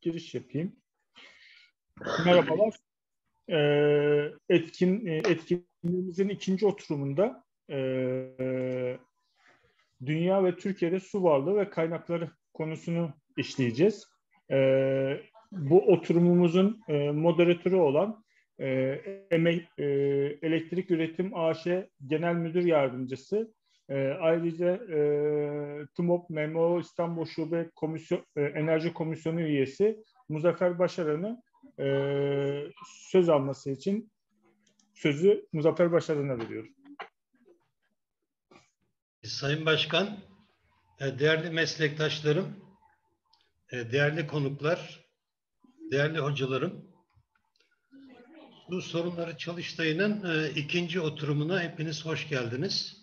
giriş yapayım. Merhabalar. Etkinliğimizin ikinci oturumunda dünya ve Türkiye'de su varlığı ve kaynakları konusunu işleyeceğiz. Bu oturumumuzun moderatörü olan Elektrik Üretim AŞ Genel Müdür Yardımcısı, ayrıca TUMOP MMO İstanbul Şube Enerji Komisyonu üyesi Muzaffer Başaran'ı söz alması için sözü Muzaffer Başaran'a veriyorum. Sayın Başkan, değerli meslektaşlarım, değerli konuklar, değerli hocalarım, bu sorunları Çalıştayı'nın ikinci oturumuna hepiniz hoş geldiniz.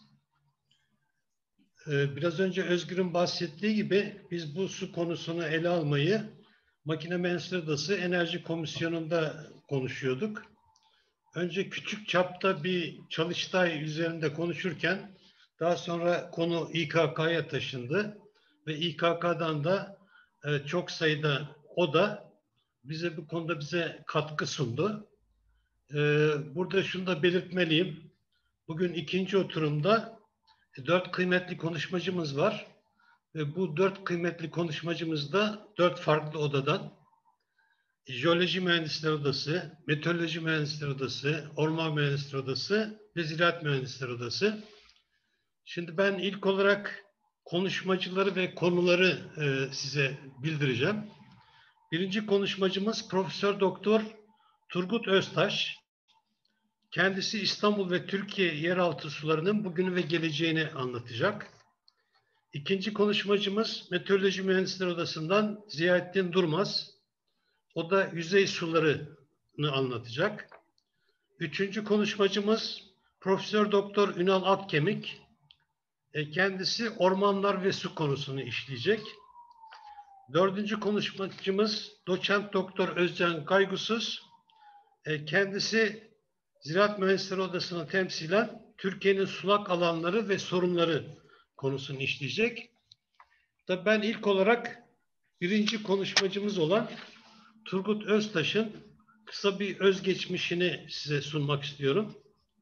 Biraz önce Özgür'ün bahsettiği gibi biz bu su konusunu ele almayı Makine Mühendisleri Odası Enerji Komisyonu'nda konuşuyorduk. Önce küçük çapta bir Çalıştay üzerinde konuşurken daha sonra konu İKK'ya taşındı ve İKK'dan da çok sayıda oda bu konuda bize katkı sundu. Burada şunu da belirtmeliyim. Bugün ikinci oturumda 4 kıymetli konuşmacımız var. Ve bu 4 kıymetli konuşmacımız da 4 farklı odadan. Jeoloji Mühendisleri Odası, Meteoroloji Mühendisleri Odası, Orman Mühendisleri Odası ve Ziraat Mühendisleri Odası. Şimdi ben ilk olarak konuşmacıları ve konuları size bildireceğim. Birinci konuşmacımız Profesör Doktor Turgut Öztaş. Kendisi İstanbul ve Türkiye yeraltı sularının bugünü ve geleceğini anlatacak. İkinci konuşmacımız Meteoroloji Mühendisleri Odası'ndan Ziyaettin Durmaz. O da yüzey sularını anlatacak. Üçüncü konuşmacımız Profesör Doktor Ünal Akkemik. Kendisi ormanlar ve su konusunu işleyecek. Dördüncü konuşmacımız Doçent Doktor Özcan Kaygusuz. Kendisi Ziraat Mühendisleri Odası'nı temsilen Türkiye'nin sulak alanları ve sorunları konusunu işleyecek. Tabii ben ilk olarak birinci konuşmacımız olan Turgut Öztaş'ın kısa bir özgeçmişini size sunmak istiyorum.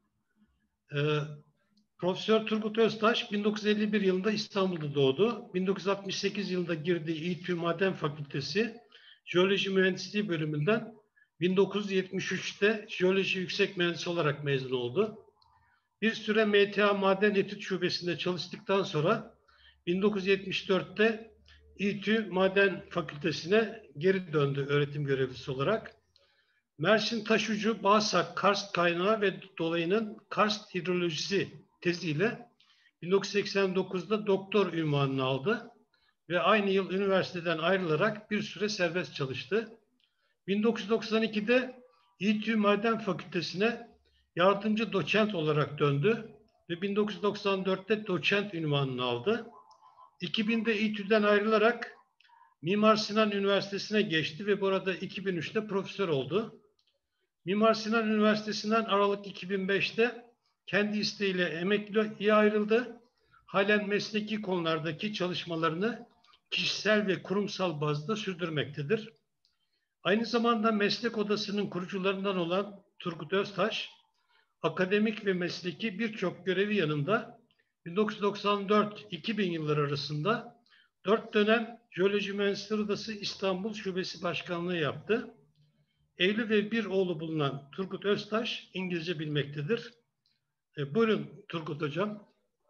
Profesör Turgut Öztaş 1951 yılında İstanbul'da doğdu. 1968 yılında girdiği İTÜ Maden Fakültesi Jeoloji Mühendisliği bölümünden 1973'te Jeoloji Yüksek Mühendisi olarak mezun oldu. Bir süre MTA Maden Etüt Şubesi'nde çalıştıktan sonra 1974'te İTÜ Maden Fakültesi'ne geri döndü öğretim görevlisi olarak. Mersin Taşucu Bağsak Karst Kaynağı ve Dolayı'nın karst hidrolojisi teziyle 1989'da doktor unvanını aldı ve aynı yıl üniversiteden ayrılarak bir süre serbest çalıştı. 1992'de İTÜ Maden Fakültesi'ne yardımcı doçent olarak döndü ve 1994'te doçent unvanını aldı. 2000'de İTÜ'den ayrılarak Mimar Sinan Üniversitesi'ne geçti ve burada 2003'te profesör oldu. Mimar Sinan Üniversitesi'nden Aralık 2005'te kendi isteğiyle emekliye ayrıldı. Halen mesleki konulardaki çalışmalarını kişisel ve kurumsal bazda sürdürmektedir. Aynı zamanda meslek odasının kurucularından olan Turgut Öztaş, akademik ve mesleki birçok görevi yanında 1994-2000 yılları arasında 4 dönem Jeoloji Mühendisleri Odası İstanbul Şubesi Başkanlığı yaptı. Evli ve bir oğlu bulunan Turgut Öztaş İngilizce bilmektedir. Buyurun Turgut Hocam.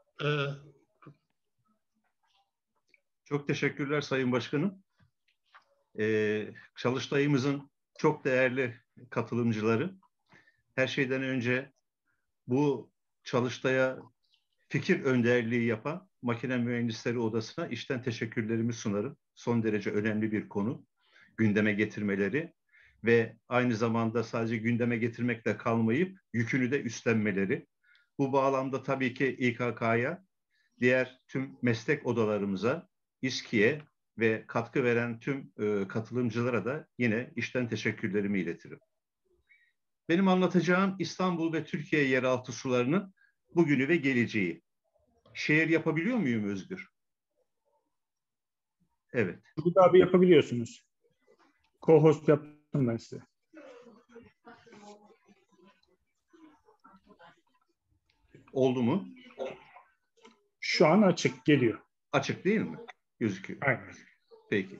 Çok teşekkürler Sayın Başkanım. Çalıştayımızın çok değerli katılımcıları. Her şeyden önce bu çalıştaya fikir önderliği yapan Makine Mühendisleri Odası'na içten teşekkürlerimi sunarım. Son derece önemli bir konu. Gündeme getirmeleri ve aynı zamanda sadece gündeme getirmekle kalmayıp yükünü de üstlenmeleri. Bu bağlamda tabii ki İKK'ya, diğer tüm meslek odalarımıza, İSKİ'ye ve katkı veren tüm katılımcılara da yine içten teşekkürlerimi iletirim. Benim anlatacağım İstanbul ve Türkiye yeraltı sularının bugünü ve geleceği. Şehir yapabiliyor muyum Özgür? Evet. Turgut abi yapabiliyorsunuz. Co-host yaptım ben size. Oldu mu? Şu an açık geliyor. Açık değil mi? Gözüküyor. Aynen. Peki.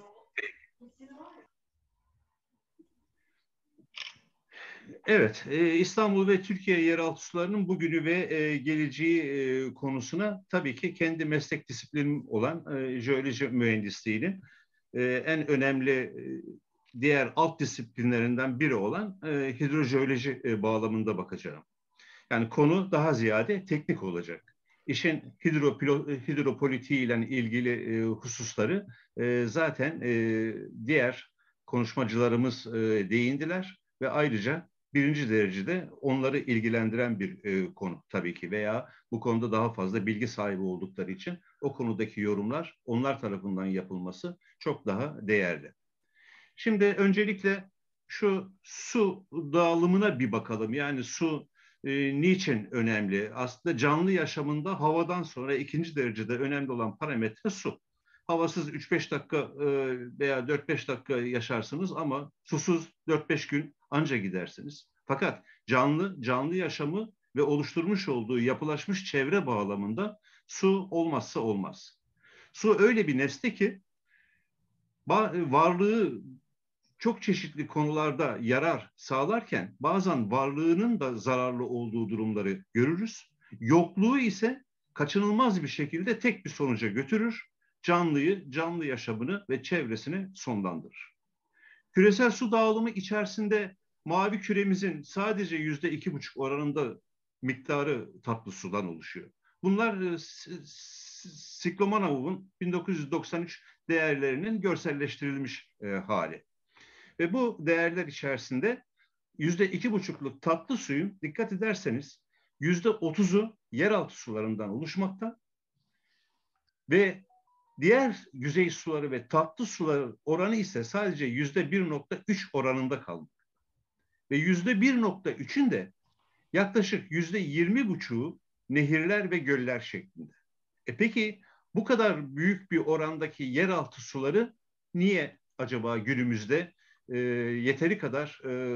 Evet, İstanbul ve Türkiye yeraltı sularının bugünü ve geleceği konusuna tabii ki kendi meslek disiplinim olan jeoloji mühendisliğinin en önemli diğer alt disiplinlerinden biri olan hidrojeoloji bağlamında bakacağım. Yani konu daha ziyade teknik olacak. İşin hidropolitiği ile ilgili hususları zaten diğer konuşmacılarımız değindiler ve ayrıca birinci derecede onları ilgilendiren bir konu tabii ki veya bu konuda daha fazla bilgi sahibi oldukları için o konudaki yorumlar onlar tarafından yapılması çok daha değerli. Şimdi öncelikle şu su dağılımına bir bakalım. Yani su niçin önemli? Aslında canlı yaşamında havadan sonra ikinci derecede önemli olan parametre su. Havasız 3-5 dakika veya 4-5 dakika yaşarsınız ama susuz 4-5 gün anca gidersiniz. Fakat canlı yaşamı ve oluşturmuş olduğu yapılaşmış çevre bağlamında su olmazsa olmaz. Su öyle bir nesne ki varlığı çok çeşitli konularda yarar sağlarken bazen varlığının da zararlı olduğu durumları görürüz. Yokluğu ise kaçınılmaz bir şekilde tek bir sonuca götürür. Canlı yaşamını ve çevresini sonlandırır. Küresel su dağılımı içerisinde mavi küremizin sadece %2,5 oranında miktarı tatlı sudan oluşuyor. Bunlar Siklomanov'un 1993 değerlerinin görselleştirilmiş hali. Ve bu değerler içerisinde %2,5'luk tatlı suyun dikkat ederseniz %30'u yeraltı sularından oluşmakta ve diğer yüzey suları ve tatlı suları oranı ise sadece %1,3 oranında kalmak. Ve %1,3'ün de yaklaşık %20,5'u nehirler ve göller şeklinde. Peki bu kadar büyük bir orandaki yeraltı suları niye acaba günümüzde yeteri kadar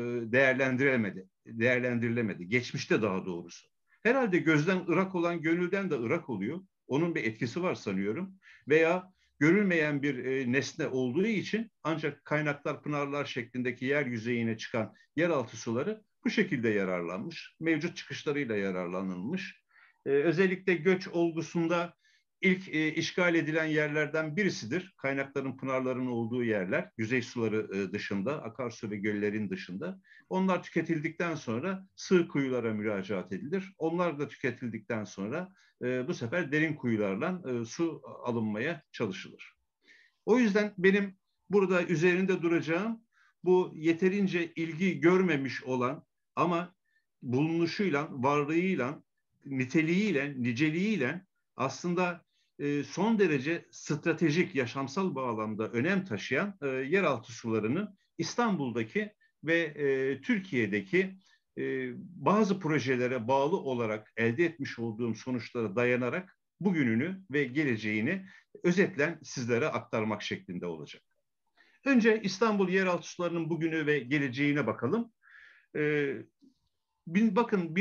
değerlendirilemedi? Geçmişte daha doğrusu. Herhalde gözden ırak olan gönülden de ırak oluyor. Onun bir etkisi var sanıyorum. Veya görülmeyen bir nesne olduğu için ancak kaynaklar, pınarlar şeklindeki yer yüzeyine çıkan yeraltı suları bu şekilde yararlanmış. Mevcut çıkışlarıyla yararlanılmış. Özellikle göç olgusunda ilk işgal edilen yerlerden birisidir. Kaynakların, pınarların olduğu yerler, yüzey suları dışında, akarsu ve göllerin dışında. Onlar tüketildikten sonra sığ kuyulara müracaat edilir. Onlar da tüketildikten sonra bu sefer derin kuyularla su alınmaya çalışılır. O yüzden benim burada üzerinde duracağım bu yeterince ilgi görmemiş olan ama bulunuşuyla, varlığıyla, niteliğiyle, niceliğiyle aslında son derece stratejik, yaşamsal bağlamda önem taşıyan yeraltı sularını İstanbul'daki ve Türkiye'deki bazı projelere bağlı olarak elde etmiş olduğum sonuçlara dayanarak bugününü ve geleceğini özetlen sizlere aktarmak şeklinde olacak. Önce İstanbul yeraltı sularının bugünü ve geleceğine bakalım. Bakın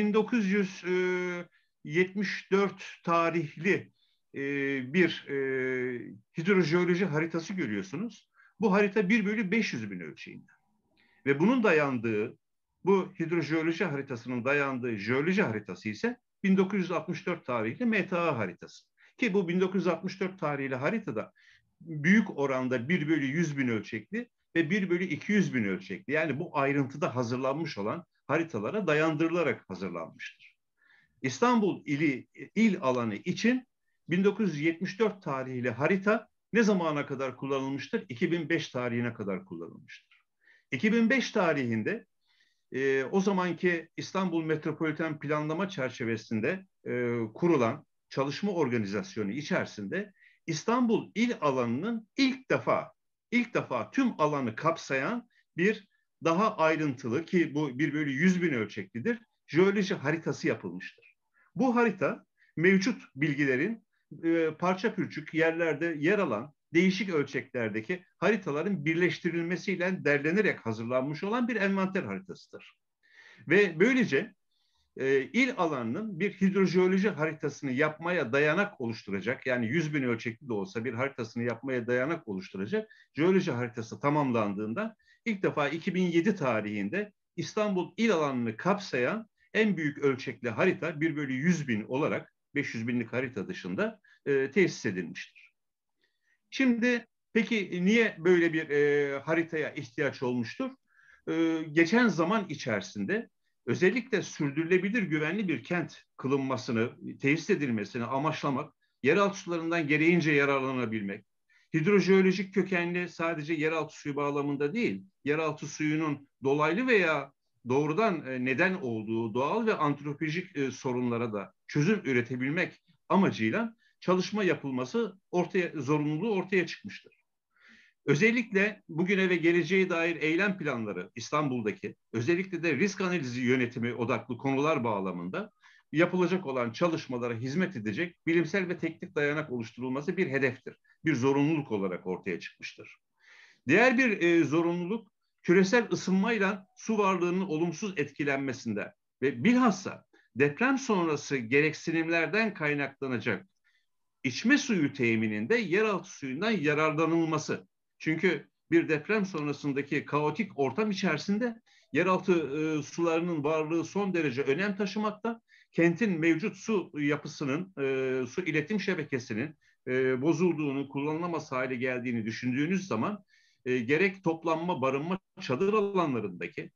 1974 tarihli bir hidrojeoloji haritası görüyorsunuz. Bu harita 1/500.000 ölçeğinde. Ve bunun dayandığı, bu hidrojeoloji haritasının dayandığı jeoloji haritası ise 1964 tarihli MTA haritası. Ki bu 1964 tarihli haritada büyük oranda 1/100.000 ölçekli ve 1/200.000 ölçekli. Yani bu ayrıntıda hazırlanmış olan haritalara dayandırılarak hazırlanmıştır. İstanbul il alanı için 1974 tarihli harita ne zamana kadar kullanılmıştır? 2005 tarihine kadar kullanılmıştır. 2005 tarihinde o zamanki İstanbul Metropoliten Planlama çerçevesinde kurulan çalışma organizasyonu içerisinde İstanbul il alanının ilk defa tüm alanı kapsayan bir daha ayrıntılı ki bu 1/100.000 ölçeklidir jeoloji haritası yapılmıştır. Bu harita mevcut bilgilerin parça pürçük yerlerde yer alan değişik ölçeklerdeki haritaların birleştirilmesiyle derlenerek hazırlanmış olan bir envanter haritasıdır. Ve böylece il alanının bir hidrojeoloji haritasını yapmaya dayanak oluşturacak, yani 100 bin ölçekli de olsa bir haritasını yapmaya dayanak oluşturacak jeoloji haritası tamamlandığında ilk defa 2007 tarihinde İstanbul il alanını kapsayan en büyük ölçekli harita 1/100.000 olarak 500 binlik harita dışında tesis edilmiştir. Şimdi peki niye böyle bir haritaya ihtiyaç olmuştur? Geçen zaman içerisinde özellikle sürdürülebilir güvenli bir kent kılınmasını, tesis edilmesini amaçlamak, yeraltı sularından gereğince yararlanabilmek, hidrojeolojik kökenli sadece yeraltı suyu bağlamında değil, yeraltı suyunun dolaylı veya doğrudan neden olduğu doğal ve antropolojik sorunlara da çözüm üretebilmek amacıyla çalışma yapılması zorunluluğu ortaya çıkmıştır. Özellikle bugüne ve geleceğe dair eylem planları İstanbul'daki, özellikle de risk analizi yönetimi odaklı konular bağlamında yapılacak olan çalışmalara hizmet edecek bilimsel ve teknik dayanak oluşturulması bir hedeftir. Bir zorunluluk olarak ortaya çıkmıştır. Diğer bir zorunluluk küresel ısınmayla su varlığının olumsuz etkilenmesinde ve bilhassa deprem sonrası gereksinimlerden kaynaklanacak içme suyu temininde yeraltı suyundan yararlanılması. Çünkü bir deprem sonrasındaki kaotik ortam içerisinde yeraltı sularının varlığı son derece önem taşımakta. Kentin mevcut su yapısının, su iletim şebekesinin bozulduğunu, kullanılamaz hale geldiğini düşündüğünüz zaman gerek toplanma, barınma çadır alanlarındaki,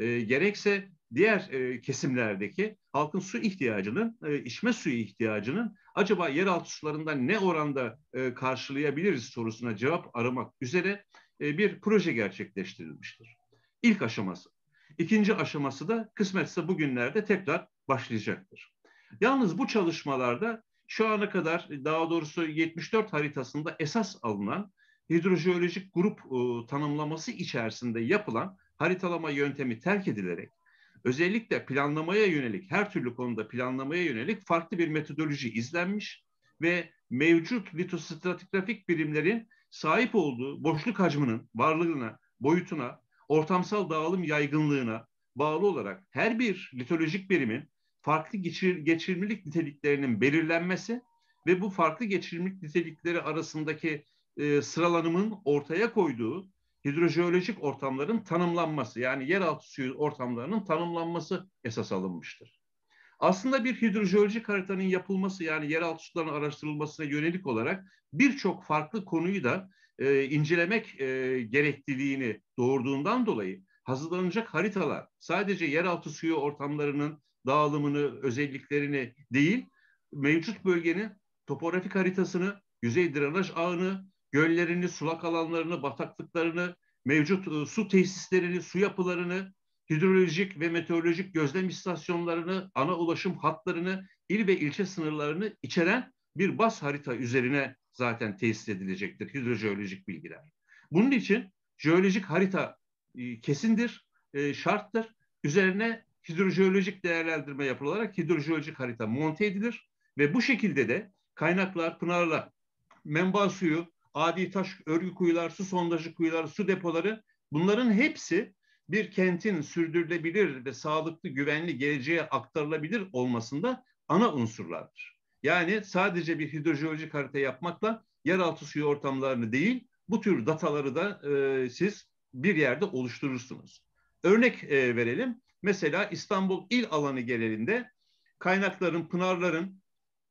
gerekse diğer kesimlerdeki halkın su ihtiyacının, içme suyu ihtiyacının acaba yeraltı sularından ne oranda karşılayabiliriz sorusuna cevap aramak üzere bir proje gerçekleştirilmiştir. İlk aşaması. İkinci aşaması da kısmetse bugünlerde tekrar başlayacaktır. Yalnız bu çalışmalarda şu ana kadar, daha doğrusu 74 haritasında esas alınan hidrojeolojik grup tanımlaması içerisinde yapılan haritalama yöntemi terk edilerek özellikle planlamaya yönelik, her türlü konuda planlamaya yönelik farklı bir metodoloji izlenmiş ve mevcut litostratigrafik birimlerin sahip olduğu boşluk hacminin varlığına, boyutuna, ortamsal dağılım yaygınlığına bağlı olarak her bir litolojik birimin farklı geçirimlilik niteliklerinin belirlenmesi ve bu farklı geçirimlilik nitelikleri arasındaki sıralanımın ortaya koyduğu hidrojeolojik ortamların tanımlanması, yani yeraltı suyu ortamlarının tanımlanması esas alınmıştır. Aslında bir hidrojeolojik haritanın yapılması, yani yeraltı sularının araştırılmasına yönelik olarak birçok farklı konuyu da incelemek gerekliliğini doğurduğundan dolayı hazırlanacak haritalar sadece yeraltı suyu ortamlarının dağılımını, özelliklerini değil, mevcut bölgenin topografik haritasını, yüzey drenaj ağını, göllerini, sulak alanlarını, bataklıklarını, mevcut su tesislerini, su yapılarını, hidrolojik ve meteorolojik gözlem istasyonlarını, ana ulaşım hatlarını, il ve ilçe sınırlarını içeren bir baz harita üzerine zaten tesis edilecektir hidrojeolojik bilgiler. Bunun için jeolojik harita kesindir, şarttır. Üzerine hidrojeolojik değerlendirme yapılarak hidrojeolojik harita monte edilir ve bu şekilde de kaynaklar, pınarlar, menba suyu, adi taş örgü kuyular, su sondajı kuyuları, su depoları, bunların hepsi bir kentin sürdürülebilir ve sağlıklı, güvenli geleceğe aktarılabilir olmasında ana unsurlardır. Yani sadece bir hidrojeolojik harita yapmakla yeraltı suyu ortamlarını değil, bu tür dataları da siz bir yerde oluşturursunuz. Örnek verelim. Mesela İstanbul il alanı genelinde kaynakların, pınarların,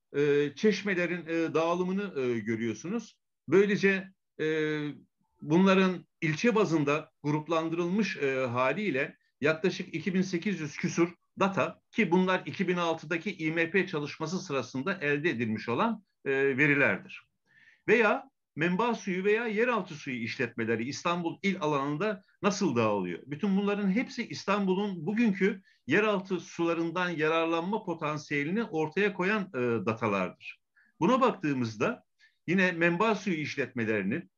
çeşmelerin dağılımını görüyorsunuz. Böylece bunların ilçe bazında gruplandırılmış haliyle yaklaşık 2800 küsur data, ki bunlar 2006'daki İMP çalışması sırasında elde edilmiş olan verilerdir. Veya menba suyu veya yeraltı suyu işletmeleri İstanbul il alanında nasıl dağılıyor? Bütün bunların hepsi İstanbul'un bugünkü yeraltı sularından yararlanma potansiyelini ortaya koyan datalardır. Buna baktığımızda yine menba suyu işletmelerinin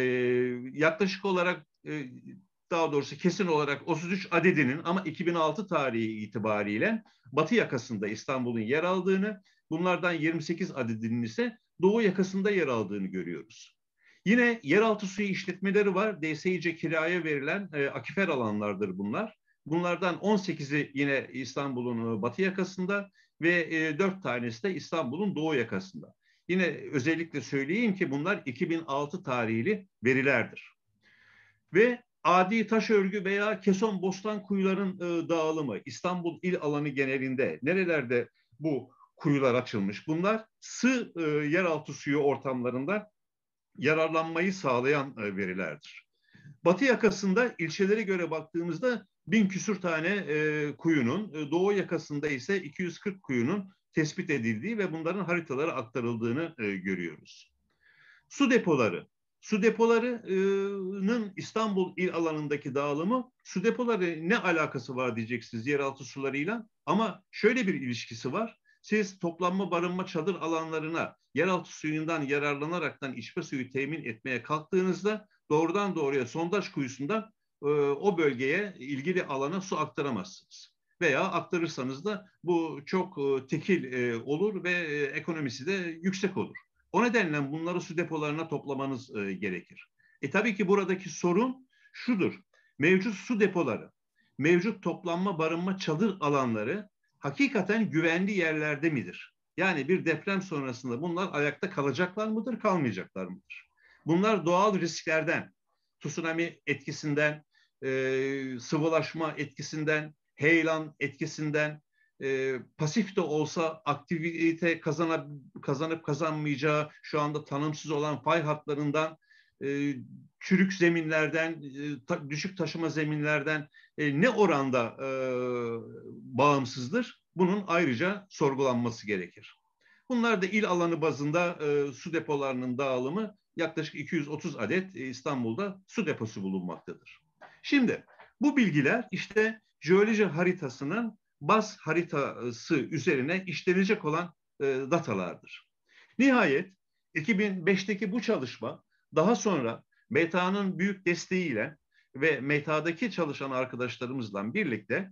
yaklaşık olarak, daha doğrusu kesin olarak 33 adedinin ama 2006 tarihi itibariyle batı yakasında İstanbul'un yer aldığını, bunlardan 28 adedinin ise doğu yakasında yer aldığını görüyoruz. Yine yeraltı suyu işletmeleri var. DSİ'ce kiraya verilen akifer alanlardır bunlar. Bunlardan 18'i yine İstanbul'un batı yakasında ve 4 tanesi de İstanbul'un doğu yakasında. Yine özellikle söyleyeyim ki bunlar 2006 tarihli verilerdir. Ve adi taş örgü veya keson bostan kuyuların dağılımı İstanbul il alanı genelinde nerelerde bu kuyular açılmış? Bunlar sığ yeraltı suyu ortamlarında yararlanmayı sağlayan verilerdir. Batı yakasında ilçelere göre baktığımızda 1000 küsur tane kuyunun, doğu yakasında ise 240 kuyunun tespit edildiği ve bunların haritalara aktarıldığını görüyoruz. Su depoları. Su depolarının İstanbul il alanındaki dağılımı, su depoları ne alakası var diyeceksiniz yeraltı sularıyla, ama şöyle bir ilişkisi var. Siz toplanma, barınma, çadır alanlarına yeraltı suyundan yararlanaraktan içme suyu temin etmeye kalktığınızda doğrudan doğruya sondaj kuyusundan o bölgeye, ilgili alana su aktaramazsınız. Veya aktarırsanız da bu çok tekil olur ve ekonomisi de yüksek olur. O nedenle bunları su depolarına toplamanız gerekir. Tabii ki buradaki sorun şudur. Mevcut su depoları, mevcut toplanma, barınma, çadır alanları hakikaten güvenli yerlerde midir? Yani bir deprem sonrasında bunlar ayakta kalacaklar mıdır, kalmayacaklar mıdır? Bunlar doğal risklerden, tsunami etkisinden, sıvılaşma etkisinden, heyelan etkisinden, pasif de olsa aktivite kazanıp kazanmayacağı şu anda tanımsız olan fay hatlarından, çürük zeminlerden, düşük taşıma zeminlerden ne oranda bağımsızdır? Bunun ayrıca sorgulanması gerekir. Bunlar da il alanı bazında su depolarının dağılımı yaklaşık 230 adet İstanbul'da su deposu bulunmaktadır. Şimdi bu bilgiler işte jeoloji haritasının baz haritası üzerine işlenecek olan datalardır. Nihayet 2005'teki bu çalışma daha sonra META'nın büyük desteğiyle ve META'daki çalışan arkadaşlarımızla birlikte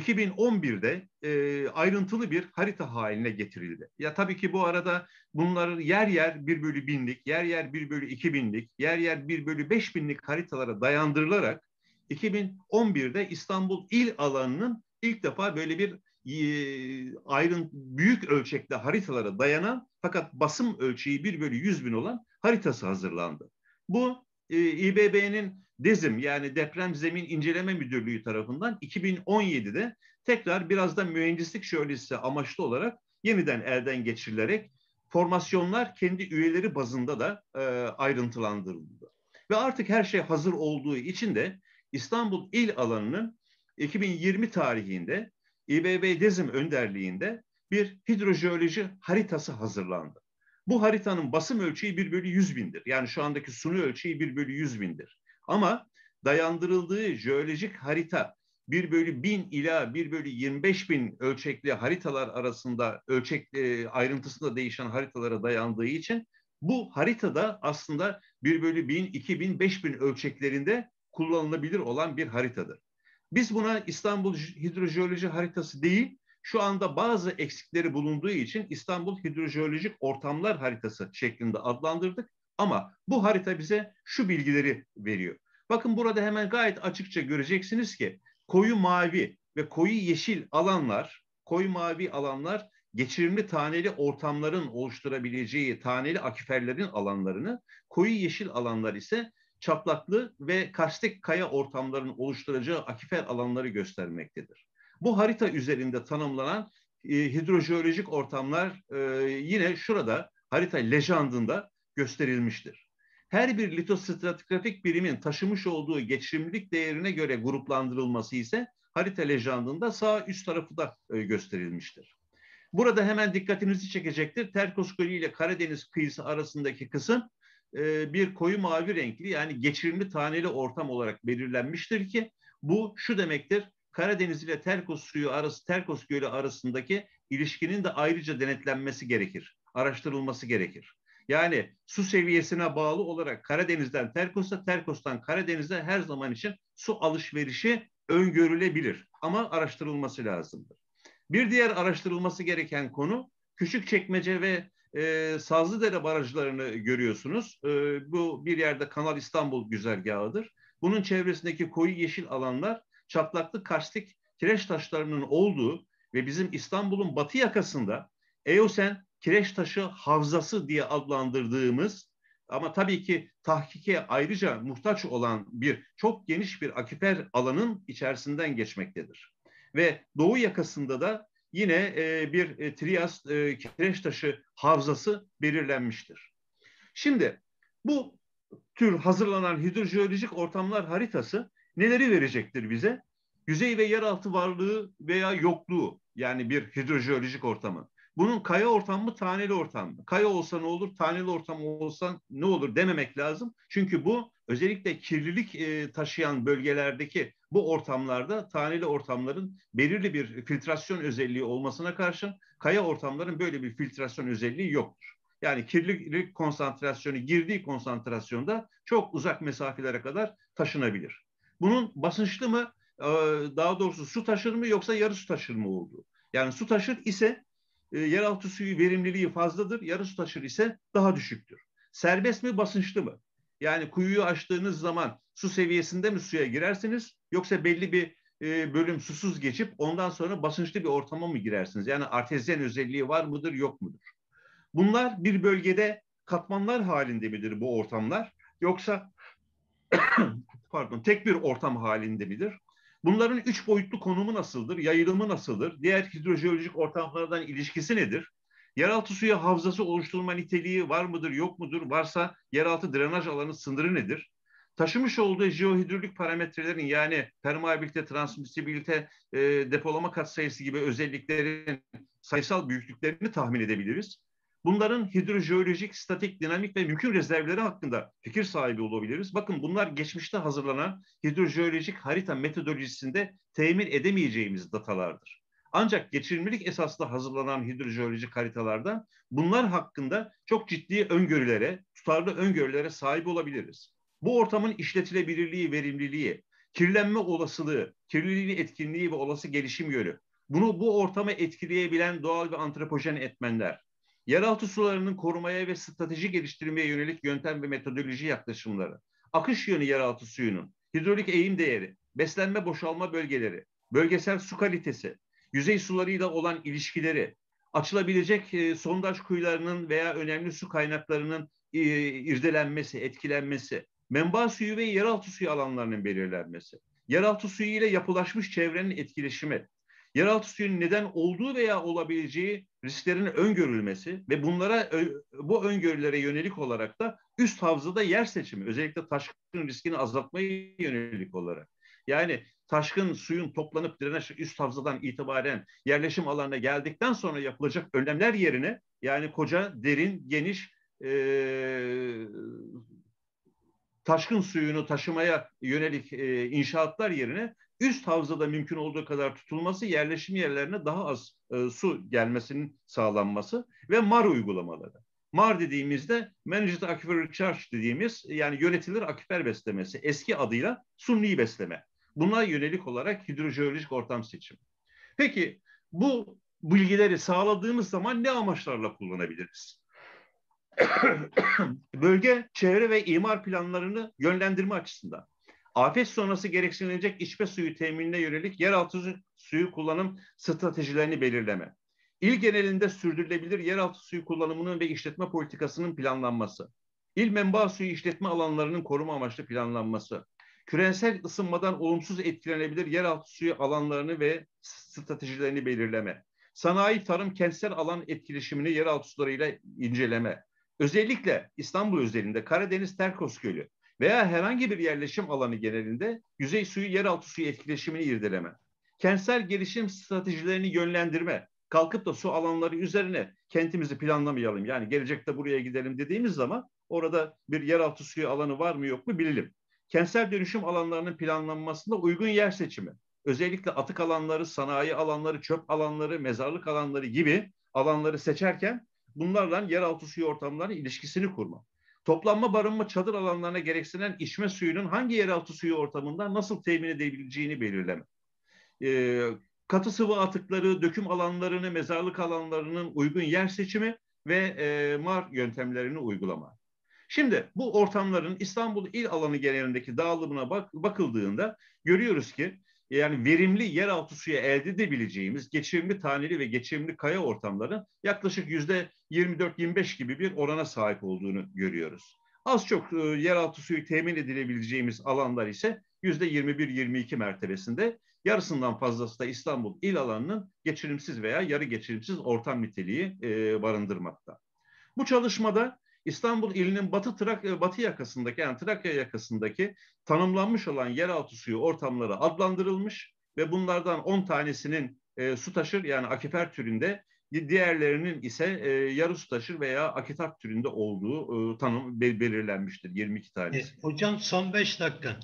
2011'de ayrıntılı bir harita haline getirildi. Ya tabii ki bu arada bunları yer yer 1/1000'lik, yer yer 1/2000'lik, yer yer 1/5000'lik haritalara dayandırılarak 2011'de İstanbul il alanının ilk defa böyle bir büyük ölçekli haritalara dayanan fakat basım ölçeği 1/100.000 olan haritası hazırlandı. Bu İBB'nin DEZİM yani Deprem Zemin İnceleme Müdürlüğü tarafından 2017'de tekrar biraz da mühendislik şöylesi amaçlı olarak yeniden elden geçirilerek formasyonlar kendi üyeleri bazında da ayrıntılandırıldı. Ve artık her şey hazır olduğu için de İstanbul il alanının 2020 tarihinde İBB DEZİM önderliğinde bir hidrojeoloji haritası hazırlandı. Bu haritanın basım ölçeği 1/100.000'dir. Yani şu andaki sunu ölçeği 1/100.000'dir. Ama dayandırıldığı jeolojik harita 1/1000 ila 1/25.000 ölçekli haritalar arasında ölçek ayrıntısında değişen haritalara dayandığı için bu haritada aslında 1/1000, 2000, 5000 ölçeklerinde kullanılabilir olan bir haritadır. Biz buna İstanbul Hidrojeoloji Haritası değil, şu anda bazı eksikleri bulunduğu için İstanbul Hidrojeolojik Ortamlar Haritası şeklinde adlandırdık. Ama bu harita bize şu bilgileri veriyor. Bakın burada hemen gayet açıkça göreceksiniz ki koyu mavi ve koyu yeşil alanlar, koyu mavi alanlar geçirimli taneli ortamların oluşturabileceği taneli akiferlerin alanlarını, koyu yeşil alanlar ise çatlaklı ve karstik kaya ortamlarının oluşturacağı akifer alanları göstermektedir. Bu harita üzerinde tanımlanan hidrojeolojik ortamlar yine şurada harita lejandında gösterilmiştir. Her bir litostratigrafik birimin taşımış olduğu geçirimlilik değerine göre gruplandırılması ise harita lejandında sağ üst tarafı da gösterilmiştir. Burada hemen dikkatinizi çekecektir. Terkos Gölü ile Karadeniz kıyısı arasındaki kısım bir koyu mavi renkli yani geçirimli taneli ortam olarak belirlenmiştir ki bu şu demektir. Karadeniz ile Terkos Gölü arasındaki ilişkinin de ayrıca denetlenmesi gerekir. Araştırılması gerekir. Yani su seviyesine bağlı olarak Karadeniz'den Terkos'a, Terkos'tan Karadeniz'e her zaman için su alışverişi öngörülebilir. Ama araştırılması lazımdır. Bir diğer araştırılması gereken konu Küçükçekmece ve Sazlıdere barajlarını görüyorsunuz. Bu bir yerde Kanal İstanbul güzergahıdır. Bunun çevresindeki koyu yeşil alanlar çatlaklı karstik kireç taşlarının olduğu ve bizim İstanbul'un batı yakasında Eosen kireç taşı havzası diye adlandırdığımız ama tabii ki tahkike ayrıca muhtaç olan bir çok geniş bir akifer alanın içerisinden geçmektedir. Ve doğu yakasında da yine bir Trias kireç taşı havzası belirlenmiştir. Şimdi bu tür hazırlanan hidrojeolojik ortamlar haritası neleri verecektir bize? Yüzey ve yeraltı varlığı veya yokluğu, yani bir hidrojeolojik ortamı. Bunun kaya ortam mı, taneli ortam mı? Kaya olsa ne olur, taneli ortam olsa ne olur dememek lazım. Çünkü bu özellikle kirlilik taşıyan bölgelerdeki bu ortamlarda taneli ortamların belirli bir filtrasyon özelliği olmasına karşın kaya ortamların böyle bir filtrasyon özelliği yoktur. Yani kirlilik konsantrasyonu girdiği konsantrasyonda çok uzak mesafelere kadar taşınabilir. Bunun basınçlı mı, daha doğrusu su taşır mı yoksa yarı su taşır mı olduğu. Yani su taşır ise yeraltı suyu verimliliği fazladır, yarı su taşır ise daha düşüktür. Serbest mi, basınçlı mı? Yani kuyuyu açtığınız zaman su seviyesinde mi suya girersiniz yoksa belli bir bölüm susuz geçip ondan sonra basınçlı bir ortama mı girersiniz? Yani artezyen özelliği var mıdır, yok mudur? Bunlar bir bölgede katmanlar halinde midir bu ortamlar? Yoksa pardon, tek bir ortam halinde midir? Bunların üç boyutlu konumu nasıldır? Yayılımı nasıldır? Diğer hidrojeolojik ortamlardan ilişkisi nedir? Yeraltı suyu havzası oluşturma niteliği var mıdır, yok mudur? Varsa yeraltı drenaj alanı sınırı nedir? Taşımış olduğu jeohidrolik parametrelerin yani permeabilite, transmisibilite, depolama katsayısı gibi özelliklerin sayısal büyüklüklerini tahmin edebiliriz. Bunların hidrojeolojik, statik, dinamik ve mümkün rezervleri hakkında fikir sahibi olabiliriz. Bakın bunlar geçmişte hazırlanan hidrojeolojik harita metodolojisinde temin edemeyeceğimiz datalardır. Ancak geçirimlilik esaslı hazırlanan hidrojeolojik haritalarda bunlar hakkında çok ciddi öngörülere, tutarlı öngörülere sahip olabiliriz. Bu ortamın işletilebilirliği, verimliliği, kirlenme olasılığı, kirliliğin etkinliği ve olası gelişim yönü, bu ortamı etkileyebilen doğal ve antropojen etmenler, yeraltı sularının korumaya ve strateji geliştirmeye yönelik yöntem ve metodoloji yaklaşımları, akış yönü yeraltı suyunun, hidrolik eğim değeri, beslenme boşalma bölgeleri, bölgesel su kalitesi, yüzey sularıyla olan ilişkileri, açılabilecek sondaj kuyularının veya önemli su kaynaklarının irdelenmesi, etkilenmesi, menba suyu ve yeraltı suyu alanlarının belirlenmesi, yeraltı suyu ile yapılaşmış çevrenin etkileşimi, yeraltı suyunun neden olduğu veya olabileceği risklerin öngörülmesi ve bu öngörülere yönelik olarak da üst havzada yer seçimi, özellikle taşkın riskini azaltmaya yönelik olarak. Yani taşkın suyun toplanıp drenaj üst havzadan itibaren yerleşim alanına geldikten sonra yapılacak önlemler yerine yani koca, derin, geniş taşkın suyunu taşımaya yönelik inşaatlar yerine üst havzada mümkün olduğu kadar tutulması, yerleşim yerlerine daha az su gelmesinin sağlanması ve MAR uygulamaları. MAR dediğimizde Managed Aquifer Recharge dediğimiz yani yönetilir aküfer beslemesi, eski adıyla sunni besleme. Buna yönelik olarak hidrojeolojik ortam seçimi. Peki bu bilgileri sağladığımız zaman ne amaçlarla kullanabiliriz? Bölge, çevre ve imar planlarını yönlendirme açısından, afet sonrası gerektirilecek içme suyu teminine yönelik yeraltı suyu kullanım stratejilerini belirleme, il genelinde sürdürülebilir yeraltı suyu kullanımının ve işletme politikasının planlanması, il menba suyu işletme alanlarının koruma amaçlı planlanması, küresel ısınmadan olumsuz etkilenebilir yeraltı suyu alanlarını ve stratejilerini belirleme, sanayi, tarım, kentsel alan etkileşimini yeraltı sularıyla inceleme, özellikle İstanbul özelinde Karadeniz Terkos Gölü veya herhangi bir yerleşim alanı genelinde yüzey suyu yeraltı suyu etkileşimini irdeleme, kentsel gelişim stratejilerini yönlendirme, kalkıp da su alanları üzerine kentimizi planlamayalım. Yani gelecekte buraya gidelim dediğimiz zaman orada bir yeraltı suyu alanı var mı yok mu bilelim. Kentsel dönüşüm alanlarının planlanmasında uygun yer seçimi, özellikle atık alanları, sanayi alanları, çöp alanları, mezarlık alanları gibi alanları seçerken bunlarla yeraltı suyu ortamlarının ilişkisini kurma. Toplanma, barınma, çadır alanlarına gereksinen içme suyunun hangi yeraltı suyu ortamından nasıl temin edebileceğini belirleme. Katı sıvı atıkları, döküm alanlarını, mezarlık alanlarının uygun yer seçimi ve MAR yöntemlerini uygulama. Şimdi bu ortamların İstanbul il alanı genelindeki dağılımına bakıldığında görüyoruz ki yani verimli yeraltı suyu elde edebileceğimiz geçirimli taneli ve geçirimli kaya ortamları yaklaşık %24-25 gibi bir orana sahip olduğunu görüyoruz. Az çok yeraltı suyu temin edilebileceğimiz alanlar ise %21-22 mertebesinde. Yarısından fazlası da İstanbul il alanının geçirimsiz veya yarı geçirimsiz ortam niteliği barındırmakta. Bu çalışmada İstanbul ilinin batı yakasındaki yani Trakya yakasındaki tanımlanmış olan yeraltı suyu ortamları adlandırılmış ve bunlardan 10 tanesinin su taşır yani akifer türünde, diğerlerinin ise yarı su taşır veya akitat türünde olduğu belirlenmiştir. 22 tanesi. Hocam son 5 dakika.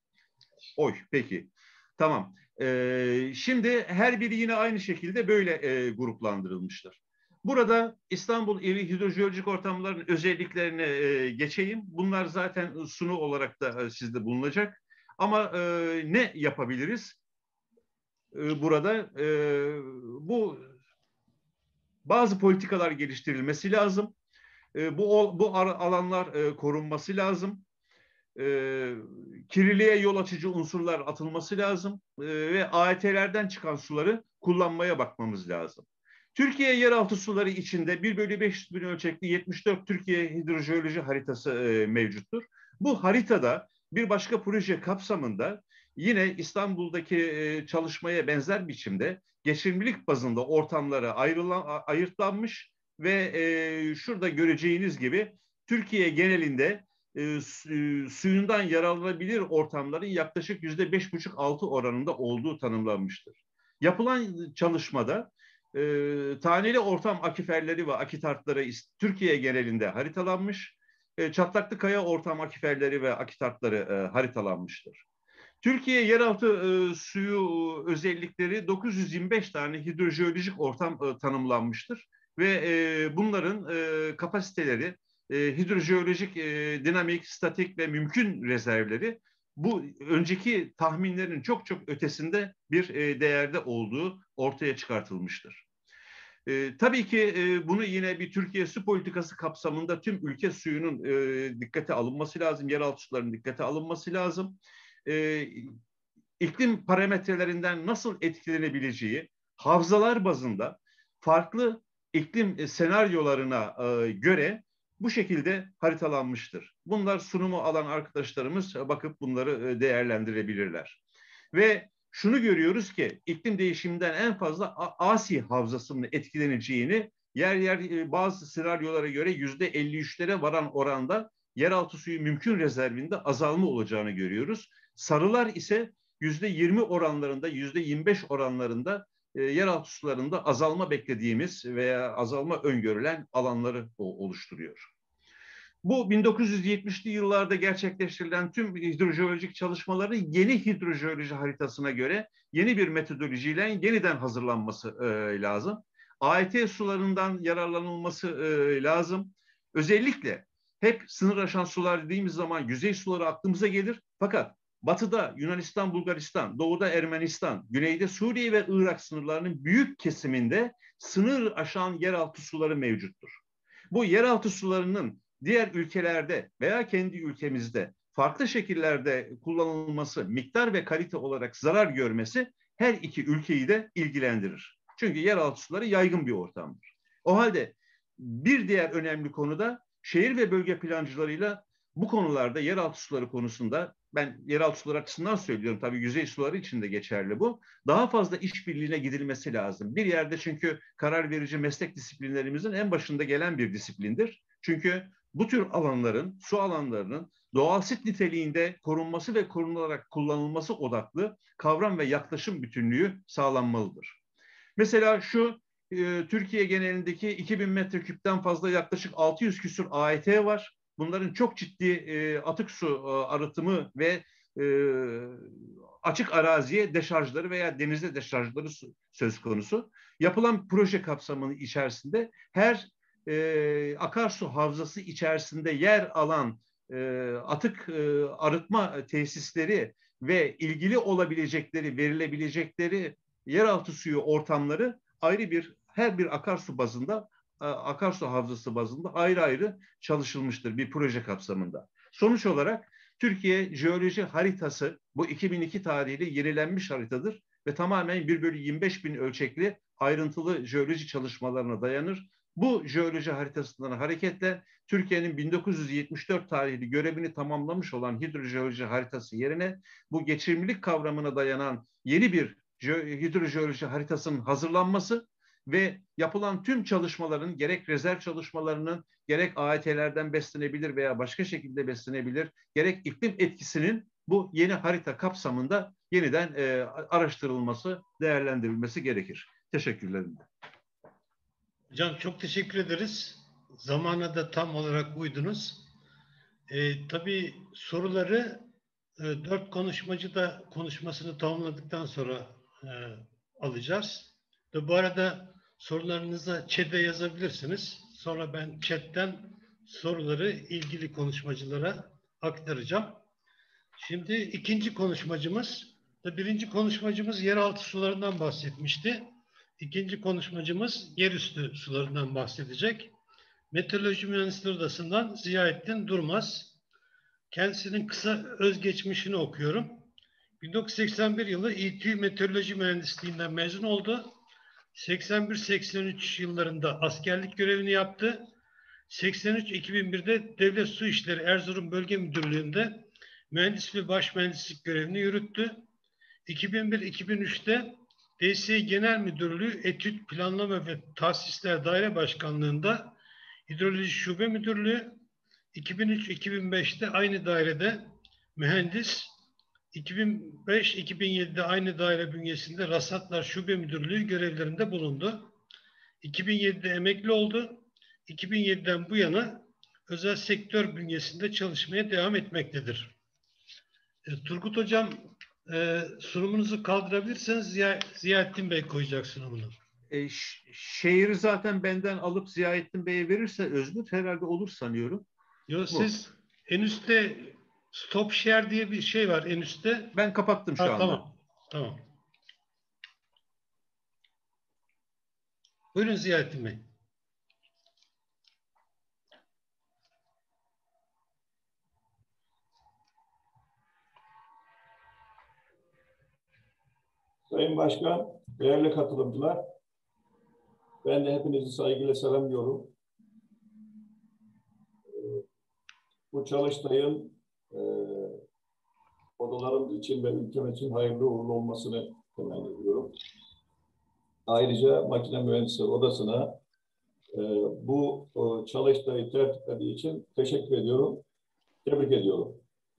Peki. Tamam. Şimdi her biri yine aynı şekilde böyle gruplandırılmıştır. Burada İstanbul ili hidrojeolojik ortamların özelliklerine geçeyim. Bunlar zaten sunu olarak da sizde bulunacak. Ama ne yapabiliriz? Burada bu bazı politikalar geliştirilmesi lazım. Bu alanlar korunması lazım. Kirliliğe yol açıcı unsurlar atılması lazım ve AET'lerden çıkan suları kullanmaya bakmamız lazım. Türkiye yeraltı suları içinde 1/500.000 ölçekli 74 Türkiye hidrojeoloji haritası mevcuttur. Bu haritada bir başka proje kapsamında yine İstanbul'daki çalışmaya benzer biçimde geçirimlilik bazında ortamlara ayırtlanmış ve şurada göreceğiniz gibi Türkiye genelinde suyundan yararlanabilir ortamların yaklaşık %5,5-6 oranında olduğu tanımlanmıştır. Yapılan çalışmada taneli ortam akiferleri ve akitartları Türkiye genelinde haritalanmış, çatlaklı kaya ortam akiferleri ve akitartları haritalanmıştır. Türkiye yeraltı suyu özellikleri 925 tane hidrojeolojik ortam tanımlanmıştır ve bunların kapasiteleri, hidrojeolojik, dinamik, statik ve mümkün rezervleri bu önceki tahminlerin çok çok ötesinde bir değerde olduğu ortaya çıkartılmıştır. Tabii ki bunu yine bir Türkiye su politikası kapsamında tüm ülke suyunun dikkate alınması lazım, yeraltı sularının dikkate alınması lazım. İklim parametrelerinden nasıl etkilenebileceği havzalar bazında farklı iklim senaryolarına göre bu şekilde haritalanmıştır. Bunlar sunumu alan arkadaşlarımız bakıp bunları değerlendirebilirler. Ve şunu görüyoruz ki iklim değişiminden en fazla Asi havzasının etkileneceğini yer yer bazı senaryolara göre %53'lere varan oranda yeraltı suyu mümkün rezervinde azalma olacağını görüyoruz. Sarılar ise %20 oranlarında, %25 oranlarında yeraltı sularında azalma beklediğimiz veya azalma öngörülen alanları oluşturuyor. Bu 1970'li yıllarda gerçekleştirilen tüm hidrojeolojik çalışmaları yeni hidrojeoloji haritasına göre yeni bir metodolojiyle yeniden hazırlanması lazım. AET sularından yararlanılması lazım. Özellikle hep sınır aşan sular dediğimiz zaman yüzey suları aklımıza gelir. Fakat batıda Yunanistan, Bulgaristan, doğuda Ermenistan, güneyde Suriye ve Irak sınırlarının büyük kesiminde sınır aşan yeraltı suları mevcuttur. Bu yeraltı sularının diğer ülkelerde veya kendi ülkemizde farklı şekillerde kullanılması, miktar ve kalite olarak zarar görmesi her iki ülkeyi de ilgilendirir. Çünkü yeraltı suları yaygın bir ortamdır. O halde bir diğer önemli konu da şehir ve bölge plancılarıyla bu konularda yeraltı suları konusunda, ben yeraltı suları açısından söylüyorum, tabii yüzey suları için de geçerli bu, daha fazla işbirliğine gidilmesi lazım. Bir yerde çünkü karar verici meslek disiplinlerimizin en başında gelen bir disiplindir. Çünkü bu tür alanların, su alanlarının doğal sit niteliğinde korunması ve korunularak kullanılması odaklı kavram ve yaklaşım bütünlüğü sağlanmalıdır. Mesela şu Türkiye genelindeki 2000 metreküpten fazla yaklaşık 600 küsur AET var. Bunların çok ciddi atık su arıtımı ve açık araziye deşarjları veya denize deşarjları söz konusu. Yapılan proje kapsamının içerisinde her akarsu havzası içerisinde yer alan atık arıtma tesisleri ve ilgili olabilecekleri, verilebilecekleri yeraltı suyu ortamları ayrı bir, her bir akarsu bazında akarsu havzası bazında ayrı ayrı çalışılmıştır bir proje kapsamında. Sonuç olarak Türkiye jeoloji haritası bu 2002 tarihli yenilenmiş haritadır ve tamamen 1/25.000 ölçekli ayrıntılı jeoloji çalışmalarına dayanır. Bu jeoloji haritasından hareketle Türkiye'nin 1974 tarihli görevini tamamlamış olan hidrojeoloji haritası yerine bu geçirimlilik kavramına dayanan yeni bir hidrojeoloji haritasının hazırlanması ve yapılan tüm çalışmaların gerek rezerv çalışmalarının gerek AET'lerden beslenebilir veya başka şekilde beslenebilir, gerek iklim etkisinin bu yeni harita kapsamında yeniden araştırılması, değerlendirilmesi gerekir. Teşekkürlerim. Hocam çok teşekkür ederiz. Zamana da tam olarak uydunuz. Tabii soruları 4 konuşmacı da konuşmasını tamamladıktan sonra alacağız. Ve bu arada sorularınızı chat'e yazabilirsiniz. Sonra ben chat'ten soruları ilgili konuşmacılara aktaracağım. Şimdi ikinci konuşmacımız, birinci konuşmacımız yeraltı sularından bahsetmişti. İkinci konuşmacımız yerüstü sularından bahsedecek. Meteoroloji Mühendisleri Odası'ndan Ziyaettin Durmaz. Kendisinin kısa özgeçmişini okuyorum. 1981 yılı İTÜ Meteoroloji Mühendisliğinden mezun oldu. 81-83 yıllarında askerlik görevini yaptı. 83-2001'de Devlet Su İşleri Erzurum Bölge Müdürlüğü'nde mühendis ve baş mühendislik görevini yürüttü. 2001-2003'te DSİ Genel Müdürlüğü Etüt Planlama ve Tahsisler Daire Başkanlığı'nda Hidroloji Şube Müdürlüğü, 2003-2005'te aynı dairede mühendis, 2005-2007'de aynı daire bünyesinde Rasatlar Şube Müdürlüğü görevlerinde bulundu. 2007'de emekli oldu. 2007'den bu yana özel sektör bünyesinde çalışmaya devam etmektedir. Turgut Hocam, sunumunuzu kaldırabilirseniz Ziyaettin Bey koyacak sunumunu. Şehri zaten benden alıp Ziyaettin Bey'e verirse Özgür herhalde olur sanıyorum. Yok, siz en üstte Stop Share diye bir şey var en üstte. Ben kapattım şu anda. Tamam. Tamam. Buyurun Ziyaettin Bey. Sayın Başkan, değerli katılımcılar, ben de hepinizi saygıyla selamlıyorum. Bu çalıştayın odalarımız için ve ülkem için hayırlı uğurlu olmasını temenni ediyorum. Ayrıca Makine Mühendisleri Odası'na bu çalıştayı tertiplediği için teşekkür ediyorum, tebrik ediyorum.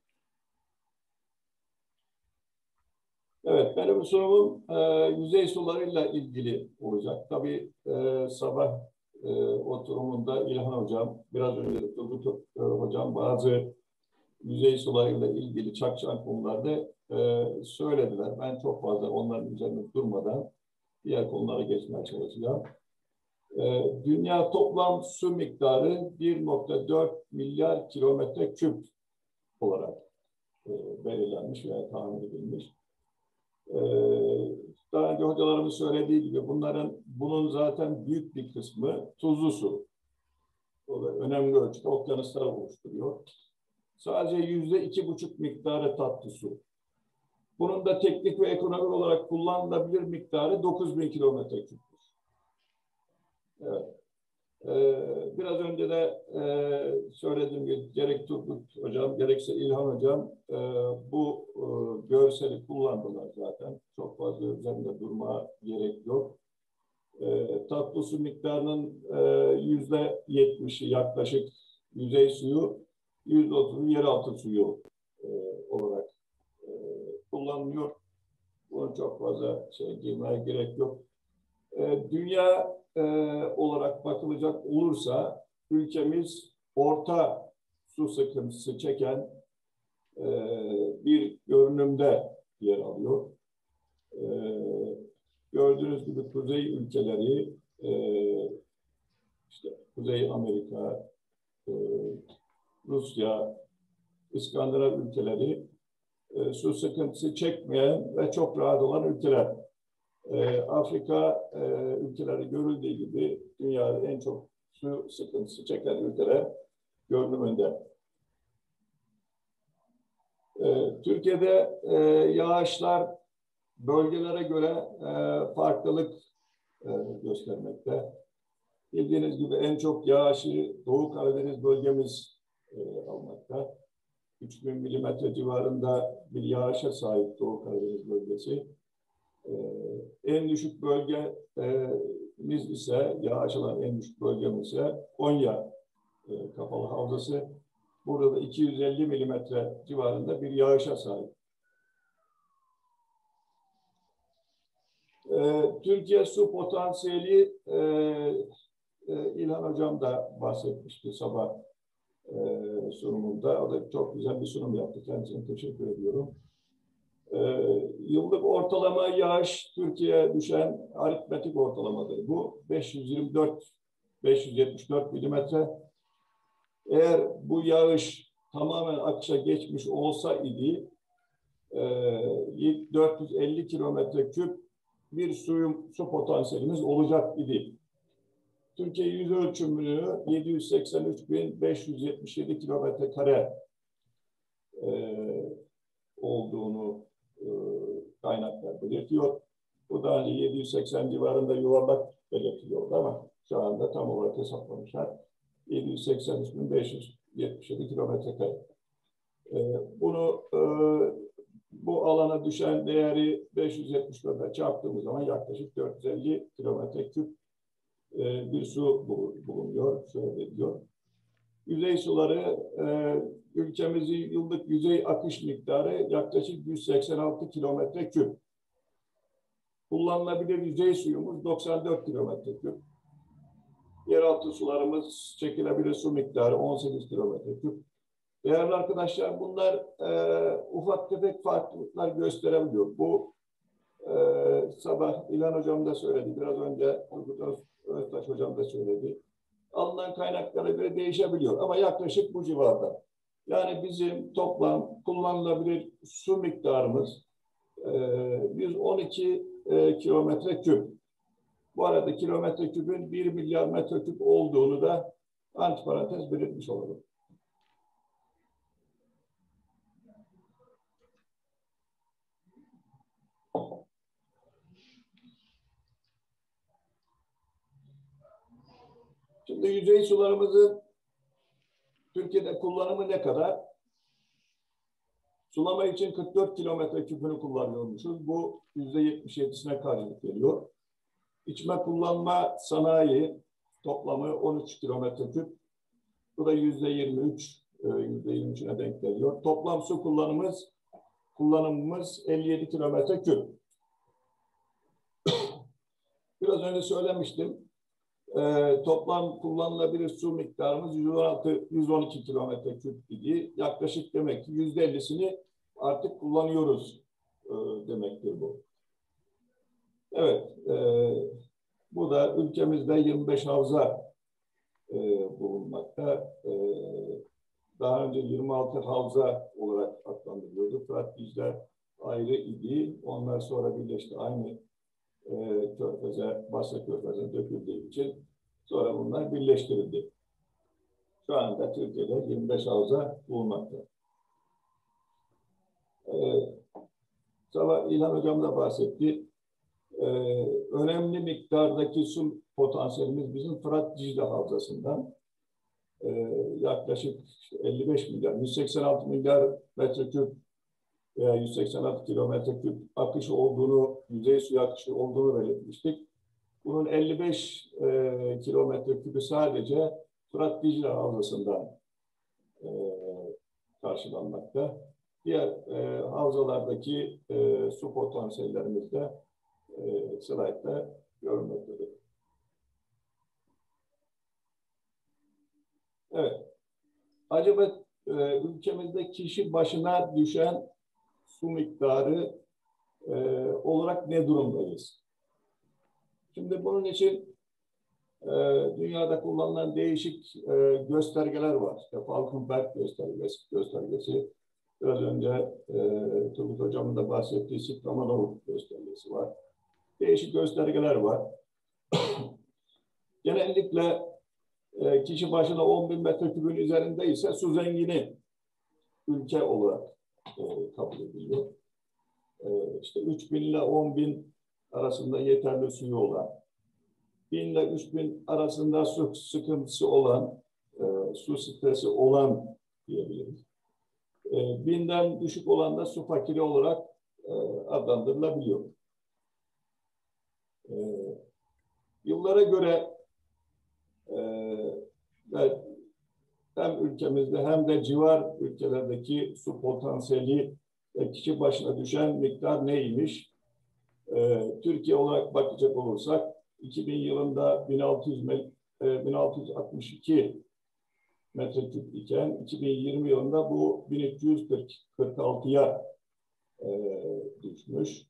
Evet, benim sunumum yüzey sularıyla ilgili olacak. Tabii sabah oturumunda İlhan Hocam, biraz önce de Turgut Hocam bazı yüzey sularıyla ilgili çakçan konularda söylediler. Ben çok fazla onların üzerinde durmadan diğer konulara geçmeye çalışacağım. Dünya toplam su miktarı 1,4 milyar kilometre küp olarak belirlenmiş veya tahmin edilmiş. Daha önce hocalarımız söylediği gibi bunun zaten büyük bir kısmı tuzlu su. Önemli ölçüde okyanuslar oluşturuyor. Sadece %2,5 miktarı tatlı su. Bunun da teknik ve ekonomik olarak kullanılabilir miktarı 9.000 kilometre küptür. Evet. Biraz önce de söylediğim gibi gerek Turgut Hocam gerekse İlhan Hocam bu görseli kullandılar zaten. Çok fazla üzerinde durmaya gerek yok. Tatlı su miktarının %70'i yaklaşık yüzey suyu, %30'u yeraltı suyu olarak kullanılıyor. Buna çok fazla girmeye gerek yok. Dünya olarak bakılacak olursa ülkemiz orta su sıkıntısı çeken bir görünümde yer alıyor. Gördüğünüz gibi kuzey ülkeleri, işte Kuzey Amerika, Rusya, İskandinav ülkeleri su sıkıntısı çekmeyen ve çok rahat olan ülkeler. Afrika ülkeleri görüldüğü gibi dünyada en çok su sıkıntısı çeken ülkelere görünümünde. Türkiye'de yağışlar bölgelere göre farklılık göstermekte. Bildiğiniz gibi en çok yağışı Doğu Karadeniz bölgemiz almakta. 3000 milimetre civarında bir yağışa sahip Doğu Karadeniz bölgesi. En düşük bölgemiz ise, yağış alan en düşük bölgemiz ise Konya Kapalı Havzası. Burada da 250 milimetre civarında bir yağışa sahip. Türkiye su potansiyeli, İlhan Hocam da bahsetmişti sabah sunumunda. O da çok güzel bir sunum yaptı. Kendisine teşekkür ediyorum. Yıllık ortalama yağış Türkiye'ye düşen aritmetik ortalamadır. Bu 574 milimetre. Eğer bu yağış tamamen akışa geçmiş olsa idi 450 kilometre küp bir su potansiyelimiz olacak idi. Türkiye yüz ölçümünü 783.577 kilometre kare olduğunu kaynaklar belirtiyor. Bu da hani 780 civarında yuvarlak belirtiyordu ama şu anda tam olarak hesaplamışlar. 783.577 kilometre kare. Bunu bu alana düşen değeri 574'e çarptığımız zaman yaklaşık 450 kilometre küp bir su bulunuyor, söyleniyor. Yüzey suları, ülkemizin yıllık yüzey akış miktarı yaklaşık 186 kilometre küp. Kullanılabilir yüzey suyumuz 94 kilometre küp. Yeraltı sularımız, çekilebilir su miktarı 18 kilometre küp. Değerli arkadaşlar, bunlar ufak tefek farklılıklar gösterebiliyor. Bu sabah İlhan Hocam da söyledi, biraz önce Öztaş Hocam da söyledi. Alınan kaynaklara göre değişebiliyor ama yaklaşık bu civarda. Yani bizim toplam kullanılabilir su miktarımız 112 kilometre küp. Bu arada kilometre küpün 1 milyar metreküp olduğunu da antiparantez belirtmiş olalım. Şimdi yüzey sularımızın Türkiye'de kullanımı ne kadar? Sulama için 44 kilometre küpünü kullanıyormuşuz. Bu %77'sine karşılık geliyor. İçme kullanma sanayi toplamı 13 kilometre küp. Bu da %23'üne denk geliyor. Toplam su kullanımımız 57 kilometre küp. Biraz önce söylemiştim. Toplam kullanılabilir su miktarımız 112 kilometre küp idi. Yaklaşık demek ki %50'sini artık kullanıyoruz demektir bu. Evet, bu da ülkemizde 25 havza bulunmakta. Daha önce 26 havza olarak adlandırılıyordu. Fırat Dicle ayrı idi. Onlar sonra birleşti. Aynı Körfez'e, Basra Körfez'e döküldüğü için sonra bunlar birleştirildi. Şu anda Türkiye'de 25 havza bulunmakta. Sabah İlhan Hocam da bahsetti. Önemli miktardaki su potansiyelimiz bizim Fırat Dicle Havzası'ndan. Yaklaşık 55 milyar, 186 milyar metreküp veya 186 kilometre küp akış olduğunu, yüzey suyu akışı olduğunu belirtmiştik. Bunun 55 kilometre küpü sadece Fırat Dicle Havzası'ndan karşılanmakta. Diğer havzalardaki su potansiyellerimiz de slaytta görünmektedir. Evet. Acaba ülkemizde kişi başına düşen su miktarı olarak ne durumdayız? Şimdi bunun için dünyada kullanılan değişik göstergeler var. İşte Falkenberg göstergesi. Biraz önce Turgut Hocam'ın da bahsettiği Sipramanov göstergesi var. Değişik göstergeler var. Genellikle Kişi başına 10.000 metrekübün üzerinde ise su zengini ülke olarak kabul ediliyor. İşte 3.000 ile 10.000 arasında yeterli suyu olan, 1.000 ile 3.000 arasında su sıkıntısı olan, su stresi olan diyebiliriz. 1.000'den düşük olan da su fakiri olarak adlandırılabiliyor. Yıllara göre hem ülkemizde hem de civar ülkelerdeki su potansiyeli kişi başına düşen miktar neymiş? Türkiye olarak bakacak olursak 2000 yılında 1662 metreküp iken 2020 yılında bu 1346'ya düşmüş.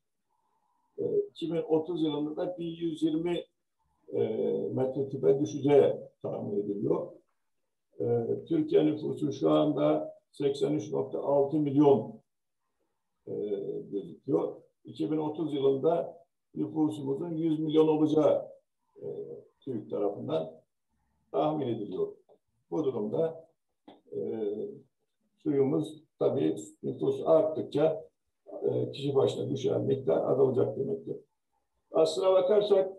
2030 yılında da 1120 metreküpe düşeceği tahmin ediliyor. Türkiye nüfusu şu anda 83.6 milyon gözüküyor. 2030 yılında nüfusumuzun 100 milyon olacağı TÜİK tarafından tahmin ediliyor. Bu durumda suyumuz tabii nüfus arttıkça kişi başına düşen miktar azalacak demektir. Aslına bakarsak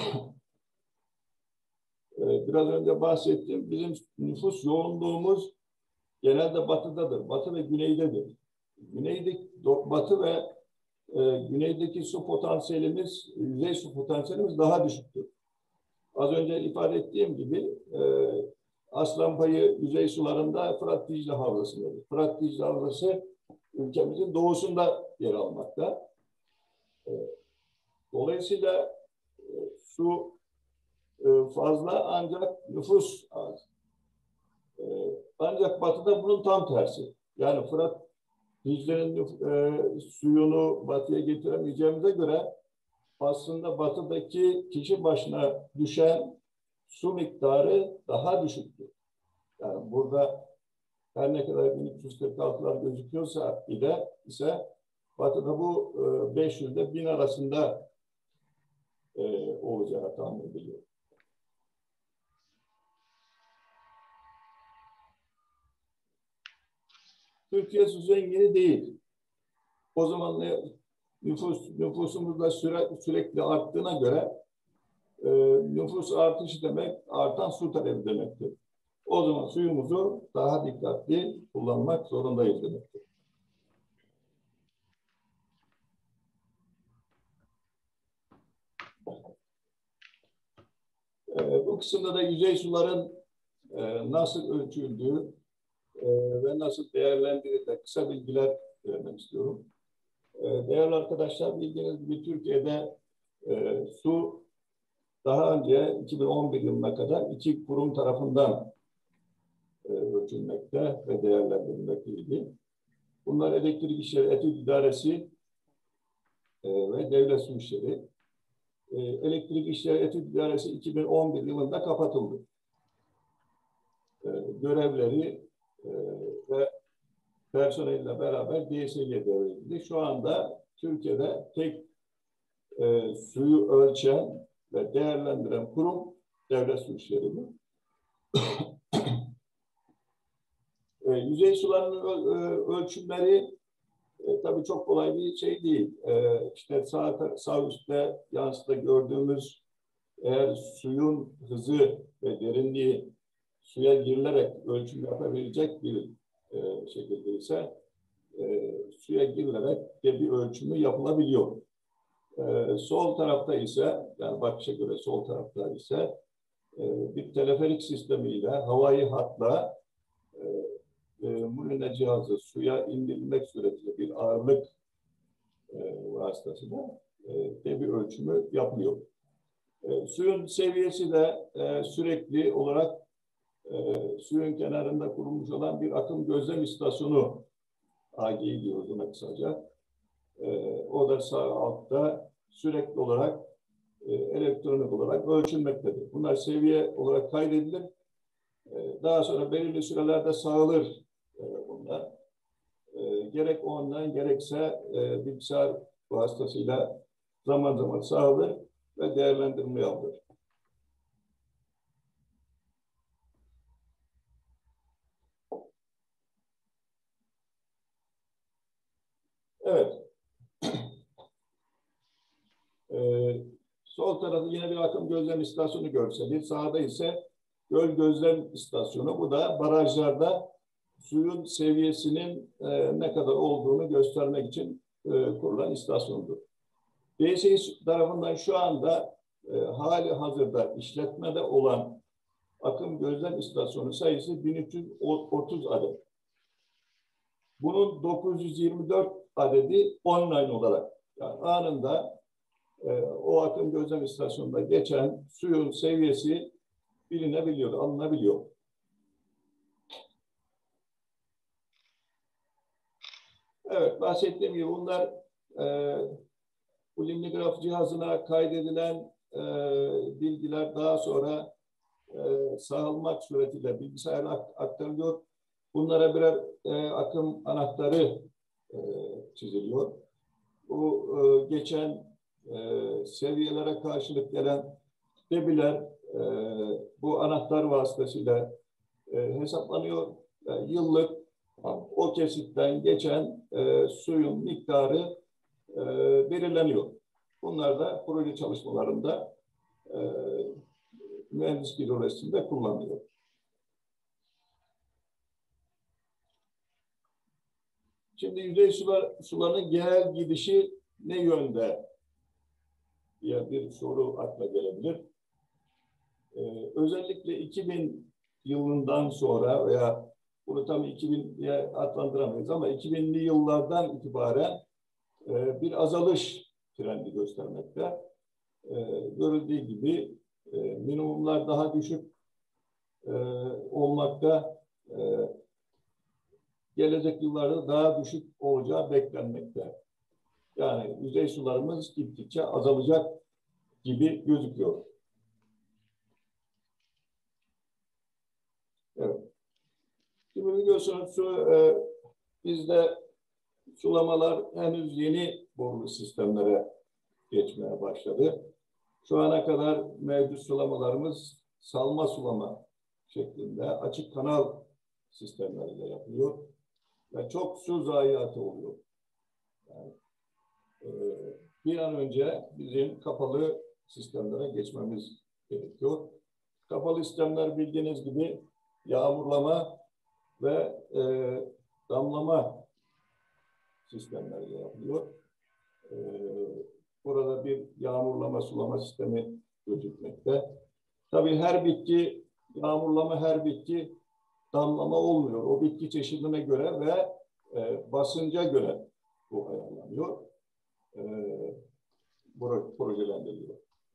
biraz önce bahsettiğim bizim nüfus yoğunluğumuz genelde batıdadır. Batı ve güneydedir. Batı ve güneydeki su potansiyelimiz, yüzey su potansiyelimiz daha düşüktür. Az önce ifade ettiğim gibi Aslanpayı yüzey sularında Fırat Dicle Havzası'ndadır. Fırat Dicle Havzası ülkemizin doğusunda yer almakta. Dolayısıyla su fazla ancak nüfus az. Ancak batıda bunun tam tersi. Yani Fırat Dicle'nin suyunu batıya getiremeyeceğimize göre aslında batıdaki kişi başına düşen su miktarı daha düşüktür. Yani burada her ne kadar 1346'lar gözüküyorsa ise batıda bu 500 ile 1000 arasında olacağı tahmin ediliyor. Türkiye su zengini değil. O zaman nüfusumuz da sürekli arttığına göre nüfus artışı demek artan su talebi demektir. O zaman suyumuzu daha dikkatli kullanmak zorundayız demektir. Bu kısımda da yüzey suların nasıl ölçüldüğü ve nasıl değerlendirildiği kısa bilgiler vermek istiyorum. Değerli arkadaşlar, bildiğiniz gibi Türkiye'de su daha önce 2011 yılına kadar 2 kurum tarafından ölçülmekte ve değerlendirilmekteydi. Bunlar Elektrik İşleri Etüt İdaresi ve Devlet Su İşleri. Elektrik İşleri Etüt İdaresi 2011 yılında kapatıldı. Görevleri ve personelle beraber DSİ'ye devredildi. Şu anda Türkiye'de tek suyu ölçen ve değerlendiren kurum Devlet Su İşleri'dir. Yüzey sularının ölçümleri tabii çok kolay bir şey değil. İşte sağ üstte yansıda gördüğümüz eğer suyun hızı ve derinliği suya girilerek ölçüm yapabilecek bir şekilde ise suya girilerek de bir ölçümü yapılabiliyor. Sol tarafta ise, yani bakışa göre sol tarafta ise bir teleferik sistemiyle havai hatla mulina cihazı suya indirilmek suretiyle bir ağırlık vasıtasıyla bir ölçümü yapılıyor. Suyun seviyesi de sürekli olarak suyun kenarında kurulmuş olan bir akım gözlem istasyonu AGİ diyoruz ona kısaca. O da sağ altta sürekli olarak elektronik olarak ölçülmektedir. Bunlar seviye olarak kaydedilir. Daha sonra belirli sürelerde sağılır bunlar. Gerek online gerekse bilgisayar vasıtasıyla zaman zaman sağılır ve değerlendirme yapılır. Sol tarafı yine bir akım gözlem istasyonu görseli. Sağda ise göl gözlem istasyonu. Bu da barajlarda suyun seviyesinin ne kadar olduğunu göstermek için kurulan istasyondur. DSİ tarafından şu anda hali hazırda işletmede olan akım gözlem istasyonu sayısı 1330 adet. Bunun 924 adedi online olarak, yani anında o akım gözlem istasyonunda geçen suyun seviyesi bilinebiliyor, alınabiliyor. Evet, bahsettiğim gibi bunlar bu limnograf cihazına kaydedilen bilgiler daha sonra sağlamak suretiyle bilgisayara aktarılıyor. Bunlara birer akım anahtarı çiziliyor. Bu geçen seviyelere karşılık gelen debiler bu anahtar vasıtasıyla hesaplanıyor. Yani yıllık o kesitten geçen suyun miktarı belirleniyor. Bunlar da proje çalışmalarında mühendis bürokrasisinde kullanılıyor. Şimdi yüzey sularının genel gidişi ne yönde diye bir soru akla gelebilir. Özellikle 2000 yılından sonra veya bunu tam 2000 diye adlandıramayız ama 2000'li yıllardan itibaren bir azalış trendi göstermekte. Görüldüğü gibi minimumlar daha düşük olmakta, gelecek yıllarda daha düşük olacağı beklenmekte. Yani yüzey sularımız gittikçe azalacak gibi gözüküyor. Evet. Şimdi biliyorsunuz bizde sulamalar henüz yeni borulu sistemlere geçmeye başladı. Şu ana kadar mevcut sulamalarımız salma sulama şeklinde açık kanal sistemleriyle yapılıyor. Ve çok su zayiatı oluyor. Yani, bir an önce bizim kapalı sistemlere geçmemiz gerekiyor. Kapalı sistemler bildiğiniz gibi yağmurlama ve damlama sistemleriyle yapılıyor. Burada bir yağmurlama sulama sistemi gözükmekte. Tabii her bitki yağmurlama, her bitki damlama olmuyor. O bitki çeşidine göre ve basınca göre bu ayarlanıyor. Projelendiriliyor.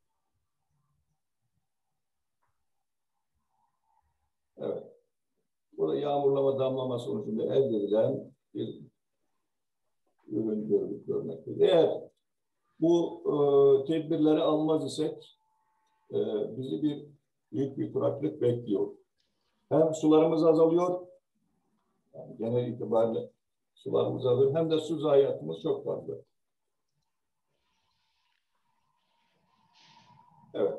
Evet. Burada yağmurlama, damlama sonucunda elde edilen bir ürün görmektedir. Eğer bu tedbirleri almaz isek bizi büyük bir kuraklık bekliyor. Hem sularımız azalıyor, yani genel itibariyle sularımız azalıyor, hem de su zayiatımız çok fazla. Evet.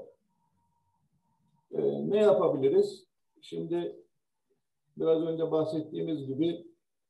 Ne yapabiliriz? Şimdi biraz önce bahsettiğimiz gibi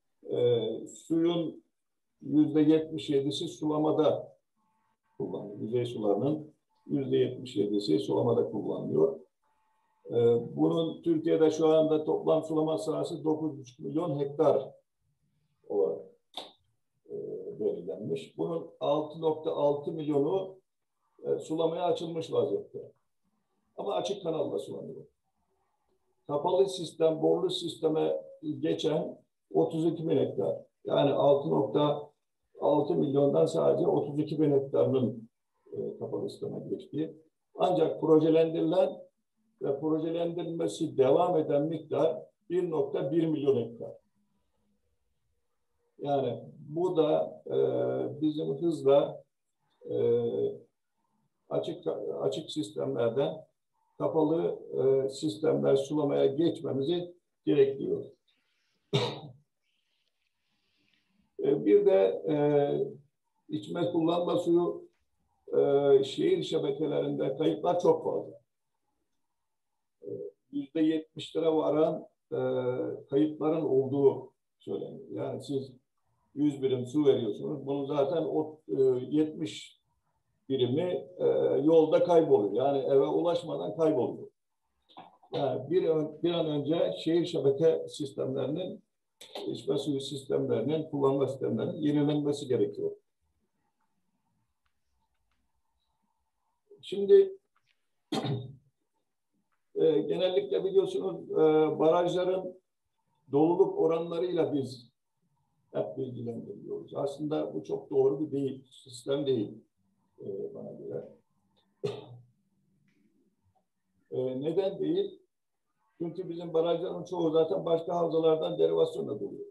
suyun %77'si sulamada kullanılıyor. Yüzey sularının %77'si sulamada kullanılıyor. Bunun Türkiye'de şu anda toplam sulama sahası 9,5 milyon hektar olarak belirlenmiş. Bunun 6,6 milyonu sulamaya açılmış vaziyette. Ama açık kanalla sulanıyor. Kapalı sistem, borlu sisteme geçen 32 bin hektar. Yani 6,6 milyondan sadece 32 bin hektarının kapalı sisteme geçtiği. Ancak projelendirilen ve projelendirilmesi devam eden miktar 1,1 milyon hektar. Yani bu da bizim hızla açık sistemlerden kapalı sistemler sulamaya geçmemizi gerektiriyor. Bir de içme kullanma suyu şehir şebekelerinde kayıplar çok fazla. %70'lere varan kayıpların olduğu söyleniyor. Yani siz 100 birim su veriyorsunuz. Bunun zaten 70 birimi yolda kayboluyor. Yani eve ulaşmadan kayboluyor. Yani bir an önce şehir şebeke sistemlerinin, içme suyu sistemlerinin, kullanma sistemlerinin yenilenmesi gerekiyor. Şimdi genellikle biliyorsunuz barajların doluluk oranlarıyla biz hep bilgilendiriliyoruz. Aslında bu çok doğru bir değil, sistem değil bana göre. Neden değil? Çünkü bizim barajların çoğu zaten başka havzalardan derivasyonla doluyor.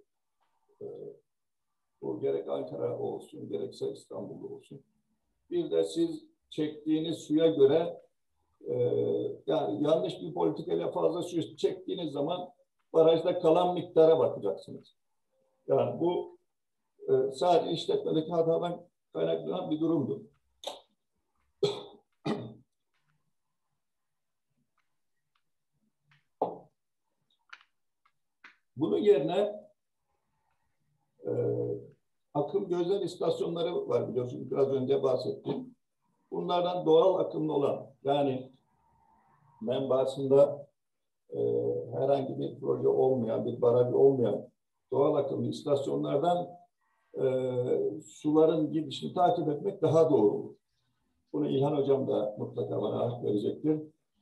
Bu gerek Ankara olsun, gerekse İstanbul'da olsun. Bir de siz çektiğiniz suya göre yani yanlış bir politikayla fazla su çektiğiniz zaman barajda kalan miktara bakacaksınız. Yani bu sadece işletmedeki hatadan kaynaklanan bir durumdur. Bunun yerine akım gözlem istasyonları var biliyorsunuz. Biraz önce bahsettim. Bunlardan doğal akımlı olan, yani menbaasında herhangi bir proje olmayan, bir baraj olmayan doğal akımlı istasyonlardan suların gidişini takip etmek daha doğru. Bunu İlhan Hocam da mutlaka bana hak verecektir.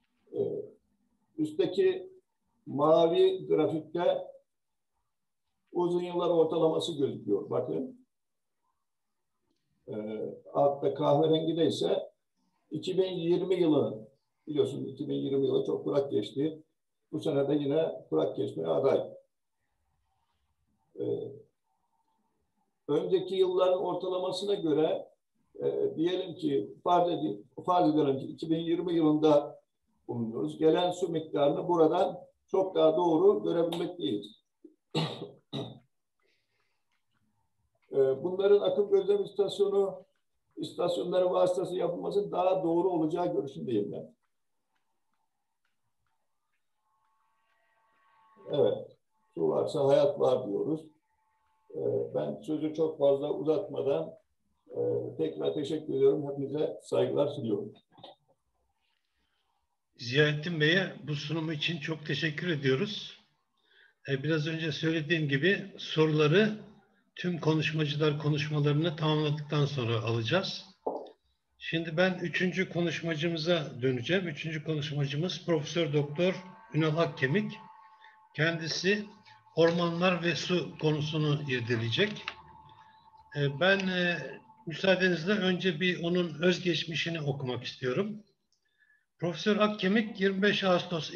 Üstteki mavi grafikte uzun yıllar ortalaması gözüküyor. Bakın. Altta kahverengide ise 2020 yılı, biliyorsunuz 2020 yılı çok kurak geçti. Bu sene de yine kurak geçmeye aday. Önceki yılların ortalamasına göre diyelim ki farz edelim ki 2020 yılında bulunuyoruz. Gelen su miktarını buradan çok daha doğru görebilmekteyiz. Bunların akım gözlem istasyonları vasıtası yapılması daha doğru olacağı görüşündeyim ben. Evet, su varsa hayat var diyoruz. Ben sözü çok fazla uzatmadan tekrar teşekkür ediyorum. Hepinize saygılar sunuyorum. Ziyaettin Bey'e bu sunumu için çok teşekkür ediyoruz. Biraz önce söylediğim gibi soruları tüm konuşmacılar konuşmalarını tamamladıktan sonra alacağız. Şimdi ben 3. konuşmacımıza döneceğim. 3. konuşmacımız Profesör Doktor Ünal Akkemik. Kendisi ormanlar ve su konusunu irdeleyecek. Ben müsaadenizle önce bir onun özgeçmişini okumak istiyorum. Profesör Akkemik 25 Ağustos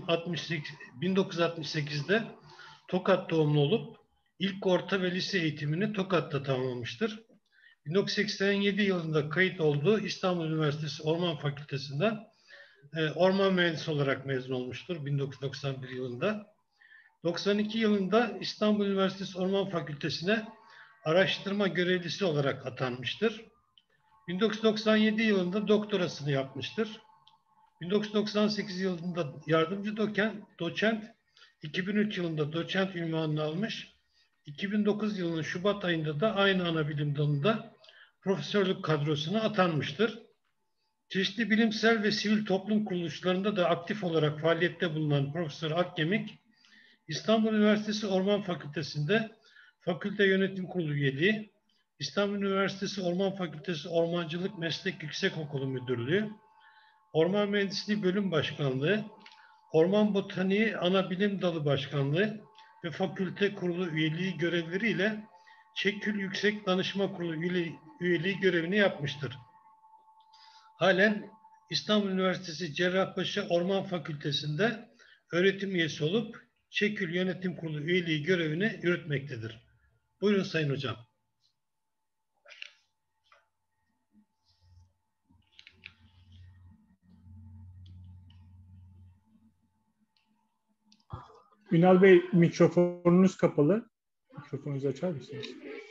1968'de Tokat doğumlu olup ilk orta ve lise eğitimini Tokat'ta tamamlamıştır. 1987 yılında kayıt olduğu İstanbul Üniversitesi Orman Fakültesi'nden orman mühendisi olarak mezun olmuştur 1991 yılında. 92 yılında İstanbul Üniversitesi Orman Fakültesi'ne araştırma görevlisi olarak atanmıştır. 1997 yılında doktorasını yapmıştır. 1998 yılında yardımcı doçent, 2003 yılında doçent ünvanını almış, 2009 yılının Şubat ayında da aynı ana bilim dalında profesörlük kadrosuna atanmıştır. Çeşitli bilimsel ve sivil toplum kuruluşlarında da aktif olarak faaliyette bulunan Profesör Akkemik, İstanbul Üniversitesi Orman Fakültesi'nde Fakülte Yönetim Kurulu üyeliği, İstanbul Üniversitesi Orman Fakültesi Ormancılık Meslek Yüksekokulu Müdürlüğü, Orman Mühendisliği Bölüm Başkanlığı, Orman Botaniği Ana Bilim Dalı Başkanlığı ve Fakülte Kurulu üyeliği görevleriyle Çekül Yüksek Danışma Kurulu üyeliği görevini yapmıştır. Halen İstanbul Üniversitesi Cerrahpaşa Orman Fakültesi'nde öğretim üyesi olup Çekül Yönetim Kurulu üyeliği görevini yürütmektedir. Buyurun Sayın Hocam. Ünal Bey, mikrofonunuz kapalı. Mikrofonunuzu açar mısınız?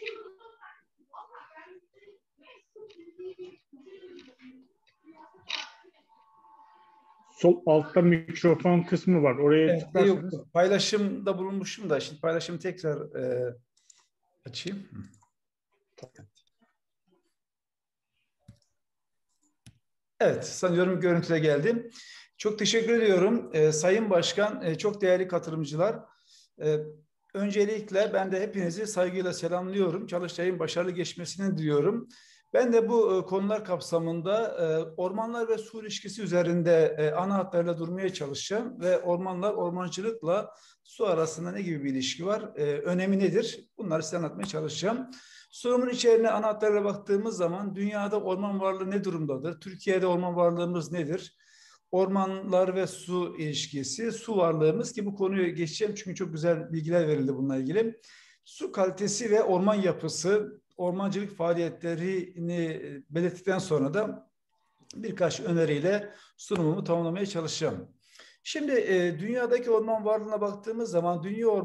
Sol altta mikrofon kısmı var. Oraya tıklarsanız. Yok, paylaşımda bulunmuşum da şimdi paylaşımı tekrar açayım. Evet, sanıyorum görüntüle geldim. Çok teşekkür ediyorum. Sayın Başkan, çok değerli katılımcılar. E, Öncelikle ben de hepinizi saygıyla selamlıyorum. Çalıştayın başarılı geçmesini diliyorum. Ben de bu konular kapsamında ormanlar ve su ilişkisi üzerinde ana hatlarla durmaya çalışacağım ve ormanlar, ormancılıkla su arasında ne gibi bir ilişki var, önemi nedir? Bunları size anlatmaya çalışacağım. Sorumun içeriğine ana hatlarla baktığımız zaman dünyada orman varlığı ne durumdadır? Türkiye'de orman varlığımız nedir? Ormanlar ve su ilişkisi, su varlığımız ki bu konuyu geçeceğim çünkü çok güzel bilgiler verildi bununla ilgili. Su kalitesi ve orman yapısı, ormancılık faaliyetlerini belirttikten sonra da birkaç öneriyle sunumumu tamamlamaya çalışacağım. Şimdi dünyadaki orman varlığına baktığımız zaman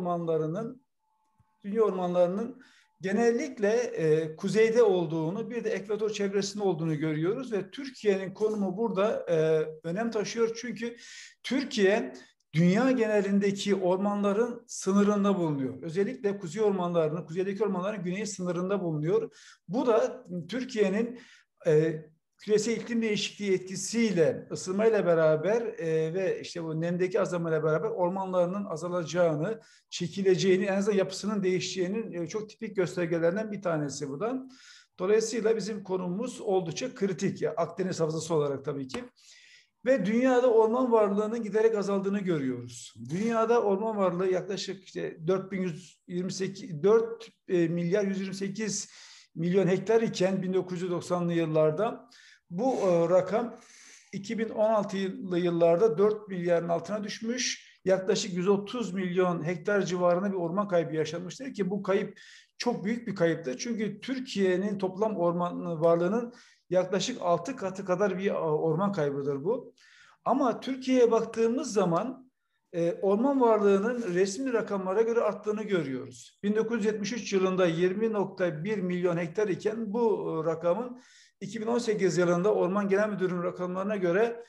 dünya ormanlarının genellikle kuzeyde olduğunu, bir de ekvator çevresinde olduğunu görüyoruz ve Türkiye'nin konumu burada önem taşıyor. Çünkü Türkiye dünya genelindeki ormanların sınırında bulunuyor. Özellikle kuzey ormanlarının, kuzeydeki ormanların güney sınırında bulunuyor. Bu da Türkiye'nin küresel iklim değişikliği etkisiyle, ısınmayla beraber ve işte bu nemdeki azalmayla beraber ormanlarının azalacağını, çekileceğini, en azından yapısının değişeceğinin çok tipik göstergelerinden bir tanesi bu da. Dolayısıyla bizim konumuz oldukça kritik. Ya, Akdeniz Havzası olarak tabii ki. Ve dünyada orman varlığının giderek azaldığını görüyoruz. Dünyada orman varlığı yaklaşık işte 4 milyar 128 milyon hektar iken 1990'lı yıllarda bu rakam 2016'lı yıllarda 4 milyarın altına düşmüş. Yaklaşık 130 milyon hektar civarında bir orman kaybı yaşanmıştır ki bu kayıp çok büyük bir kayıptır. Çünkü Türkiye'nin toplam orman varlığının yaklaşık 6 katı kadar bir orman kaybıdır bu. Ama Türkiye'ye baktığımız zaman orman varlığının resmi rakamlara göre arttığını görüyoruz. 1973 yılında 20,1 milyon hektar iken bu rakamın 2018 yılında Orman Genel Müdürlüğü'nün rakamlarına göre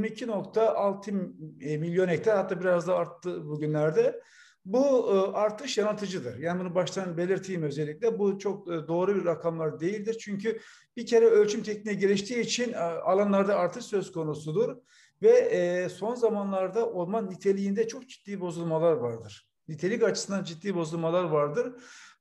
22,6 milyon hektar, hatta biraz da arttı bugünlerde. Bu artış yanıltıcıdır. Yani bunu baştan belirteyim özellikle. Bu çok doğru bir rakamlar değildir. Çünkü bir kere ölçüm tekniği geliştiği için alanlarda artış söz konusudur. Ve son zamanlarda orman niteliğinde çok ciddi bozulmalar vardır. Nitelik açısından ciddi bozulmalar vardır.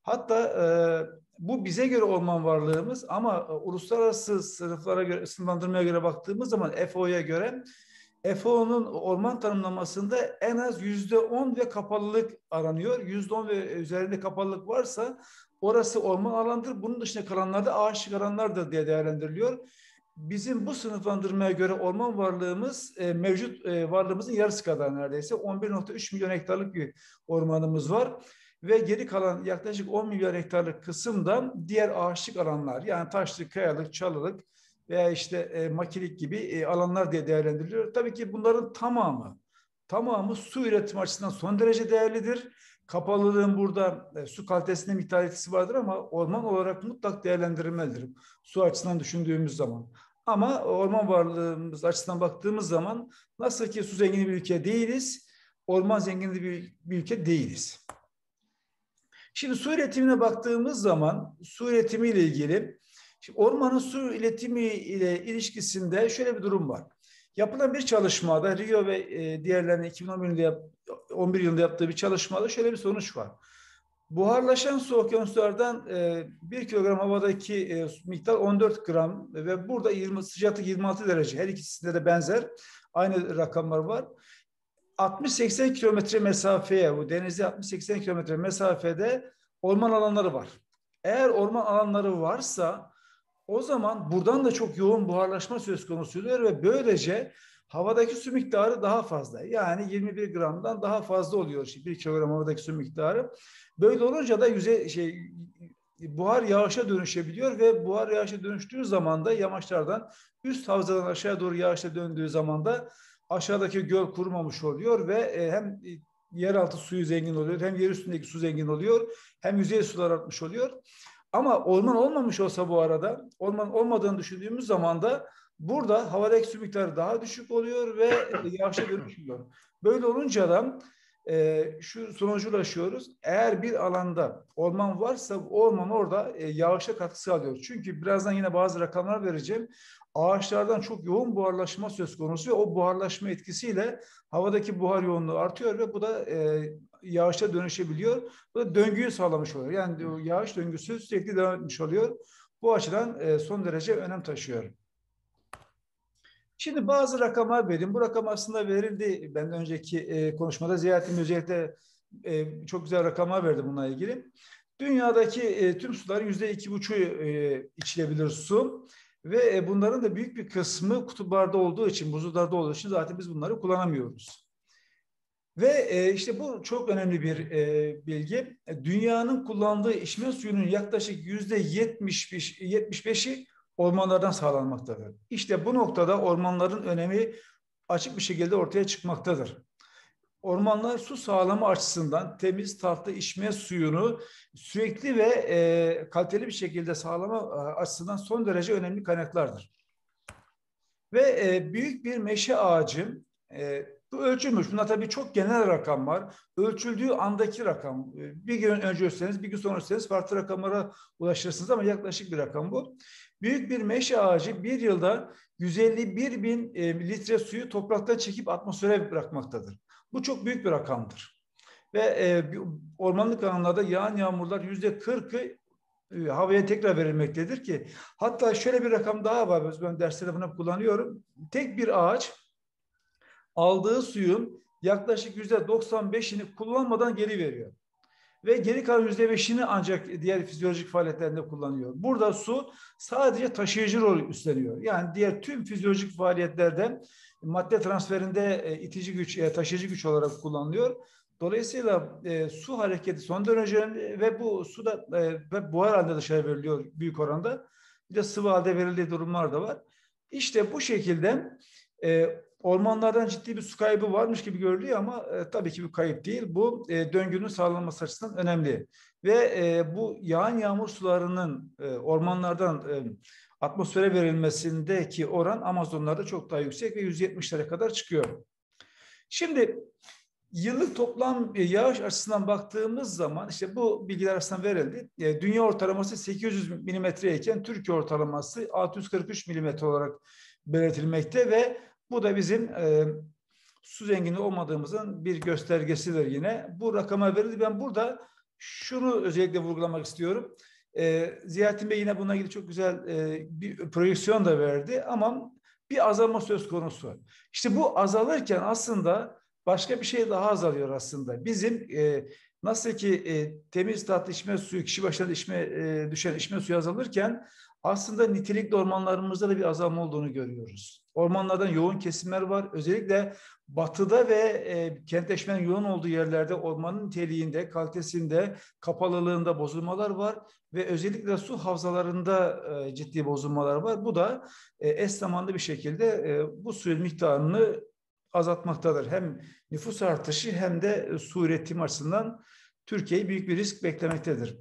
Hatta bu bize göre orman varlığımız ama uluslararası sınıflara göre, sınıflandırmaya göre baktığımız zaman FAO'ya göre FAO'nun orman tanımlamasında en az %10 ve kapalılık aranıyor. %10 ve üzerinde kapalılık varsa orası orman alanıdır. Bunun dışında kalanlarda ağaçlık alanlardır diye değerlendiriliyor. Bizim bu sınıflandırmaya göre orman varlığımız mevcut varlığımızın yarısı kadar neredeyse 11,3 milyon hektarlık bir ormanımız var. Ve geri kalan yaklaşık 10 milyon hektarlık kısımda diğer ağaçlık alanlar, yani taşlık, kayalık, çalılık veya işte makilik gibi alanlar diye değerlendiriliyor. Tabii ki bunların tamamı su üretimi açısından son derece değerlidir. Kapalılığın burada su kalitesinde miktar etkisi vardır ama orman olarak mutlak değerlendirilmelidir su açısından düşündüğümüz zaman. Ama orman varlığımız açısından baktığımız zaman nasıl ki su zengini bir ülke değiliz, orman zengini bir ülke değiliz. Şimdi su üretimine baktığımız zaman su üretimiyle ilgili, ormanın su iletimi ile ilişkisinde şöyle bir durum var. Yapılan bir çalışmada Rio ve diğerlerinin 2011 yılında yaptığı bir çalışmada şöyle bir sonuç var. Buharlaşan su okyanuslardan 1 kilogram havadaki miktar 14 gram ve burada sıcaklık 26 derece. Her ikisinde de benzer. Aynı rakamlar var. 60-80 kilometre mesafeye, bu denizde 60-80 kilometre mesafede orman alanları var. Eğer orman alanları varsa o zaman buradan da çok yoğun buharlaşma söz konusu oluyor ve böylece havadaki su miktarı daha fazla. Yani 21 gramdan daha fazla oluyor 1 kilogram havadaki su miktarı. Böyle olunca da buhar yağışa dönüşebiliyor ve buhar yağışa dönüştüğü zaman da yamaçlardan üst havzadan aşağı doğru yağışa döndüğü zaman da aşağıdaki göl kurumamış oluyor ve hem yeraltı suyu zengin oluyor, hem yer üstündeki su zengin oluyor, hem yüzey sular artmış oluyor. Ama orman olmamış olsa bu arada, orman olmadığını düşündüğümüz zaman da burada havadaki su miktarı daha düşük oluyor ve yağışa dönüşüyor. Böyle olunca da şu sonuca ulaşıyoruz. Eğer bir alanda orman varsa orman orada yağışa katkı sağlıyor. Çünkü birazdan yine bazı rakamlar vereceğim. ağaçlardan çok yoğun buharlaşma söz konusu ve o buharlaşma etkisiyle havadaki buhar yoğunluğu artıyor ve bu da yağışa dönüşebiliyor. Bu da döngüyü sağlamış oluyor. Yani o yağış döngüsü sürekli devam etmiş oluyor. Bu açıdan son derece önem taşıyor. Şimdi bazı rakamlar vereyim. Bu rakam aslında verildi. Ben önceki konuşmada Ziyarettin özellikle çok güzel rakamlar verdi bununla ilgili. Dünyadaki tüm suların %2,5'u içilebilir su. Ve bunların da büyük bir kısmı kutuplarda olduğu için, buzullarda olduğu için zaten biz bunları kullanamıyoruz. Ve işte bu çok önemli bir bilgi. Dünyanın kullandığı içme suyunun yaklaşık %75'i ormanlardan sağlanmaktadır. İşte bu noktada ormanların önemi açık bir şekilde ortaya çıkmaktadır. Ormanlar su sağlama açısından temiz, tatlı içme suyunu sürekli ve kaliteli bir şekilde sağlama açısından son derece önemli kaynaklardır. Ve büyük bir meşe ağacı, bu ölçülmüş. Bunda tabii çok genel rakam var. Ölçüldüğü andaki rakam. Bir gün önce ölçseniz, bir gün sonra ölçseniz farklı rakamlara ulaşırsınız ama yaklaşık bir rakam bu. Büyük bir meşe ağacı bir yılda 151 bin litre suyu topraktan çekip atmosfere bırakmaktadır. Bu çok büyük bir rakamdır. Ve ormanlık alanlarda yağan yağmurlar %40'ı havaya tekrar verilmektedir ki hatta şöyle bir rakam daha var. Ben derslerde bunu kullanıyorum. Tek bir ağaç aldığı suyun yaklaşık %95'ini kullanmadan geri veriyor. Ve geri kalan %5'ini ancak diğer fizyolojik faaliyetlerinde kullanıyor. Burada su sadece taşıyıcı rol üstleniyor. Yani diğer tüm fizyolojik faaliyetlerde madde transferinde itici güç, taşıyıcı güç olarak kullanılıyor. Dolayısıyla su hareketi son derece ve bu su da buhar halinde dışarı veriliyor büyük oranda. Bir de sıvı halde verildiği durumlar da var. İşte bu şekilde ormanlardan ciddi bir su kaybı varmış gibi görülüyor ama tabii ki bir kayıp değil. Bu döngünün sağlanması açısından önemli. Ve bu yağan yağmur sularının ormanlardan atmosfere verilmesindeki oran Amazonlarda çok daha yüksek ve 170'lere kadar çıkıyor. Şimdi yıllık toplam yağış açısından baktığımız zaman işte bu bilgiler arasında verildi. Dünya ortalaması 800 milimetre iken Türkiye ortalaması 643 milimetre olarak belirtilmekte ve bu da bizim su zengini olmadığımızın bir göstergesidir yine. Bu rakama verildi. Ben burada şunu özellikle vurgulamak istiyorum. Ziyarettin Bey yine bununla ilgili çok güzel bir projeksiyon da verdi ama bir azalma söz konusu. İşte bu azalırken aslında başka bir şey daha azalıyor aslında. Bizim nasıl ki temiz tatlı içme suyu, kişi başına düşen içme suyu azalırken aslında nitelikli ormanlarımızda da bir azalma olduğunu görüyoruz. Ormanlardan yoğun kesimler var. Özellikle batıda ve kentleşmenin yoğun olduğu yerlerde ormanın niteliğinde, kalitesinde, kapalılığında bozulmalar var ve özellikle su havzalarında ciddi bozulmalar var. Bu da eş zamanlı bir şekilde bu suyun miktarını azaltmaktadır. Hem nüfus artışı hem de su üretimi açısından Türkiye'yi büyük bir risk beklemektedir.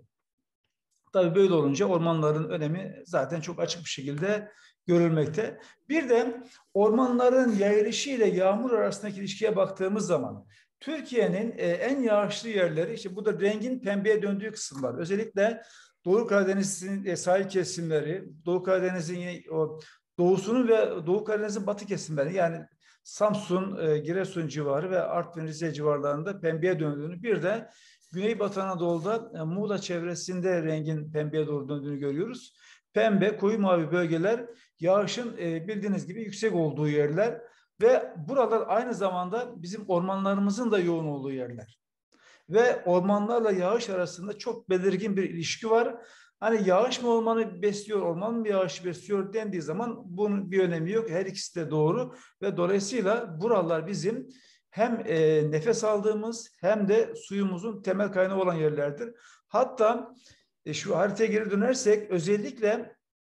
Tabii böyle olunca ormanların önemi zaten çok açık bir şekilde görülmekte. Bir de ormanların yayılışı ile yağmur arasındaki ilişkiye baktığımız zaman Türkiye'nin en yağışlı yerleri işte bu da rengin pembeye döndüğü kısımlar. Özellikle Doğu Karadeniz'in sahil kesimleri, Doğu Karadeniz'in doğusunun ve Doğu Karadeniz'in batı kesimleri yani Samsun, Giresun civarı ve Artvin, Rize civarlarında pembeye döndüğünü bir de Güneybatı Anadolu'da Muğla çevresinde rengin pembeye doğru döndüğünü görüyoruz. Pembe, koyu mavi bölgeler yağışın bildiğiniz gibi yüksek olduğu yerler ve buralar aynı zamanda bizim ormanlarımızın da yoğun olduğu yerler. Ve ormanlarla yağış arasında çok belirgin bir ilişki var. Hani yağış mı ormanı besliyor, orman mı yağışı besliyor dendiği zaman bunun bir önemi yok. Her ikisi de doğru ve dolayısıyla buralar bizim hem nefes aldığımız hem de suyumuzun temel kaynağı olan yerlerdir. Hatta şu haritaya geri dönersek özellikle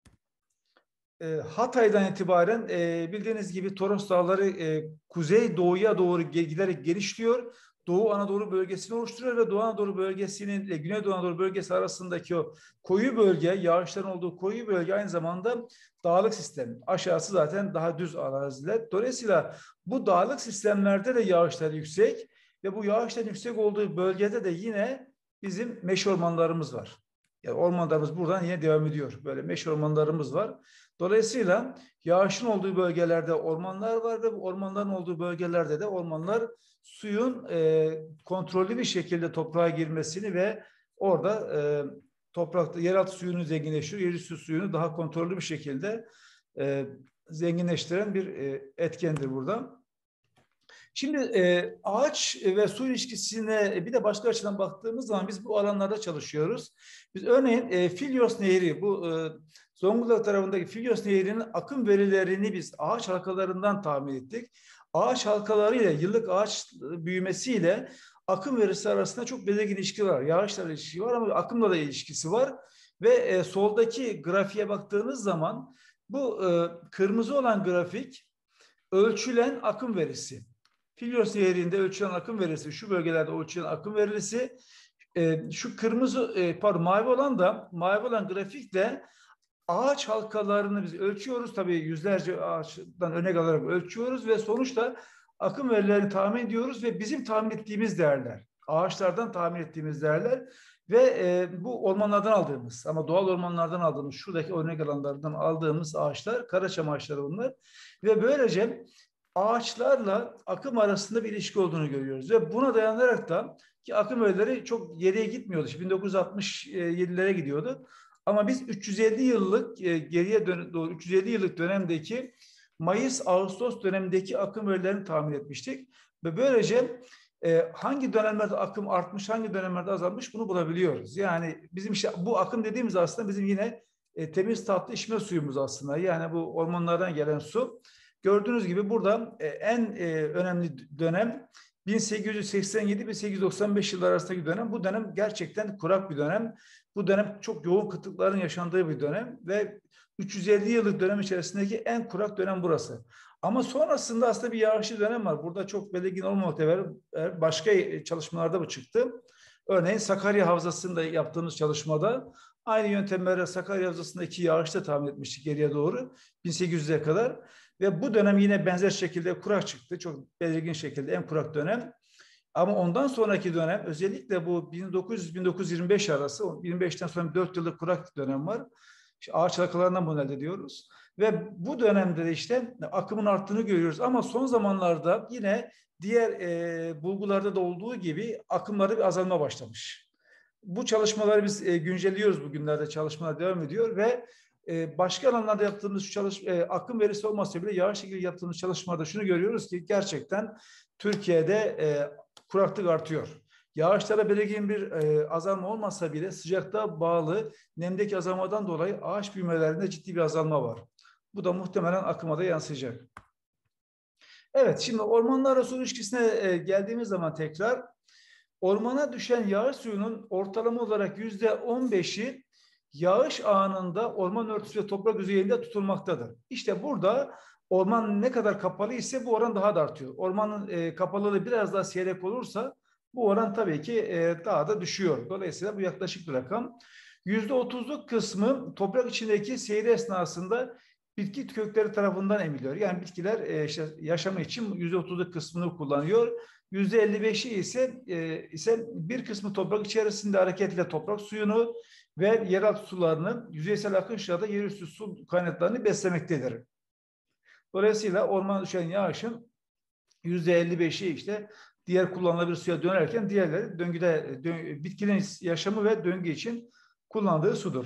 Hatay'dan itibaren bildiğiniz gibi Toros Dağları kuzey doğuya doğru giderek genişliyor. Doğu Anadolu bölgesini oluşturuyor ve Doğu Anadolu bölgesinin ile Güneydoğu Anadolu bölgesi arasındaki o koyu bölge, yağışların olduğu koyu bölge aynı zamanda dağlık sistem. Aşağısı zaten daha düz araziler. Dolayısıyla bu dağlık sistemlerde de yağışlar yüksek ve bu yağışların yüksek olduğu bölgede de yine bizim meşe ormanlarımız var. Yani ormanlarımız buradan yine devam ediyor. Böyle meşe ormanlarımız var. Dolayısıyla yağışın olduğu bölgelerde ormanlar var ve bu ormanların olduğu bölgelerde de ormanlar suyun kontrollü bir şekilde toprağa girmesini ve orada toprakta yeraltı suyunu zenginleştiriyor, yerüstü suyunu daha kontrollü bir şekilde zenginleştiren bir etkendir burada. Şimdi ağaç ve su ilişkisine bir de başka açıdan baktığımız zaman biz bu alanlarda çalışıyoruz. Biz örneğin Filyos Nehri, bu Zonguldak tarafındaki Filyos Nehri'nin akım verilerini biz ağaç halkalarından tahmin ettik. Ağaç halkalarıyla, yıllık ağaç büyümesiyle akım verisi arasında çok belirgin ilişki var. Yağışla ilişki var ama akımla da ilişkisi var. Ve soldaki grafiğe baktığınız zaman bu kırmızı olan grafik ölçülen akım verisi. Filyos Nehri'nde ölçülen akım verisi, şu bölgelerde ölçülen akım verisi, şu kırmızı, mavi olan grafikte ağaç halkalarını biz ölçüyoruz. Tabii yüzlerce ağaçtan örnek alarak ölçüyoruz ve sonuçta akım verilerini tahmin ediyoruz ve bizim tahmin ettiğimiz değerler, ağaçlardan tahmin ettiğimiz değerler ve bu ormanlardan aldığımız, ama doğal ormanlardan aldığımız, şuradaki örnek alanlardan aldığımız ağaçlar, karaçam ağaçları bunlar ve böylece ağaçlarla akım arasında bir ilişki olduğunu görüyoruz ve buna dayanarak da ki akım verileri çok geriye gitmiyordu. 1967'lere gidiyordu. Ama biz 350 yıllık geriye doğru 350 yıllık dönemdeki Mayıs-Ağustos dönemindeki akım verilerini tahmin etmiştik ve böylece hangi dönemlerde akım artmış, hangi dönemlerde azalmış bunu bulabiliyoruz. Yani bizim işte bu akım dediğimiz aslında bizim yine temiz tatlı içme suyumuz aslında. Yani bu ormanlardan gelen su. Gördüğünüz gibi burada en önemli dönem 1887-1895 yılları arasındaki dönem. Bu dönem gerçekten kurak bir dönem. Bu dönem çok yoğun kıtlıkların yaşandığı bir dönem ve 350 yıllık dönem içerisindeki en kurak dönem burası. Ama sonrasında aslında bir yağışlı dönem var. Burada çok belirgin olmamakla beraber başka çalışmalarda bu çıktı. Örneğin Sakarya Havzası'nda yaptığımız çalışmada aynı yöntemlerle Sakarya Havzası'ndaki yağışta tahmin etmiştik geriye doğru 1800'e kadar. Ve bu dönem yine benzer şekilde kurak çıktı. Çok belirgin şekilde en kurak dönem. Ama ondan sonraki dönem özellikle bu 1900-1925 arası, 25'ten sonra 4 yıllık kurak dönem var. İşte ağaç halkalarından bunu elde ediyoruz. Ve bu dönemde de işte akımın arttığını görüyoruz. Ama son zamanlarda yine diğer bulgularda da olduğu gibi akımlarda bir azalma başlamış. Bu çalışmaları biz güncelliyoruz bugünlerde, çalışmalar devam ediyor ve başka alanlarda yaptığımız şu akım verisi olmasa bile yağışla ilgili yaptığımız çalışmada şunu görüyoruz ki gerçekten Türkiye'de kuraklık artıyor. Yağışlara belirgin bir azalma olmasa bile sıcaklığa bağlı nemdeki azalmadan dolayı ağaç büyümelerinde ciddi bir azalma var. Bu da muhtemelen akıma da yansıyacak. Evet, şimdi ormanlarla su ilişkisine geldiğimiz zaman tekrar ormana düşen yağış suyunun ortalama olarak %15'i yağış anında orman örtüsü ve toprak yüzeyinde tutulmaktadır. İşte burada orman ne kadar kapalı ise bu oran daha da artıyor. Ormanın kapalılığı biraz daha seyrek olursa bu oran tabii ki daha da düşüyor. Dolayısıyla bu yaklaşık bir rakam. %30'luk kısmı toprak içindeki seyri esnasında bitki kökleri tarafından emiliyor. Yani bitkiler işte yaşamı için %30'luk kısmını kullanıyor. %55'i ise bir kısmı toprak içerisinde hareketle toprak suyunu ve yeraltı sularını, yüzeysel akınçla da yerüstü su kaynaklarını beslemektedir. Dolayısıyla ormana düşen yağışın %55'i işte diğer kullanılabilir suya dönerken diğerleri bitkinin yaşamı ve döngü için kullandığı sudur.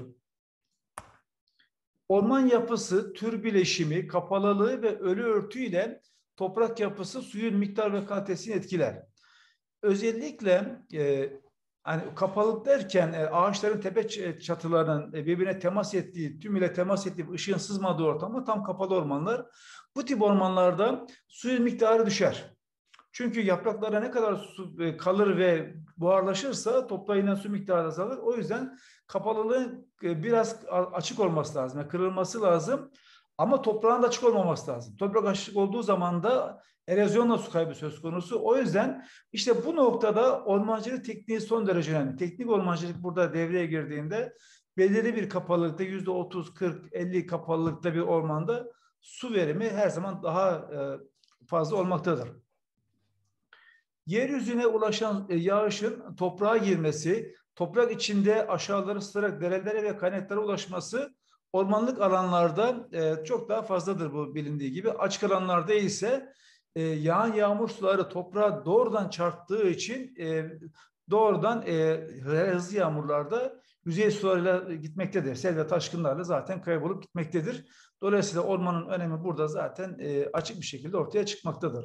Orman yapısı, tür bileşimi, kapalılığı ve ölü örtüyle toprak yapısı suyun miktar ve kalitesini etkiler. Özellikle hani kapalılık derken ağaçların tepe çatılarının birbirine temas ettiği, tümüyle temas ettiği, ışığın sızmadığı ortamda tam kapalı ormanlar. Bu tip ormanlarda suyun miktarı düşer. Çünkü yapraklara ne kadar su kalır ve buharlaşırsa toprağa inen su miktarı azalır. O yüzden kapalılığın biraz açık olması lazım, yani kırılması lazım. Ama toprağın da açık olmaması lazım. Toprak açık olduğu zaman da erozyonla su kaybı söz konusu. O yüzden işte bu noktada ormancılık tekniği son derece önemli. Teknik ormancılık burada devreye girdiğinde belirli bir kapalılıkta %30, 40, 50 kapalılıkta bir ormanda su verimi her zaman daha fazla olmaktadır. Yeryüzüne ulaşan yağışın toprağa girmesi, toprak içinde aşağıları ısıtarak derelere ve kaynaklara ulaşması ormanlık alanlarda çok daha fazladır bu bilindiği gibi. Açık alanlarda ise yağan yağmur suları toprağa doğrudan çarptığı için doğrudan hızlı yağmurlarda yüzey sularıyla gitmektedir. Sel ve taşkınlarla zaten kaybolup gitmektedir. Dolayısıyla ormanın önemi burada zaten açık bir şekilde ortaya çıkmaktadır.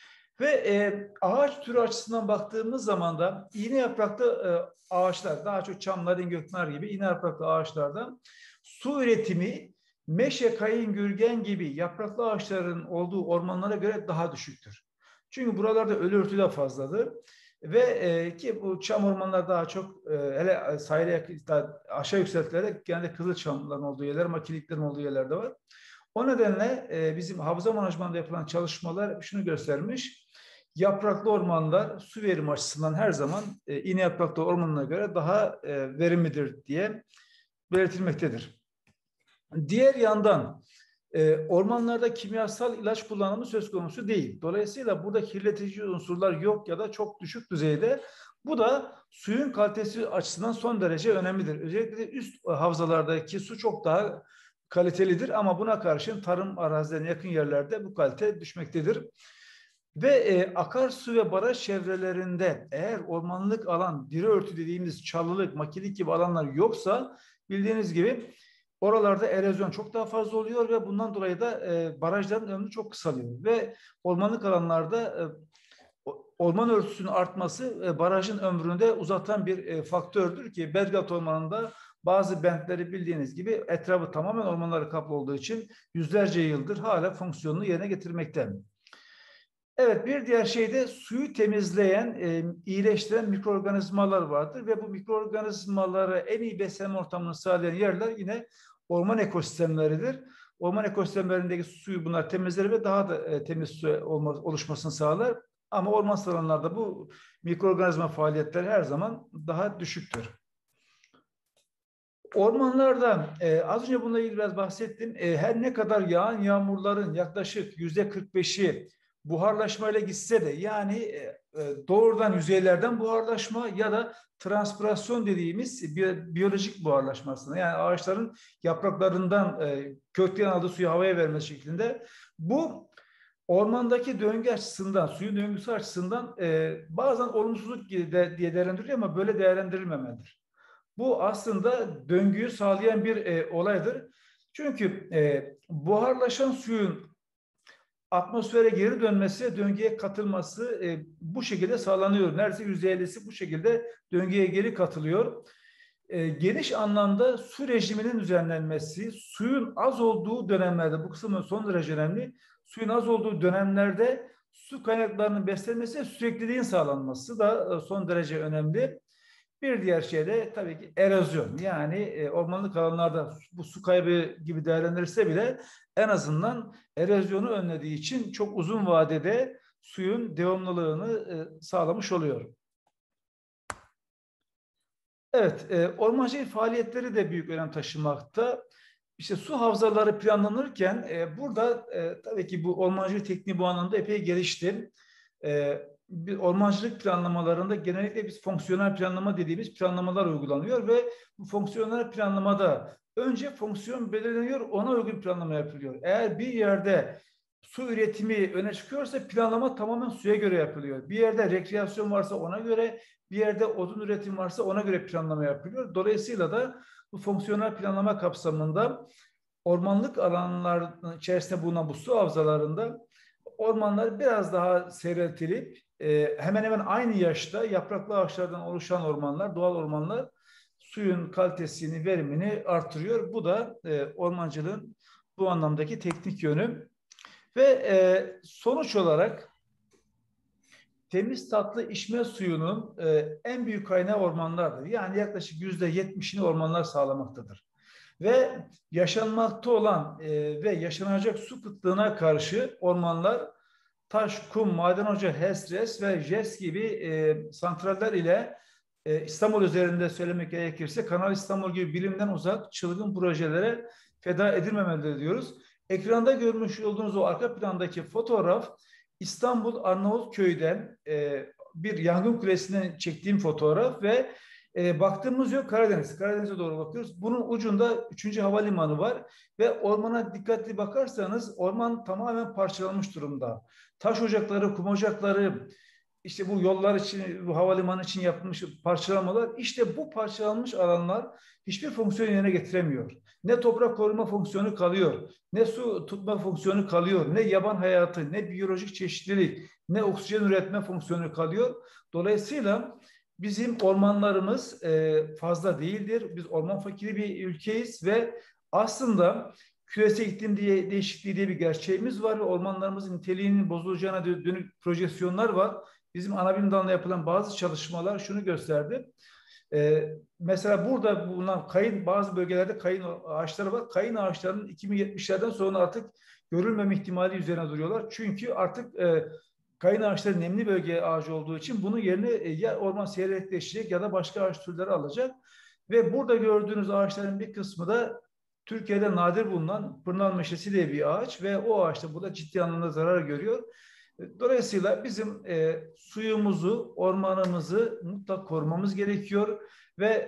Ve ağaç türü açısından baktığımız zaman da iğne yapraklı ağaçlar, daha çok çamlar, ingöknar gibi iğne yapraklı ağaçlarda su üretimi meşe, kayın, gürgen gibi yapraklı ağaçların olduğu ormanlara göre daha düşüktür. Çünkü buralarda ölü örtü de fazladır. Ve ki bu çam ormanlar daha çok hele sahile aşağı yükseltilere genelde kızılçamların olduğu yerler, makiliklerin olduğu yerlerde var. O nedenle bizim havza menajmanında yapılan çalışmalar şunu göstermiş. Yapraklı ormanlar su verimi açısından her zaman iğne yapraklı ormanına göre daha verimlidir diye belirtilmektedir. Diğer yandan ormanlarda kimyasal ilaç kullanımı söz konusu değil. Dolayısıyla burada kirletici unsurlar yok ya da çok düşük düzeyde. Bu da suyun kalitesi açısından son derece önemlidir. Özellikle üst havzalardaki su çok daha kalitelidir ama buna karşın tarım arazilerine yakın yerlerde bu kalite düşmektedir. Ve akarsu ve baraj çevrelerinde eğer ormanlık alan, diri örtü dediğimiz çalılık, makilik gibi alanlar yoksa bildiğiniz gibi oralarda erozyon çok daha fazla oluyor ve bundan dolayı da barajların ömrü çok kısalıyor. Ve ormanlık alanlarda orman örtüsünün artması barajın ömrünü de uzatan bir faktördür ki Belgrad Ormanı'nda bazı bentleri bildiğiniz gibi etrafı tamamen ormanlara kaplı olduğu için yüzlerce yıldır hala fonksiyonunu yerine getirmekte. Evet, bir diğer şey de suyu temizleyen, iyileştiren mikroorganizmalar vardır ve bu mikroorganizmalara en iyi beslenme ortamını sağlayan yerler yine orman ekosistemleridir. Orman ekosistemlerindeki suyu bunlar temizler ve daha da temiz su oluşmasını sağlar. Ama orman alanlarda bu mikroorganizma faaliyetleri her zaman daha düşüktür. Ormanlarda az önce bununla ilgili biraz bahsettim. Her ne kadar yağan yağmurların yaklaşık %45'i buharlaşmayla gitse de yani doğrudan yüzeylerden buharlaşma ya da transpirasyon dediğimiz biyolojik buharlaşma aslında. Yani ağaçların yapraklarından kökten aldığı suyu havaya vermesi şeklinde. Bu ormandaki döngü açısından, suyun döngüsü açısından bazen olumsuzluk diye değerlendiriliyor ama böyle değerlendirilmemelidir. Bu aslında döngüyü sağlayan bir olaydır. Çünkü buharlaşan suyun atmosfere geri dönmesi, döngüye katılması bu şekilde sağlanıyor. Neredeyse %50'si bu şekilde döngüye geri katılıyor. Geniş anlamda su rejiminin düzenlenmesi, suyun az olduğu dönemlerde, bu kısmı son derece önemli, suyun az olduğu dönemlerde su kaynaklarının beslenmesi ve sürekliliğin sağlanması da son derece önemli. Bir diğer şey de tabii ki erozyon. Yani ormanlık alanlarda bu su kaybı gibi değerlendirilse bile en azından erozyonu önlediği için çok uzun vadede suyun devamlılığını sağlamış oluyor. Evet, ormancılık faaliyetleri de büyük önem taşımakta. İşte su havzaları planlanırken burada tabii ki bu ormancılık tekniği bu anlamda epey gelişti. Bir ormancılık planlamalarında genellikle biz fonksiyonel planlama dediğimiz planlamalar uygulanıyor ve bu fonksiyonel planlamada önce fonksiyon belirleniyor, ona uygun planlama yapılıyor. Eğer bir yerde su üretimi öne çıkıyorsa planlama tamamen suya göre yapılıyor. Bir yerde rekreasyon varsa ona göre, bir yerde odun üretimi varsa ona göre planlama yapılıyor. Dolayısıyla da bu fonksiyonel planlama kapsamında ormanlık alanların içerisinde bulunan bu su havzalarında ormanlar biraz daha seyreltilip hemen hemen aynı yaşta yapraklı ağaçlardan oluşan ormanlar, doğal ormanlar suyun kalitesini, verimini artırıyor. Bu da ormancılığın bu anlamdaki teknik yönü. Ve sonuç olarak temiz tatlı içme suyunun en büyük kaynağı ormanlardır. Yani yaklaşık %70'ini ormanlar sağlamaktadır. Ve yaşanmakta olan ve yaşanacak su kıtlığına karşı ormanlar taş, kum, maden ocağı, HESRES ve JES gibi santraller ile İstanbul üzerinde söylemek gerekirse Kanal İstanbul gibi bilimden uzak çılgın projelere feda edilmemelidir diyoruz. Ekranda görmüş olduğunuz o arka plandaki fotoğraf İstanbul Arnavutköy'den bir yangın kulesinden çektiğim fotoğraf ve Baktığımız yok Karadeniz. Karadeniz'e doğru bakıyoruz. Bunun ucunda 3. havalimanı var ve ormana dikkatli bakarsanız orman tamamen parçalanmış durumda. Taş ocakları, kum ocakları, işte bu yollar için, bu havalimanı için yapılmış parçalamalar, işte bu parçalanmış alanlar hiçbir fonksiyon yerine getiremiyor. Ne toprak koruma fonksiyonu kalıyor, ne su tutma fonksiyonu kalıyor, ne yaban hayatı, ne biyolojik çeşitlilik, ne oksijen üretme fonksiyonu kalıyor. Dolayısıyla bizim ormanlarımız fazla değildir. Biz orman fakiri bir ülkeyiz ve aslında küresel iklim değişikliği diye bir gerçeğimiz var ve ormanlarımızın niteliğinin bozulacağına dönük projeksiyonlar var. Bizim ana bilim dalında yapılan bazı çalışmalar şunu gösterdi. Mesela burada bulunan kayın, bazı bölgelerde kayın ağaçları var. Kayın ağaçlarının 2070'lerden sonra artık görülmeme ihtimali üzerine duruyorlar. Çünkü artık kayın ağaçları nemli bölge ağacı olduğu için bunun yerine ya orman seyrekleşecek ya da başka ağaç türleri alacak. Ve burada gördüğünüz ağaçların bir kısmı da Türkiye'de nadir bulunan pırnal meşesi diye bir ağaç ve o ağaç da burada ciddi anlamda zarar görüyor. Dolayısıyla bizim suyumuzu, ormanımızı mutlak korumamız gerekiyor ve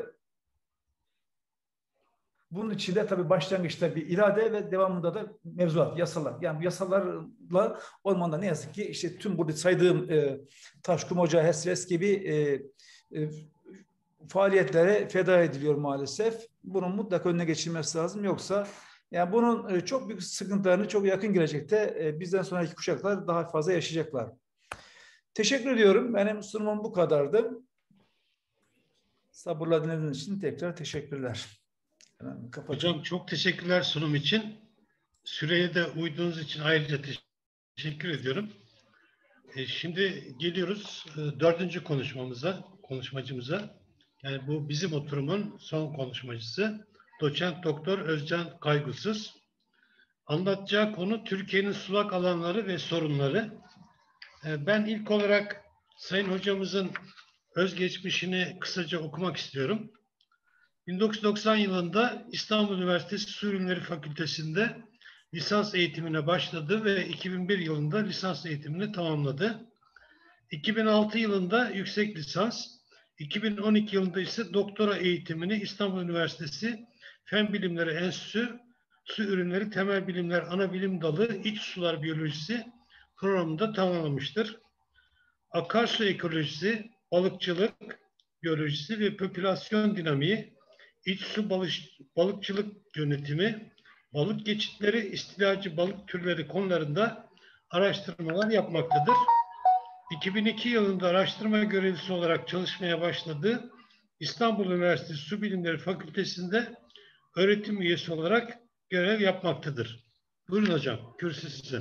bunun içinde tabii başlangıçta bir irade ve devamında da mevzuat, yasalar. Yani bu yasalarla ormanda ne yazık ki işte tüm burada saydığım taş, kum ocağı, HESRES gibi faaliyetlere feda ediliyor maalesef. Bunun mutlaka önüne geçilmesi lazım. Yoksa yani bunun çok büyük sıkıntılarını çok yakın gelecekte bizden sonraki kuşaklar daha fazla yaşayacaklar. Teşekkür ediyorum. Benim sunumum bu kadardı. Sabırla dinlediğiniz için tekrar teşekkürler. Hocam çok teşekkürler sunum için. Süreye de uyduğunuz için ayrıca teşekkür ediyorum. Şimdi geliyoruz 4. konuşmacımıza. Yani bu bizim oturumun son konuşmacısı. Doçent Doktor Özcan Kaygısız. Anlatacağı konu Türkiye'nin sulak alanları ve sorunları. Ben ilk olarak Sayın Hocamızın özgeçmişini kısaca okumak istiyorum. 1990 yılında İstanbul Üniversitesi Su Ürünleri Fakültesi'nde lisans eğitimine başladı ve 2001 yılında lisans eğitimini tamamladı. 2006 yılında yüksek lisans, 2012 yılında ise doktora eğitimini İstanbul Üniversitesi Fen Bilimleri Enstitüsü Su Ürünleri Temel Bilimler Anabilim Dalı İç Sular Biyolojisi programında tamamlamıştır. Akarsu ekolojisi, balıkçılık biyolojisi ve popülasyon dinamiği, iç su balıkçılık yönetimi, balık geçitleri, istilacı balık türleri konularında araştırmalar yapmaktadır. 2002 yılında araştırma görevlisi olarak çalışmaya başladı. İstanbul Üniversitesi Su Bilimleri Fakültesi'nde öğretim üyesi olarak görev yapmaktadır. Buyurun hocam, kürsü sizin.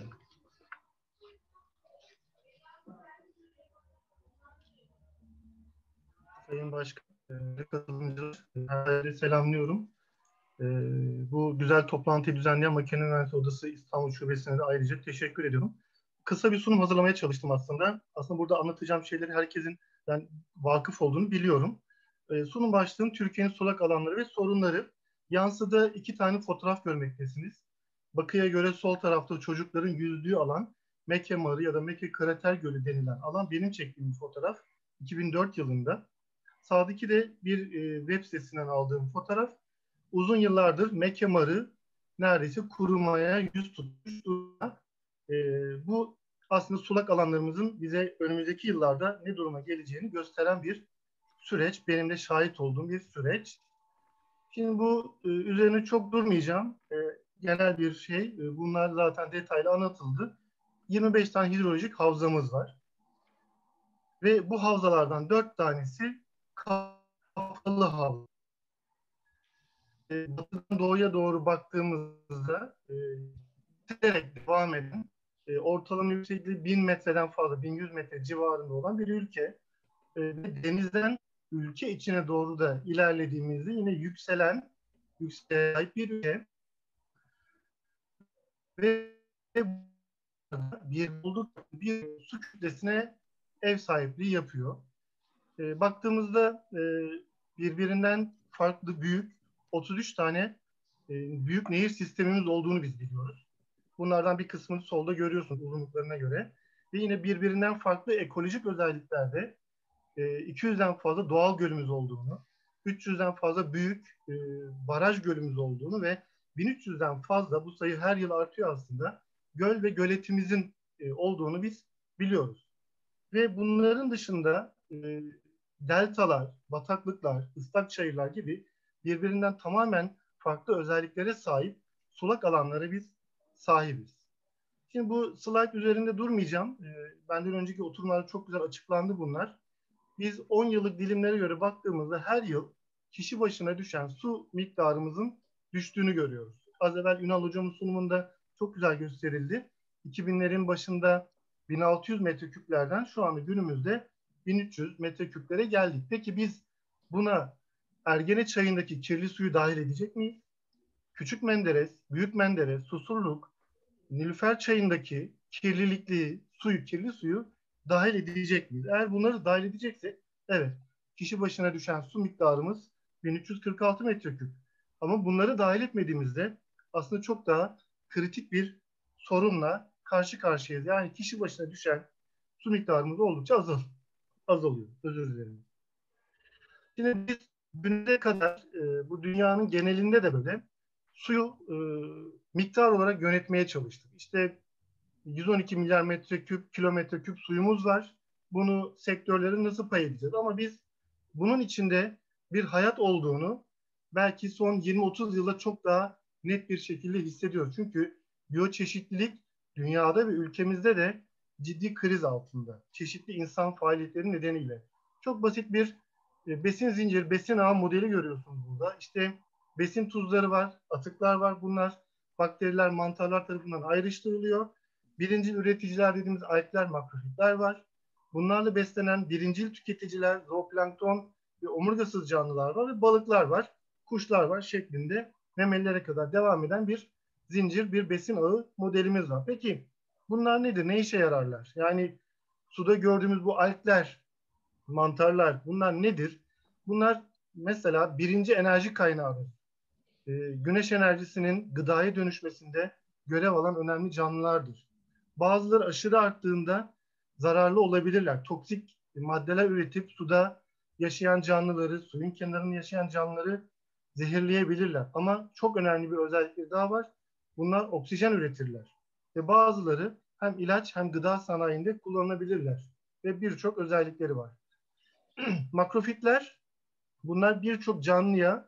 Sayın Başkan, katılımcılar, herkese selamlıyorum. Bu güzel toplantıyı düzenleyen Makine Mühendisliği Odası İstanbul Şubesi'ne de ayrıca teşekkür ediyorum. Kısa bir sunum hazırlamaya çalıştım aslında. Aslında burada anlatacağım şeyleri herkesin ben vakıf olduğunu biliyorum. Sunum başlığım Türkiye'nin sulak alanları ve sorunları. Yansıda 2 tane fotoğraf görmektesiniz. Bakıya göre sol tarafta çocukların yüzdüğü alan Mekke Marı ya da Mekke Krater Gölü denilen alan benim çektiğim bir fotoğraf. 2004 yılında. Sağdaki de bir web sitesinden aldığım fotoğraf. Uzun yıllardır Mekke Marı neredeyse kurumaya yüz tutmuş durumda. Bu aslında sulak alanlarımızın bize önümüzdeki yıllarda ne duruma geleceğini gösteren bir süreç. Benim de şahit olduğum bir süreç. Şimdi bu üzerine çok durmayacağım. Genel bir şey. Bunlar zaten detaylı anlatıldı. 25 tane hidrolojik havzamız var. Ve bu havzalardan 4 tanesi kapalı havza. Batıdan doğuya doğru baktığımızda giderek devam eden ortalama yüksekliği 1000 metreden fazla, 1100 metre civarında olan bir ülke. Denizden ülke içine doğru da ilerlediğimizde yine yükselen bir ülke. Ve bir su kütlesine ev sahipliği yapıyor. Baktığımızda birbirinden farklı büyük 33 tane büyük nehir sistemimiz olduğunu biz biliyoruz. Bunlardan bir kısmını solda görüyorsunuz uzunluklarına göre. Ve yine birbirinden farklı ekolojik özelliklerde 200'den fazla doğal gölümüz olduğunu, 300'den fazla büyük baraj gölümüz olduğunu ve 1300'den fazla, bu sayı her yıl artıyor aslında, göl ve göletimizin olduğunu biz biliyoruz. Ve bunların dışında deltalar, bataklıklar, ıslak çayırlar gibi birbirinden tamamen farklı özelliklere sahip sulak alanlara biz sahibiz. Şimdi bu slide üzerinde durmayacağım. Benden önceki oturumlarda çok güzel açıklandı bunlar. Biz 10 yıllık dilimlere göre baktığımızda her yıl kişi başına düşen su miktarımızın düştüğünü görüyoruz. Az evvel Ünal Hocam'ın sunumunda çok güzel gösterildi. 2000'lerin başında 1600 metreküplerden şu anda günümüzde 1300 metreküplere geldik. Peki biz buna Ergene Çayı'ndaki kirli suyu dahil edecek miyiz? Küçük Menderes, Büyük Menderes, Susurluk, Nilüfer Çayı'ndaki kirli suyu dahil edecek miyiz? Eğer bunları dahil edeceksek, evet, kişi başına düşen su miktarımız 1346 metreküp. Ama bunları dahil etmediğimizde aslında çok daha kritik bir sorunla karşı karşıyayız. Yani kişi başına düşen su miktarımız oldukça azalıyor. Özür dilerim. Şimdi biz güne kadar bu dünyanın genelinde de böyle suyu miktar olarak yönetmeye çalıştık. İşte 112 milyar metreküp, kilometre küp suyumuz var. Bunu sektörlerin nasıl pay edeceğiz? Ama biz bunun içinde bir hayat olduğunu belki son 20-30 yılda çok daha net bir şekilde hissediyoruz. Çünkü biyoçeşitlilik dünyada ve ülkemizde de ciddi kriz altında. Çeşitli insan faaliyetleri nedeniyle. Çok basit bir besin zinciri, besin ağı modeli görüyorsunuz burada. İşte besin tuzları var, atıklar var. Bunlar bakteriler, mantarlar tarafından ayrıştırılıyor. Birincil üreticiler dediğimiz algler, makrofitler var. Bunlarla beslenen birincil tüketiciler, zooplankton ve omurgasız canlılar var ve balıklar var, kuşlar var şeklinde memelilere kadar devam eden bir zincir, bir besin ağı modelimiz var. Peki bunlar nedir? Ne işe yararlar? Yani suda gördüğümüz bu algler, mantarlar bunlar nedir? Bunlar mesela birinci enerji kaynağıdır. Güneş enerjisinin gıdaya dönüşmesinde görev alan önemli canlılardır. Bazıları aşırı arttığında zararlı olabilirler. Toksik maddeler üretip suda yaşayan canlıları, suyun kenarında yaşayan canlıları zehirleyebilirler. Ama çok önemli bir özellikleri daha var. Bunlar oksijen üretirler. Ve bazıları hem ilaç hem gıda sanayinde kullanılabilirler. Ve birçok özellikleri var. Makrofitler, bunlar birçok canlıya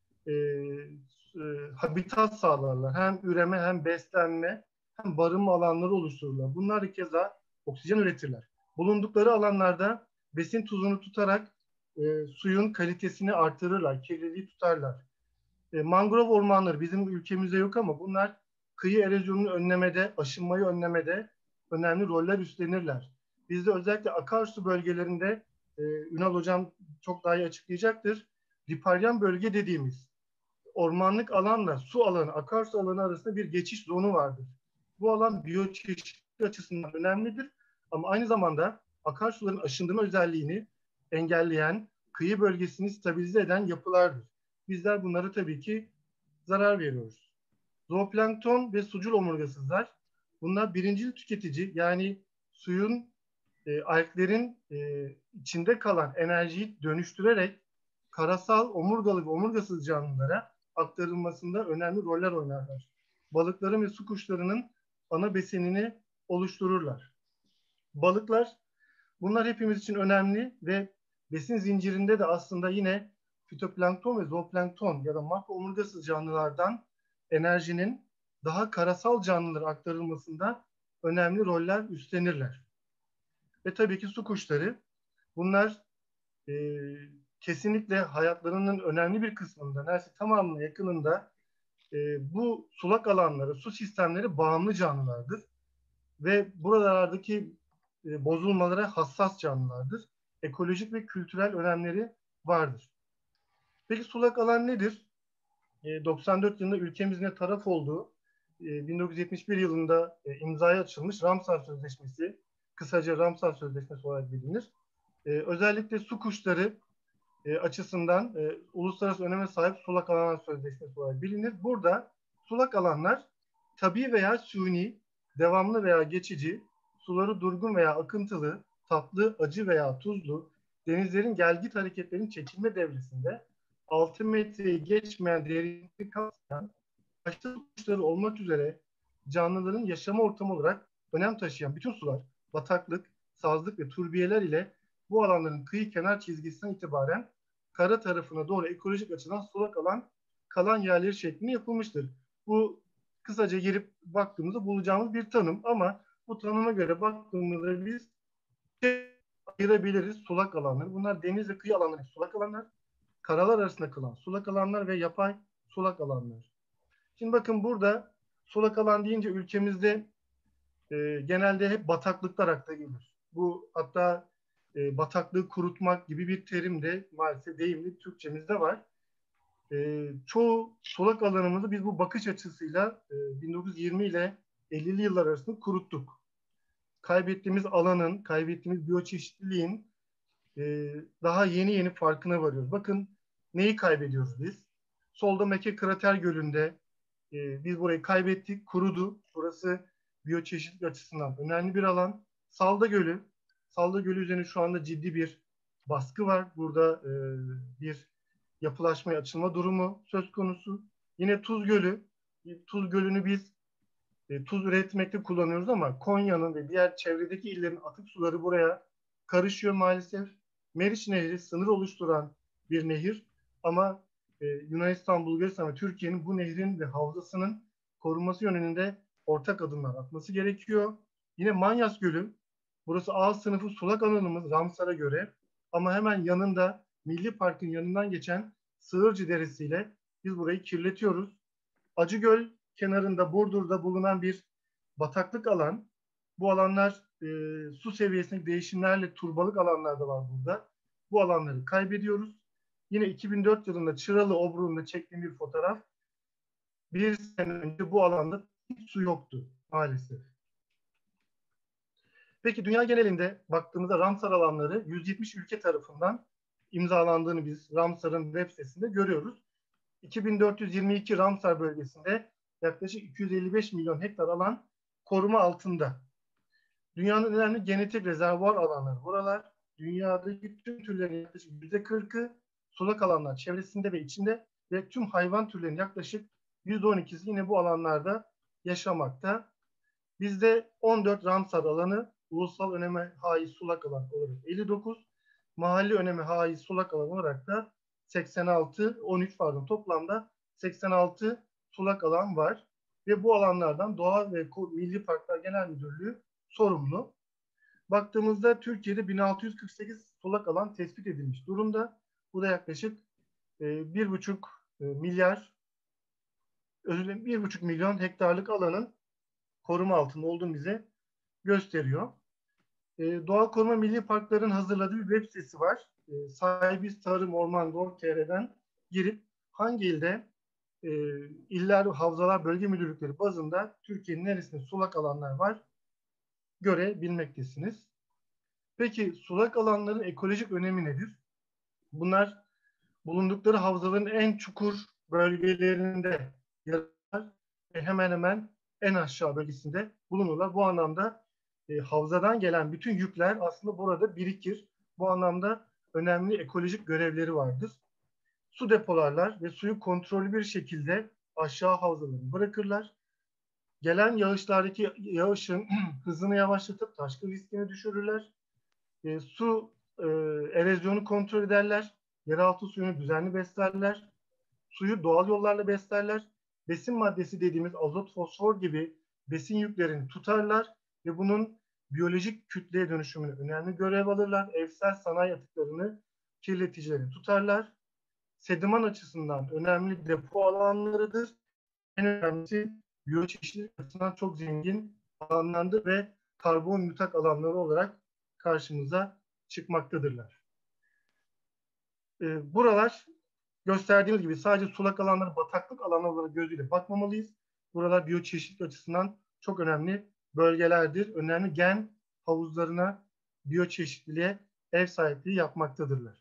habitat sağlarlar. Hem üreme hem beslenme hem barınma alanları oluştururlar. Bunlar da keza oksijen üretirler. Bulundukları alanlarda besin tuzunu tutarak suyun kalitesini artırırlar, kirliliği tutarlar. Mangrove ormanları bizim ülkemizde yok ama bunlar kıyı erozyonunu önlemede, aşınmayı önlemede önemli roller üstlenirler. Bizde özellikle akarsu bölgelerinde Ünal Hocam çok daha iyi açıklayacaktır. Riparian bölge dediğimiz ormanlık alanla su alanı, akarsu alanı arasında bir geçiş zonu vardır. Bu alan biyoçeşitlilik açısından önemlidir ama aynı zamanda akarsuların aşındırma özelliğini engelleyen, kıyı bölgesini stabilize eden yapılardır. Bizler bunlara tabii ki zarar veriyoruz. Zooplankton ve sucul omurgasızlar, bunlar birincil tüketici, yani suyun, alglerin içinde kalan enerjiyi dönüştürerek karasal, omurgalı ve omurgasız canlılara aktarılmasında önemli roller oynarlar. Balıkların ve su kuşlarının ana besinini oluştururlar. Balıklar, bunlar hepimiz için önemli ve besin zincirinde de aslında yine fitoplankton ve zooplankton ya da makro omurgasız canlılardan enerjinin daha karasal canlılara aktarılmasında önemli roller üstlenirler. Ve tabii ki su kuşları, bunlar kesinlikle hayatlarının önemli bir kısmında, neredeyse tamamının yakınında bu sulak alanlara, su sistemleri bağımlı canlılardır. Ve buralardaki bozulmalara hassas canlılardır. Ekolojik ve kültürel önemleri vardır. Peki sulak alan nedir? 94 yılında ülkemizin taraf olduğu 1971 yılında imzaya açılmış Ramsar Sözleşmesi, kısaca Ramsar Sözleşmesi olarak bilinir. Özellikle su kuşları açısından uluslararası öneme sahip sulak alanlar sözleşmesi olarak bilinir. Burada sulak alanlar tabii veya suni, devamlı veya geçici, suları durgun veya akıntılı, tatlı, acı veya tuzlu, denizlerin gelgit hareketlerinin çekilme devresinde 6 metreyi geçmeyen derinlik kapsayan başta kuşları olmak üzere canlıların yaşama ortamı olarak önem taşıyan bütün sular, bataklık, sazlık ve turbiyeler ile bu alanların kıyı kenar çizgisinden itibaren kara tarafına doğru ekolojik açıdan sulak alan kalan yerleri şeklinde yapılmıştır. Bu kısaca girip baktığımızda bulacağımız bir tanım ama bu tanıma göre baktığımızda biz ayırabiliriz sulak alanları. Bunlar deniz ve kıyı alanları sulak alanlar, karalar arasında kalan sulak alanlar ve yapay sulak alanlar. Şimdi bakın burada sulak alan deyince ülkemizde genelde hep bataklıklar akla gelir. Bu hatta bataklığı kurutmak gibi bir terim de maalesef deyimli Türkçemizde var. Çoğu sulak alanımızı biz bu bakış açısıyla 1920 ile 50'li yıllar arasında kuruttuk. Kaybettiğimiz alanın, kaybettiğimiz biyoçeşitliliğin daha yeni farkına varıyoruz. Bakın neyi kaybediyoruz biz? Solda Meke Krater Gölü'nde biz burayı kaybettik, kurudu. Burası biyoçeşitlilik açısından önemli bir alan. Salda Gölü üzerine şu anda ciddi bir baskı var. Burada bir yapılaşmaya açılma durumu söz konusu. Yine Tuz Gölü'nü biz tuz üretmekte kullanıyoruz ama Konya'nın ve diğer çevredeki illerin atık suları buraya karışıyor maalesef. Meriç Nehri sınır oluşturan bir nehir ama Yunanistan, Bulgaristan ve Türkiye'nin bu nehrin ve havzasının korunması yönünde ortak adımlar atması gerekiyor. Yine Manyas Gölü, burası A sınıfı sulak alanımız Ramsar'a göre ama hemen yanında Milli Park'ın yanından geçen Sığırcı Deresi ile biz burayı kirletiyoruz. Acıgöl kenarında Burdur'da bulunan bir bataklık alan. Bu alanlar su seviyesindeki değişimlerle turbalık alanlar da var burada. Bu alanları kaybediyoruz. Yine 2004 yılında Çıralı Obru'nda çektiğim bir fotoğraf. Bir sene önce bu alanda hiç su yoktu maalesef. Peki dünya genelinde baktığımızda Ramsar alanları 170 ülke tarafından imzalandığını biz Ramsar'ın web sitesinde görüyoruz. 2422 Ramsar bölgesinde yaklaşık 255 milyon hektar alan koruma altında. Dünyanın önemli genetik rezervuar alanları buralar. Dünyadaki tüm türlerin yaklaşık %40'ı sulak alanlar çevresinde ve içinde ve tüm hayvan türlerinin yaklaşık %12'si yine bu alanlarda yaşamakta. Bizde 14 Ramsar alanı ulusal öneme haiz sulak alan olarak 59, mahalli öneme haiz sulak alan olarak da 13 toplamda 86 sulak alan var. Ve bu alanlardan Doğa ve Milli Parklar Genel Müdürlüğü sorumlu. Baktığımızda Türkiye'de 1648 sulak alan tespit edilmiş durumda. Bu da yaklaşık 1,5 milyon hektarlık alanın koruma altında olduğunu bize gösteriyor. Doğa Koruma Milli Parkların hazırladığı bir web sitesi var. Sahibiz Tarım Orman Gov.tr'den girip hangi ilde iller, havzalar, bölge müdürlükleri bazında Türkiye'nin neresinde sulak alanlar var görebilmektesiniz. Peki sulak alanların ekolojik önemi nedir? Bunlar bulundukları havzaların en çukur bölgelerinde yer alır ve hemen hemen en aşağı bölgesinde bulunurlar. Bu anlamda havzadan gelen bütün yükler aslında burada birikir. Bu anlamda önemli ekolojik görevleri vardır. Su depolarlar ve suyu kontrollü bir şekilde aşağı havzalarına bırakırlar. Gelen yağışlardaki yağışın hızını yavaşlatıp taşkın riskini düşürürler. Su erozyonu kontrol ederler. Yeraltı suyunu düzenli beslerler. Suyu doğal yollarla beslerler. Besin maddesi dediğimiz azot, fosfor gibi besin yüklerini tutarlar ve bunun biyolojik kütleye dönüşümüne önemli görev alırlar. Evsel sanayi atıklarını, kirleticileri tutarlar. Sediman açısından önemli depo alanlarıdır. En önemlisi biyoçeşitlilik açısından çok zengin alanlardır ve karbon yutak alanları olarak karşımıza çıkmaktadırlar. Buralar gösterdiğimiz gibi sadece sulak alanları, bataklık alanları olarak gözüyle bakmamalıyız. Buralar biyoçeşitlilik açısından çok önemli bölgelerdir. Önemli gen havuzlarına, biyoçeşitliliğe ev sahipliği yapmaktadırlar.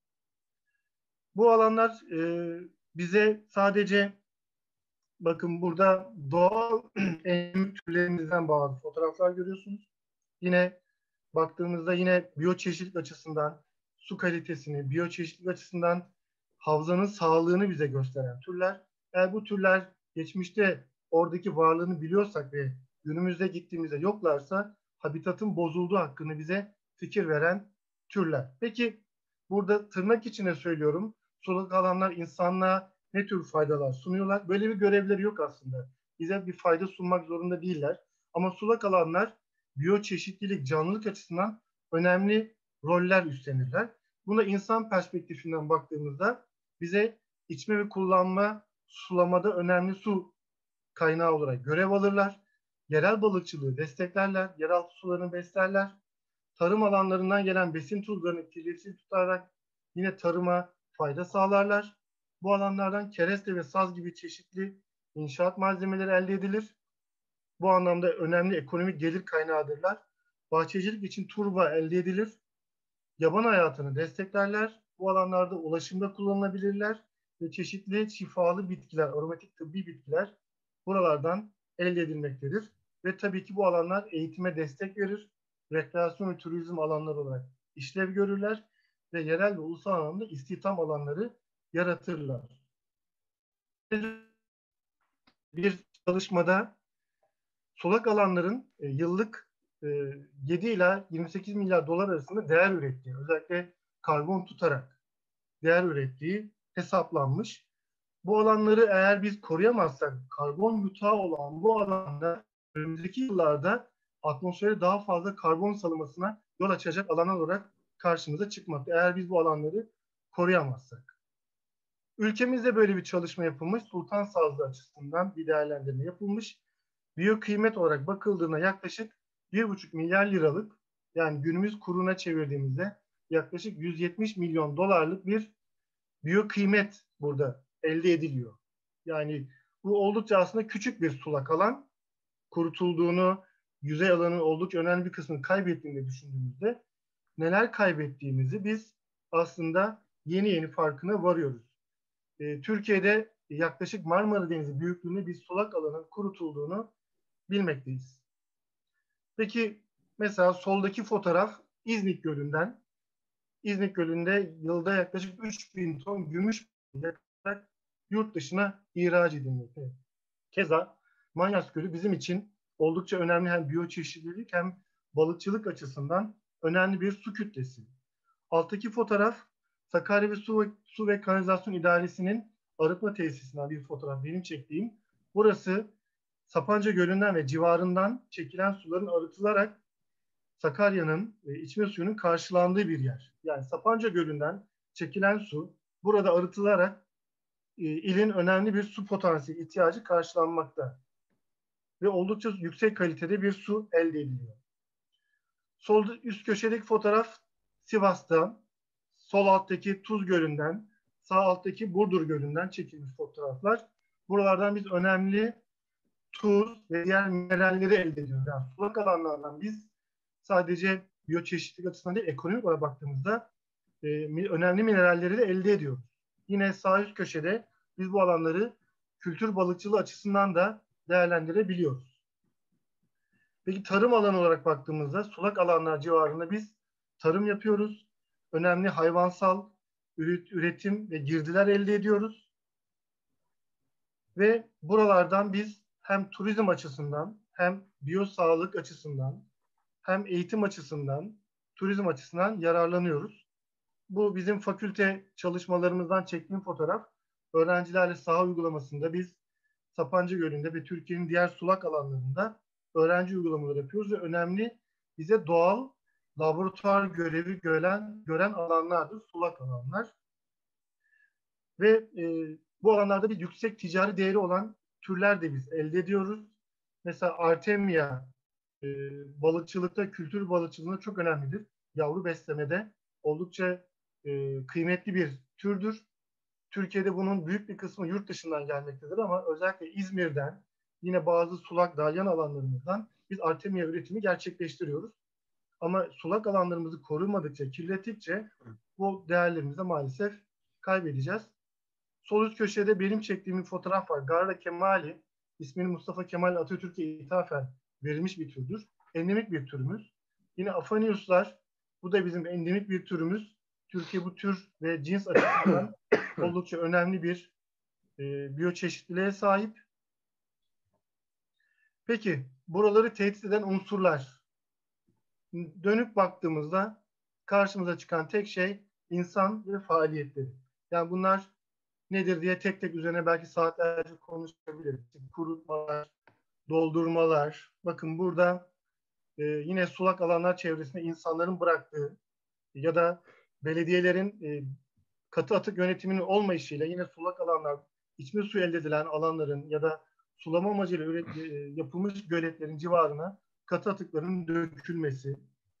Bu alanlar bize sadece bakın burada doğal endemik türlerimizden bazı fotoğraflar görüyorsunuz. Yine baktığımızda yine biyoçeşitlilik açısından su kalitesini, biyoçeşitlilik açısından havzanın sağlığını bize gösteren türler. Eğer bu türler geçmişte oradaki varlığını biliyorsak ve günümüzde gittiğimizde yoklarsa habitatın bozulduğu hakkında bize fikir veren türler. Peki burada tırnak içine söylüyorum, sulak alanlar insanlığa ne tür faydalar sunuyorlar? Böyle bir görevleri yok aslında. Bize bir fayda sunmak zorunda değiller. Ama sulak alanlar biyoçeşitlilik, canlılık açısından önemli roller üstlenirler. Buna insan perspektifinden baktığımızda bize içme ve kullanma, sulamada önemli su kaynağı olarak görev alırlar. Yerel balıkçılığı desteklerler, yeraltı sularını beslerler. Tarım alanlarından gelen besin tuzlarını kirliliksiz tutarak yine tarıma fayda sağlarlar. Bu alanlardan kereste ve saz gibi çeşitli inşaat malzemeleri elde edilir. Bu anlamda önemli ekonomik gelir kaynağıdırlar. Bahçecilik için turba elde edilir. Yaban hayatını desteklerler. Bu alanlarda ulaşımda kullanılabilirler ve çeşitli şifalı bitkiler, aromatik tıbbi bitkiler buralardan elde edilmektedir. Ve tabii ki bu alanlar eğitime destek verir. Rekreasyon ve turizm alanları olarak işlev görürler ve yerel ve ulusal anlamda istihdam alanları yaratırlar. Bir çalışmada sulak alanların yıllık 7 ila 28 milyar dolar arasında değer ürettiği, özellikle karbon tutarak değer ürettiği hesaplanmış. Bu alanları eğer biz koruyamazsak, karbon yutağı olan bu alanda önümüzdeki yıllarda atmosfere daha fazla karbon salınmasına yol açacak alanlar olarak karşımıza çıkmakta. Eğer biz bu alanları koruyamazsak. Ülkemizde böyle bir çalışma yapılmış. Sultan Sazlı açısından bir değerlendirme yapılmış. Biyokıymet olarak bakıldığında yaklaşık 1,5 milyar liralık, yani günümüz kuruna çevirdiğimizde yaklaşık 170 milyon dolarlık bir biyokıymet burada elde ediliyor. Yani bu oldukça aslında küçük bir sulak alan. Kurutulduğunu, yüzey alanının oldukça önemli bir kısmını kaybettiğini düşündüğümüzde neler kaybettiğimizi biz aslında yeni farkına varıyoruz. Türkiye'de yaklaşık Marmara Denizi büyüklüğünde bir sulak alanın kurutulduğunu bilmekteyiz. Peki mesela soldaki fotoğraf İznik Gölü'nden. İznik Gölü'nde yılda yaklaşık 3.000 ton gümüş yurt dışına ihraç edilmekte. Keza Manyas Gölü bizim için oldukça önemli, hem biyoçeşitlilik hem balıkçılık açısından önemli bir su kütlesi. Alttaki fotoğraf Sakarya Su ve Kanalizasyon İdaresi'nin arıtma tesisinden bir fotoğraf, benim çektiğim. Burası Sapanca Gölü'nden ve civarından çekilen suların arıtılarak Sakarya'nın içme suyunun karşılandığı bir yer. Yani Sapanca Gölü'nden çekilen su burada arıtılarak ilin önemli bir su potansiyeli ihtiyacı karşılanmakta. Ve oldukça yüksek kalitede bir su elde ediliyor. Sol üst köşedeki fotoğraf Sivas'tan, sol alttaki Tuz Gölü'nden, sağ alttaki Burdur Gölü'nden çekilmiş fotoğraflar. Buralardan biz önemli tuz ve diğer mineralleri elde ediyoruz. Yani sulak alanlardan biz sadece biyoçeşitlilik açısından değil, ekonomik olarak baktığımızda önemli mineralleri de elde ediyoruz. Yine sağ üst köşede biz bu alanları kültür balıkçılığı açısından da değerlendirebiliyoruz. Peki tarım alanı olarak baktığımızda sulak alanlar civarında biz tarım yapıyoruz. Önemli hayvansal üretim ve girdiler elde ediyoruz. Ve buralardan biz hem turizm açısından hem biyosağlık açısından hem eğitim açısından, turizm açısından yararlanıyoruz. Bu bizim fakülte çalışmalarımızdan çektiğim fotoğraf. Öğrencilerle saha uygulamasında biz Sapanca Gölü'nde ve Türkiye'nin diğer sulak alanlarında öğrenci uygulamaları yapıyoruz ve önemli bize doğal laboratuvar görevi gören alanlardır, sulak alanlar. Ve bu alanlarda bir yüksek ticari değeri olan türler de biz elde ediyoruz. Mesela Artemia balıkçılıkta, kültür balıkçılığında çok önemlidir. Yavru beslemede oldukça kıymetli bir türdür. Türkiye'de bunun büyük bir kısmı yurt dışından gelmektedir ama özellikle İzmir'den, yine bazı sulak dalyan alanlarımızdan biz Artemia üretimi gerçekleştiriyoruz. Ama sulak alanlarımızı korumadıkça, kirlettikçe bu değerlerimizi maalesef kaybedeceğiz. Sol üst köşede benim çektiğim bir fotoğraf var. Garra Kemali, ismini Mustafa Kemal Atatürk'e ithafen verilmiş bir türdür. Endemik bir türümüz. Yine Afaniuslar, bu da bizim endemik bir türümüz. Türkiye bu tür ve cins açısından oldukça önemli bir biyoçeşitliliğe sahip. Peki buraları tehdit eden unsurlar. Dönüp baktığımızda karşımıza çıkan tek şey insan ve faaliyetleri. Yani bunlar nedir diye tek tek üzerine belki saatlerce konuşabiliriz. Kurutmalar, doldurmalar. Bakın burada yine sulak alanlar çevresinde insanların bıraktığı ya da belediyelerin katı atık yönetiminin olmayışıyla yine sulak alanlar, içme suyu elde edilen alanların ya da sulama amacıyla yapılmış göletlerin civarına katı atıkların dökülmesi.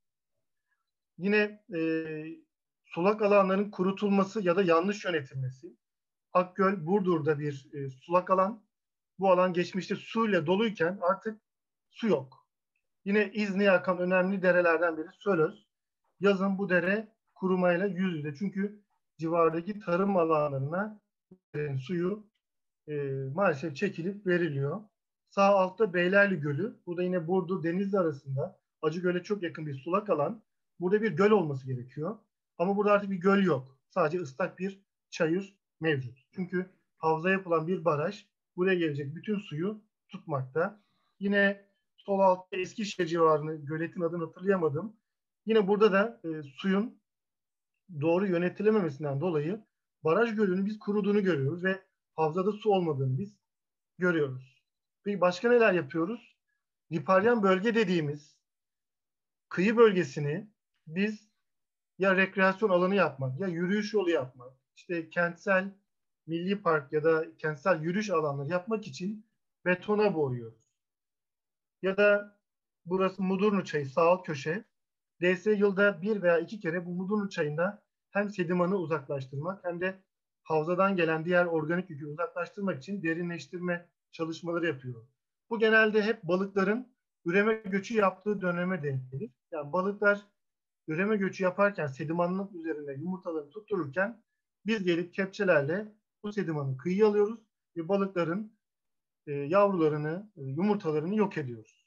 Yine sulak alanların kurutulması ya da yanlış yönetilmesi. Akgöl, Burdur'da bir sulak alan. Bu alan geçmişte suyla doluyken artık su yok. Yine İzni'ye akan önemli derelerden biri Sölöz. Yazın bu dere kurumayla yüz yüze. Çünkü civardaki tarım alanlarına suyu maalesef çekilip veriliyor. Sağ altta Beylerli Gölü. Bu da yine Burdur Denizli arasında Acıgöl'e çok yakın bir sulak alan. Burada bir göl olması gerekiyor. Ama burada artık bir göl yok. Sadece ıslak bir çayır mevcut. Çünkü havza yapılan bir baraj buraya gelecek bütün suyu tutmakta. Yine sol altta Eskişehir civarını, göletin adını hatırlayamadım. Yine burada da suyun doğru yönetilememesinden dolayı baraj gölünün biz kuruduğunu görüyoruz ve havzada su olmadığını biz görüyoruz. Peki başka neler yapıyoruz? Riparian bölge dediğimiz kıyı bölgesini biz ya rekreasyon alanı yapmak, ya yürüyüş yolu yapmak, işte kentsel milli park ya da kentsel yürüyüş alanları yapmak için betona boğuyoruz. Ya da burası Mudurnu Çayı sağ alt köşe. DS yılda bir veya iki kere bu Mudurnu Çayı'nda hem sedimanı uzaklaştırmak hem de havzadan gelen diğer organik yükü uzaklaştırmak için derinleştirme çalışmaları yapıyor. Bu genelde hep balıkların üreme göçü yaptığı döneme denk gelir. Yani balıklar üreme göçü yaparken sedimanın üzerinde yumurtalarını tuttururken biz gelip kepçelerle bu sedimanı kıyıya alıyoruz ve balıkların yavrularını, yumurtalarını yok ediyoruz.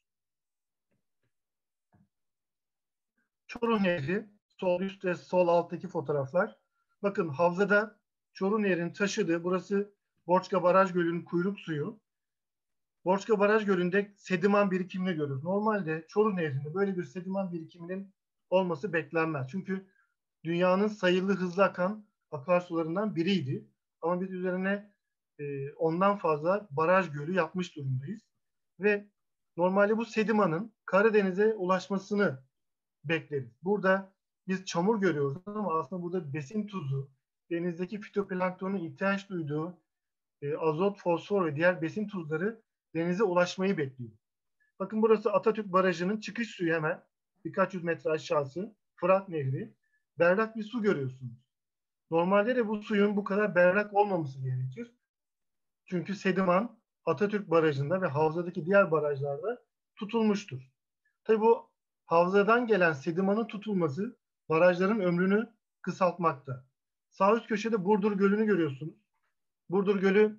Çoruh Nehri, sol üst ve sol alttaki fotoğraflar. Bakın havzada Çoruh Nehri'nin taşıdığı, burası Borçka Baraj Gölü'nün kuyruk suyu. Borçka Baraj Gölü'nde sediman birikimini görürüz. Normalde Çoruh Nehri'nde böyle bir sediman birikiminin olması beklenmez. Çünkü dünyanın sayılı hızlı akan akarsularından biriydi. Ama biz üzerine ondan fazla baraj gölü yapmış durumdayız. Ve normalde bu sedimanın Karadeniz'e ulaşmasını bekleriz. Burada biz çamur görüyoruz ama aslında burada besin tuzu, denizdeki fitoplanktonun ihtiyaç duyduğu azot, fosfor ve diğer besin tuzları denize ulaşmayı bekliyor. Bakın burası Atatürk Barajı'nın çıkış suyu hemen birkaç yüz metre aşağısı Fırat Nehri. Berrak bir su görüyorsunuz. Normalde de bu suyun bu kadar berrak olmaması gerekir. Çünkü sediman Atatürk Barajı'nda ve havzadaki diğer barajlarda tutulmuştur. Tabii bu havzadan gelen sedimanın tutulması barajların ömrünü kısaltmakta. Sağ üst köşede Burdur Gölü'nü görüyorsunuz. Burdur Gölü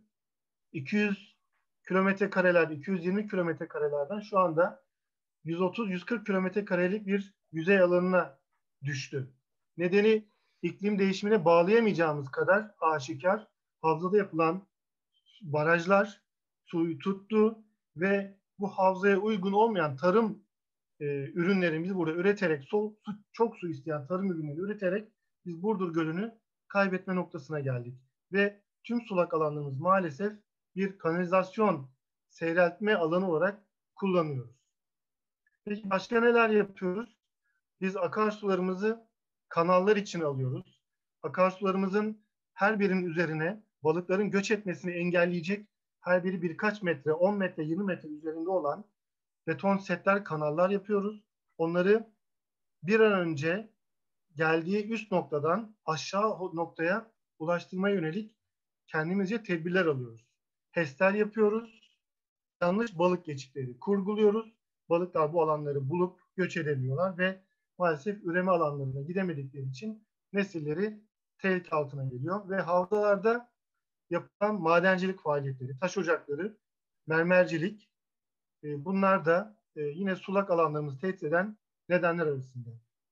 200 kilometre kareler, 220 kilometre karelerden şu anda 130-140 kilometre karelik bir yüzey alanına düştü. Nedeni iklim değişimine bağlayamayacağımız kadar aşikar. Havzada yapılan barajlar suyu tuttu ve bu havzaya uygun olmayan tarım ürünlerimizi burada üreterek, çok su isteyen tarım ürünleri üreterek biz Burdur Gölü'nü kaybetme noktasına geldik. Ve tüm sulak alanlarımız maalesef bir kanalizasyon seyreltme alanı olarak kullanıyoruz. Peki başka neler yapıyoruz? Biz akarsularımızı kanallar için alıyoruz. Akarsularımızın her birinin üzerine balıkların göç etmesini engelleyecek her biri birkaç metre, 10 metre, 20 metre üzerinde olan beton setler, kanallar yapıyoruz. Onları bir an önce geldiği üst noktadan aşağı noktaya ulaştırmaya yönelik kendimizce tedbirler alıyoruz. HES'ler yapıyoruz. Yanlış balık geçitleri kurguluyoruz. Balıklar bu alanları bulup göç edemiyorlar ve maalesef üreme alanlarına gidemedikleri için nesilleri tehlike altına geliyor ve havzalarda yapılan madencilik faaliyetleri, taş ocakları, mermercilik, bunlar da yine sulak alanlarımızı tehdit eden nedenler arasında.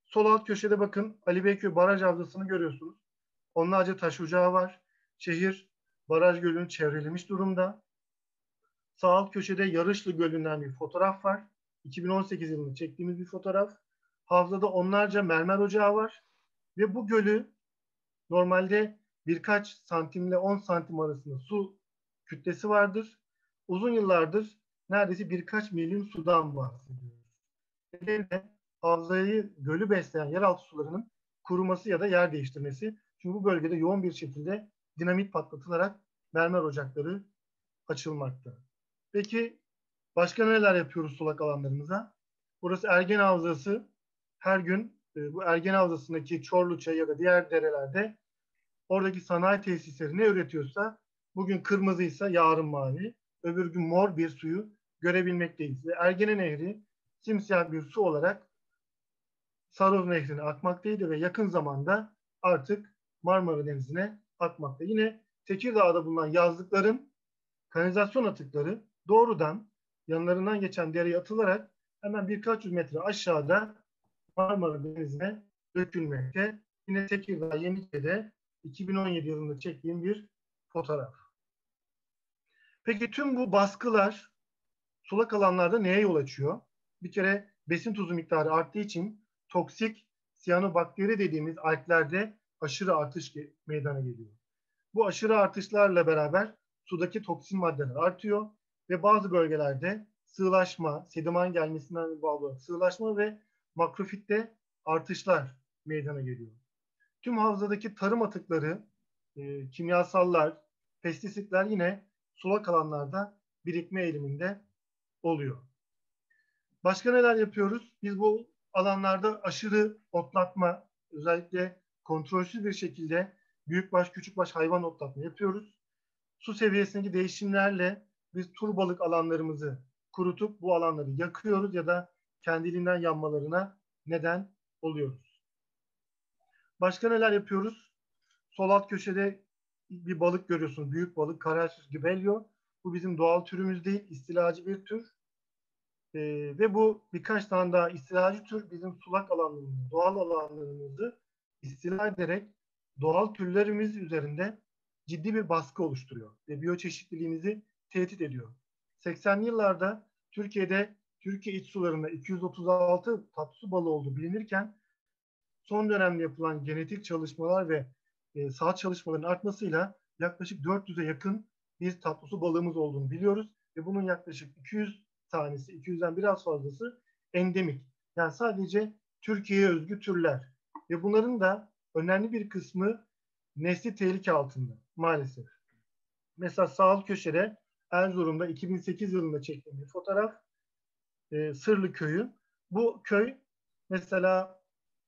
Sol alt köşede bakın Ali Beyköy Baraj Havzası'nı görüyorsunuz. Onlarca taş ocağı var. Şehir baraj gölünü çevrelemiş durumda. Sağ alt köşede Yarışlı Gölü'nden bir fotoğraf var. 2018 yılında çektiğimiz bir fotoğraf. Havzada onlarca mermer ocağı var. Ve bu gölü normalde birkaç santimle 10 santim arasında su kütlesi vardır. Uzun yıllardır neredeyse birkaç milim sudan bahsediyoruz. Nedeni de havzayı, gölü besleyen yeraltı sularının kuruması ya da yer değiştirmesi. Çünkü bu bölgede yoğun bir şekilde dinamit patlatılarak mermer ocakları açılmakta. Peki başka neler yapıyoruz sulak alanlarımıza? Burası Ergen Havzası. Her gün bu Ergen Havzası'ndaki Çorluçay ya da diğer derelerde oradaki sanayi tesisleri ne üretiyorsa bugün kırmızıysa yarın mavi, öbür gün mor bir suyu görebilmekteyiz. Ve Ergene Nehri simsiyah bir su olarak Saroz Nehri'ne akmaktaydı ve yakın zamanda artık Marmara Denizi'ne akmakta. Yine Tekirdağ'da bulunan yazlıkların kanalizasyon atıkları doğrudan yanlarından geçen dereye atılarak hemen birkaç yüz metre aşağıda Marmara Denizi'ne dökülmekte. Yine Tekirdağ Yenice'de 2017 yılında çektiğim bir fotoğraf. Peki tüm bu baskılar sulak alanlarda neye yol açıyor? Bir kere besin tuzu miktarı arttığı için toksik siyanobakteri dediğimiz alglerde aşırı artış meydana geliyor. Bu aşırı artışlarla beraber sudaki toksin maddeler artıyor ve bazı bölgelerde sığlaşma, sediman gelmesinden bağlı sığlaşma ve makrofitte artışlar meydana geliyor. Tüm havzadaki tarım atıkları, kimyasallar, pestisitler yine sulak alanlarda birikme eğiliminde oluyor. Başka neler yapıyoruz? Biz bu alanlarda aşırı otlatma, özellikle kontrolsüz bir şekilde büyükbaş, küçükbaş hayvan otlatma yapıyoruz. Su seviyesindeki değişimlerle biz turbalık alanlarımızı kurutup bu alanları yakıyoruz ya da kendiliğinden yanmalarına neden oluyoruz. Başka neler yapıyoruz? Sol alt köşede bir balık görüyorsunuz. Büyük balık, Karaysus gibelio. Bu bizim doğal türümüz değil, istilacı bir tür. Ve bu birkaç tane daha istilacı tür bizim sulak alanlarımızı, doğal alanlarımızı istila ederek doğal türlerimiz üzerinde ciddi bir baskı oluşturuyor ve biyoçeşitliliğimizi tehdit ediyor. 80'li yıllarda Türkiye'de Türkiye iç sularında 236 tatlı su balığı olduğu bilinirken son dönemde yapılan genetik çalışmalar ve saha çalışmalarının artmasıyla yaklaşık 400'e yakın bir tatlı su balığımız olduğunu biliyoruz ve bunun yaklaşık 200 tanesi, 200'den biraz fazlası endemik. Yani sadece Türkiye'ye özgü türler. Ve bunların da önemli bir kısmı nesli tehlike altında maalesef. Mesela sağ alt köşede Erzurum'da 2008 yılında çektiğim bir fotoğraf. Sırlı Köyü. Bu köy mesela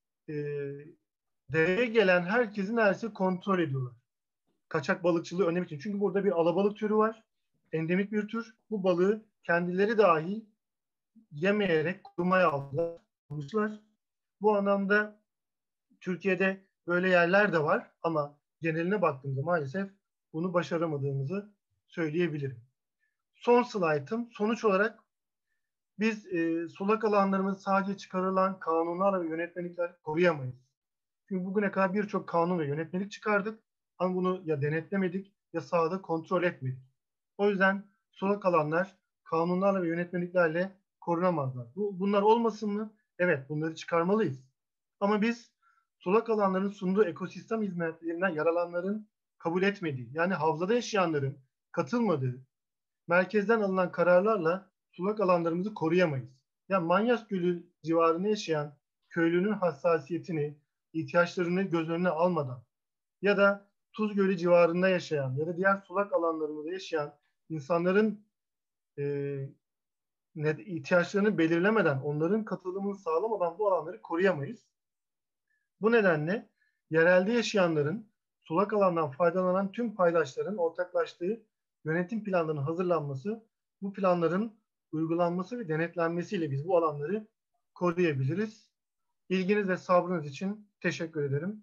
dereye gelen herkesin neredeyse kontrol ediyorlar. Kaçak balıkçılığı önlemek için. Çünkü burada bir alabalık türü var. Endemik bir tür. Bu balığı kendileri dahi yemeyerek korumaya almışlar. Bu anlamda Türkiye'de böyle yerler de var ama geneline baktığımızda maalesef bunu başaramadığımızı söyleyebilirim. Son slaytım. Sonuç olarak biz sulak alanlarımız sadece çıkarılan kanunlarla ve yönetmelikler koruyamayız. Çünkü bugüne kadar birçok kanun ve yönetmelik çıkardık ama bunu ya denetlemedik ya sahada kontrol etmedik. O yüzden sulak alanlar kanunlarla ve yönetmeliklerle korunamazlar. Bunlar olmasın mı? Evet, bunları çıkarmalıyız. Ama biz sulak alanların sunduğu ekosistem hizmetlerinden yararlananların kabul etmediği, yani havzada yaşayanların katılmadığı, merkezden alınan kararlarla sulak alanlarımızı koruyamayız. Yani Manyas Gölü civarında yaşayan köylünün hassasiyetini, ihtiyaçlarını göz önüne almadan ya da Tuz Gölü civarında yaşayan ya da diğer sulak alanlarımızda yaşayan insanların ihtiyaçlarını belirlemeden, onların katılımını sağlamadan bu alanları koruyamayız. Bu nedenle yerelde yaşayanların sulak alandan faydalanan tüm paydaşların ortaklaştığı yönetim planlarının hazırlanması, bu planların uygulanması ve denetlenmesiyle biz bu alanları koruyabiliriz. İlginiz ve sabrınız için teşekkür ederim.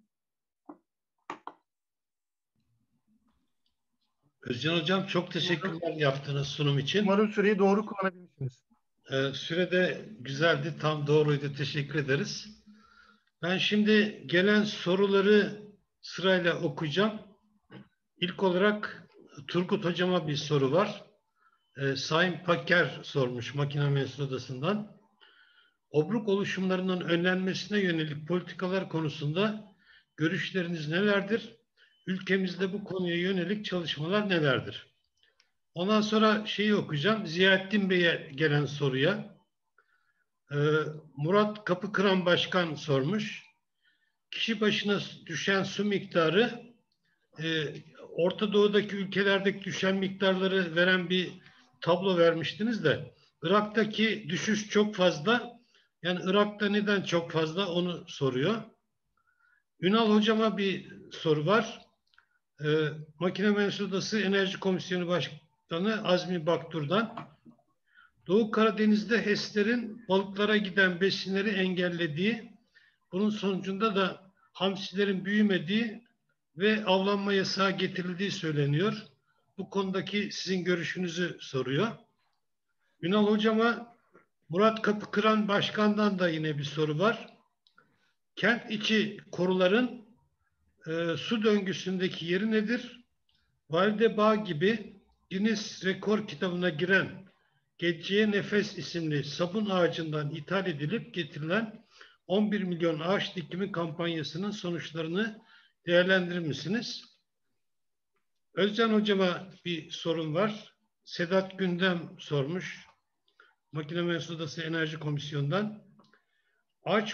Özcan Hocam çok teşekkürler yaptığınız sunum için. Umarım süreyi doğru kullanabilmişsiniz. Süre de güzeldi, tam doğruydu. Teşekkür ederiz. Ben şimdi gelen soruları sırayla okuyacağım. İlk olarak Turgut Hocam'a bir soru var. Sayın Paker sormuş Makine Mühendisleri Odası'ndan. Obruk oluşumlarının önlenmesine yönelik politikalar konusunda görüşleriniz nelerdir? Ülkemizde bu konuya yönelik çalışmalar nelerdir? Ondan sonra şeyi okuyacağım. Ziyaettin Bey'e gelen soruya. Murat Kapıkıran Başkan sormuş. Kişi başına düşen su miktarı Orta Doğu'daki ülkelerdeki düşen miktarları veren bir tablo vermiştiniz de Irak'taki düşüş çok fazla. Yani Irak'ta neden çok fazla onu soruyor. Ünal Hocam'a bir soru var. Makine Mühendisleri Odası Enerji Komisyonu Başkanı Azmi Baktur'dan. Doğu Karadeniz'de HES'lerin balıklara giden besinleri engellediği, bunun sonucunda da hamsilerin büyümediği ve avlanma yasağı getirildiği söyleniyor. Bu konudaki sizin görüşünüzü soruyor. Ünal Hocam'a Murat Kapıkıran Başkan'dan da yine bir soru var. Kent içi koruların su döngüsündeki yeri nedir? Valide Bağ gibi Guinness Rekor kitabına giren Geceye Nefes isimli sabun ağacından ithal edilip getirilen 11 milyon ağaç dikimi kampanyasının sonuçlarını değerlendirir misiniz? Özcan Hocam'a bir sorun var. Sedat Gündem sormuş. Makine Mühendisleri Odası Enerji Komisyonu'ndan. Ağaç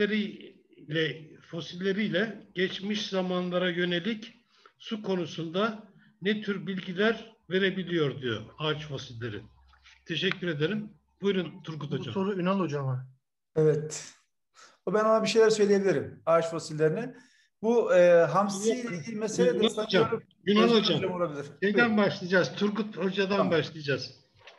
fosilleriyle geçmiş zamanlara yönelik su konusunda ne tür bilgiler verebiliyor diyor ağaç fosilleri. Teşekkür ederim. Buyurun Turgut Hocam. Bu soru Ünal Hocam'a. Evet. Ben ona bir şeyler söyleyebilirim ağaç fosillerine. Bu hamsi ile ilgili mesele de sanıyorum Ünal Hocam. olabilir. Neden başlayacağız? Turgut Hoca'dan Tamam. başlayacağız.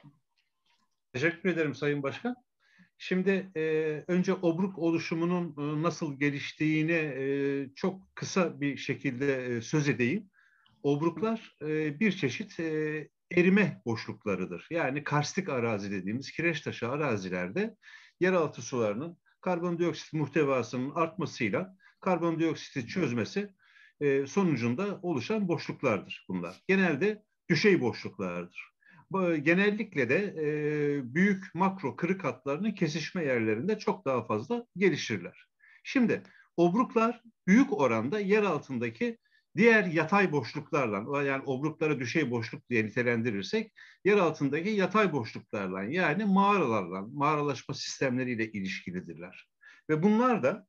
Teşekkür ederim Sayın Başkan. Şimdi önce obruk oluşumunun nasıl geliştiğini çok kısa bir şekilde söz edeyim. Obruklar bir çeşit erime boşluklarıdır. Yani karstik arazi dediğimiz kireç taşı arazilerde yeraltı sularının karbondioksit muhtevasının artmasıyla karbondioksiti çözmesi sonucunda oluşan boşluklardır bunlar. Genelde düşey boşluklardır. Genellikle de büyük makro kırık hatlarının kesişme yerlerinde çok daha fazla gelişirler. Şimdi obruklar büyük oranda yer altındaki diğer yatay boşluklarla, yani obruklara düşey boşluk diye nitelendirirsek, yer altındaki yatay boşluklarla, yani mağaralarla, mağaralaşma sistemleriyle ilişkilidirler. Ve bunlar da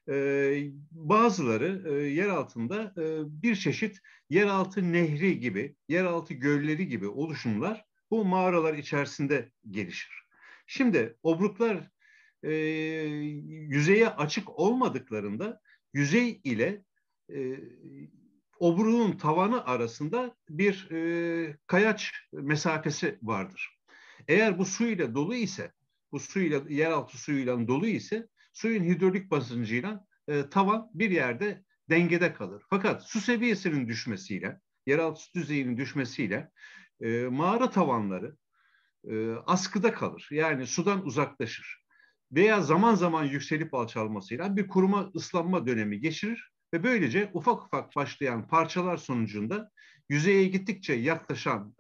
bazıları yer altında bir çeşit yeraltı nehri gibi, yeraltı gölleri gibi oluşumlar bu mağaralar içerisinde gelişir. Şimdi obruklar yüzeye açık olmadıklarında yüzey ile obruğun tavanı arasında bir kayaç mesafesi vardır. Eğer bu su ile dolu ise, bu suyla, yeraltı suyuyla dolu ise suyun hidrolik basıncıyla tavan bir yerde dengede kalır. Fakat su seviyesinin düşmesiyle, yeraltı su düzeyinin düşmesiyle mağara tavanları askıda kalır. Yani sudan uzaklaşır. Veya zaman zaman yükselip alçalmasıyla bir kuruma, ıslanma dönemi geçirir ve böylece ufak ufak başlayan parçalar sonucunda yüzeye gittikçe yaklaşan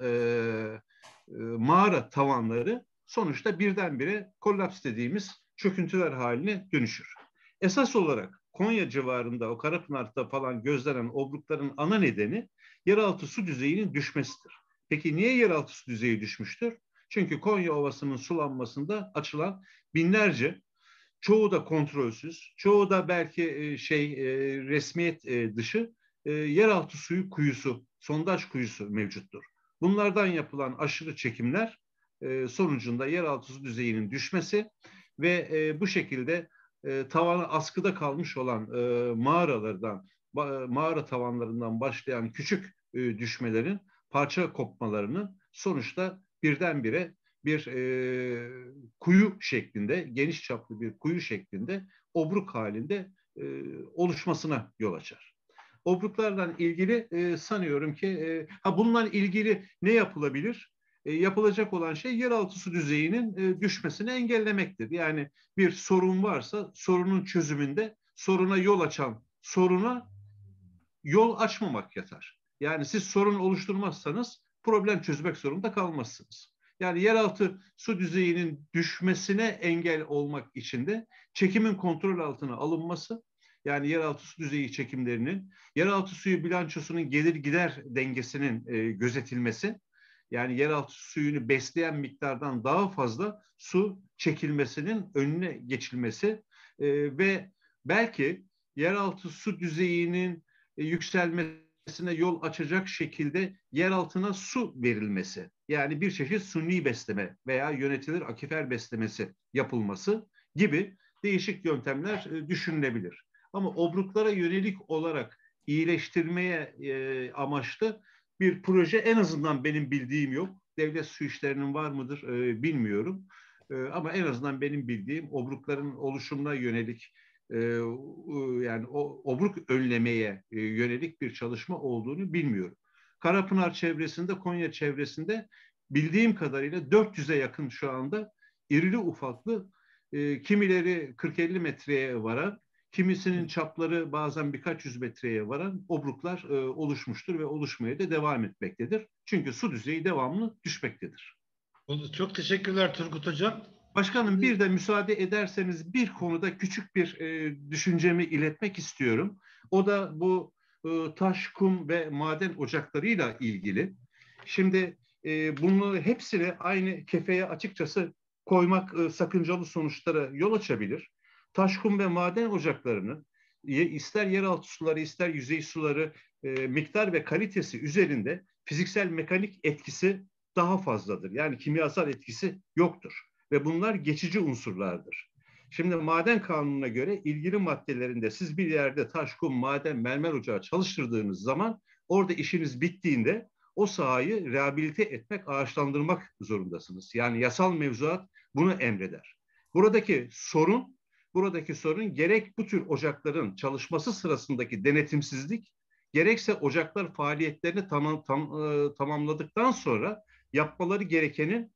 mağara tavanları sonuçta birdenbire kollaps dediğimiz çöküntüler haline dönüşür. Esas olarak Konya civarında, o Karapınar'da falan gözlenen obrukların ana nedeni yeraltı su düzeyinin düşmesidir. Peki niye yeraltı su düzeyi düşmüştür? Çünkü Konya Ovası'nın sulanmasında açılan binlerce, çoğu da kontrolsüz, çoğu da belki resmiyet dışı yeraltı suyu kuyusu, sondaj kuyusu mevcuttur. Bunlardan yapılan aşırı çekimler sonucunda yeraltı su düzeyinin düşmesi ve bu şekilde tavanı askıda kalmış olan mağara tavanlarından başlayan küçük düşmelerin, parça kopmalarının sonuçta birdenbire bir kuyu şeklinde, geniş çaplı bir kuyu şeklinde obruk halinde oluşmasına yol açar. Obruklarla ilgili sanıyorum ki bununla ilgili ne yapılabilir? Yapılacak olan şey yeraltı su düzeyinin düşmesini engellemektir. Yani bir sorun varsa sorunun çözümünde soruna yol açan soruna yol açmamak yatar. Yani siz sorun oluşturmazsanız problem çözmek zorunda kalmazsınız. Yani yeraltı su düzeyinin düşmesine engel olmak için de çekimin kontrol altına alınması, yani yeraltı su düzeyi çekimlerinin, yeraltı suyu bilançosunun gelir gider dengesinin gözetilmesi, yani yeraltı suyunu besleyen miktardan daha fazla su çekilmesinin önüne geçilmesi ve belki yeraltı su düzeyinin yükselmesine yol açacak şekilde yer altına su verilmesi, yani bir çeşit suni besleme veya yönetilir akifer beslemesi yapılması gibi değişik yöntemler düşünülebilir. Ama obruklara yönelik olarak iyileştirmeye amaçlı bir proje en azından benim bildiğim yok. Devlet su işlerinin var mıdır bilmiyorum. Ama en azından benim bildiğim obrukların oluşumuna yönelik yani o obruk önlemeye yönelik bir çalışma olduğunu bilmiyorum. Karapınar çevresinde, Konya çevresinde bildiğim kadarıyla 400'e yakın şu anda irili ufaklı, kimileri 40-50 metreye varan, kimisinin çapları bazen birkaç yüz metreye varan obruklar oluşmuştur ve oluşmaya da devam etmektedir. Çünkü su düzeyi devamlı düşmektedir. Çok teşekkürler Turgut Hocam. Başkanım, bir de müsaade ederseniz bir konuda küçük bir düşüncemi iletmek istiyorum. O da bu taş, kum ve maden ocaklarıyla ilgili. Şimdi bunu hepsini aynı kefeye açıkçası koymak sakıncalı sonuçlara yol açabilir. Taş, kum ve maden ocaklarının ister yeraltı suları ister yüzey suları miktar ve kalitesi üzerinde fiziksel mekanik etkisi daha fazladır. Yani kimyasal etkisi yoktur. Ve bunlar geçici unsurlardır. Şimdi maden kanununa göre ilgili maddelerinde siz bir yerde taş, kum, maden, mermer ocağı çalıştırdığınız zaman orada işiniz bittiğinde o sahayı rehabilite etmek, ağaçlandırmak zorundasınız. Yani yasal mevzuat bunu emreder. Buradaki sorun gerek bu tür ocakların çalışması sırasındaki denetimsizlik, gerekse ocaklar faaliyetlerini tamamladıktan sonra yapmaları gerekenin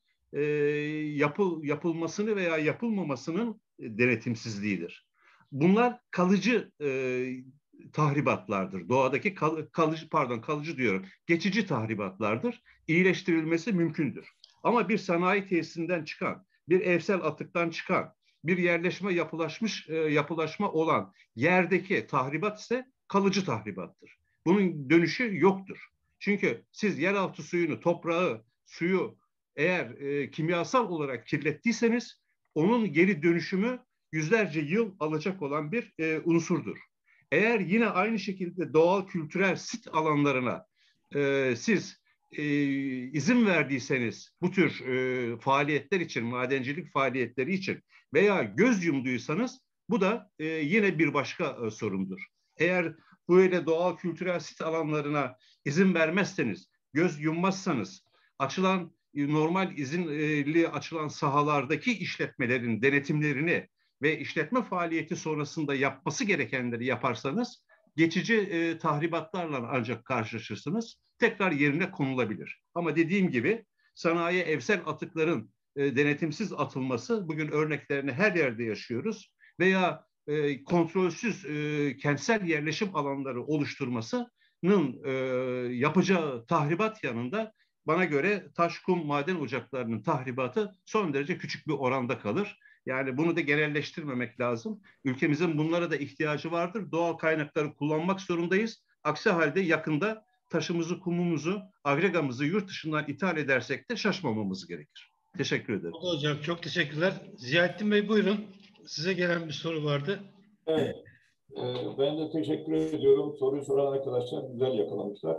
yapılmasını veya yapılmamasının denetimsizliğidir. Bunlar kalıcı tahribatlardır. Doğadaki kalıcı diyorum. Geçici tahribatlardır. İyileştirilmesi mümkündür. Ama bir sanayi tesisinden çıkan, bir evsel atıktan çıkan, bir yerleşme yapılaşma olan yerdeki tahribat ise kalıcı tahribattır. Bunun dönüşü yoktur. Çünkü siz yeraltı suyunu, toprağı, suyu eğer kimyasal olarak kirlettiyseniz onun geri dönüşümü yüzlerce yıl alacak olan bir unsurdur. Eğer yine aynı şekilde doğal kültürel sit alanlarına siz izin verdiyseniz bu tür faaliyetler için, madencilik faaliyetleri için veya göz yumduysanız bu da yine bir başka sorundur. Eğer böyle doğal kültürel sit alanlarına izin vermezseniz, göz yummazsanız, açılan normal izinli açılan sahalardaki işletmelerin denetimlerini ve işletme faaliyeti sonrasında yapması gerekenleri yaparsanız geçici tahribatlarla ancak karşılaşırsınız. Tekrar yerine konulabilir. Ama dediğim gibi sanayi evsel atıkların denetimsiz atılması, bugün örneklerini her yerde yaşıyoruz, veya kontrolsüz kentsel yerleşim alanları oluşturmasının yapacağı tahribat yanında bana göre taş, kum, maden ocaklarının tahribatı son derece küçük bir oranda kalır. Yani bunu da genelleştirmemek lazım. Ülkemizin bunlara da ihtiyacı vardır. Doğal kaynakları kullanmak zorundayız. Aksi halde yakında taşımızı, kumumuzu, agregamızı yurt dışından ithal edersek de şaşmamamız gerekir. Teşekkür ederim. Hocam çok teşekkürler. Ziyaettin Bey buyurun. Size gelen bir soru vardı. Evet. Ben de teşekkür ediyorum. Soruyu soran arkadaşlar güzel yakalamışlar.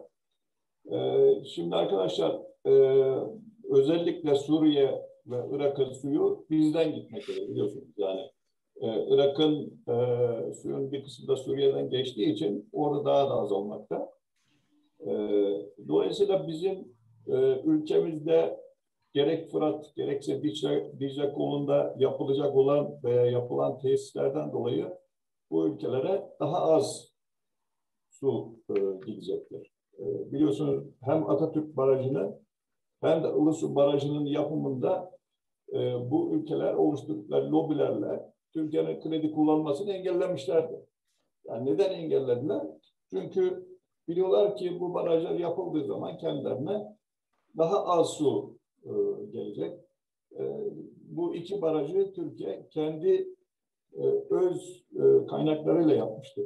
Şimdi arkadaşlar özellikle Suriye ve Irak'ın suyu bizden gitmektedir biliyorsunuz. Yani Irak'ın suyun bir kısmı da Suriye'den geçtiği için orada daha da azalmakta. Dolayısıyla bizim ülkemizde gerek Fırat gerekse Dicle kolunda yapılacak olan veya yapılan tesislerden dolayı bu ülkelere daha az su gidecektir. Biliyorsunuz hem Atatürk Barajı'nı hem de Ilısu Barajı'nın yapımında bu ülkeler oluşturdukları lobilerle Türkiye'nin kredi kullanmasını engellemişlerdi. Yani neden engellediler? Çünkü biliyorlar ki bu barajlar yapıldığı zaman kendilerine daha az su gelecek. Bu iki barajı Türkiye kendi öz kaynaklarıyla yapmıştı.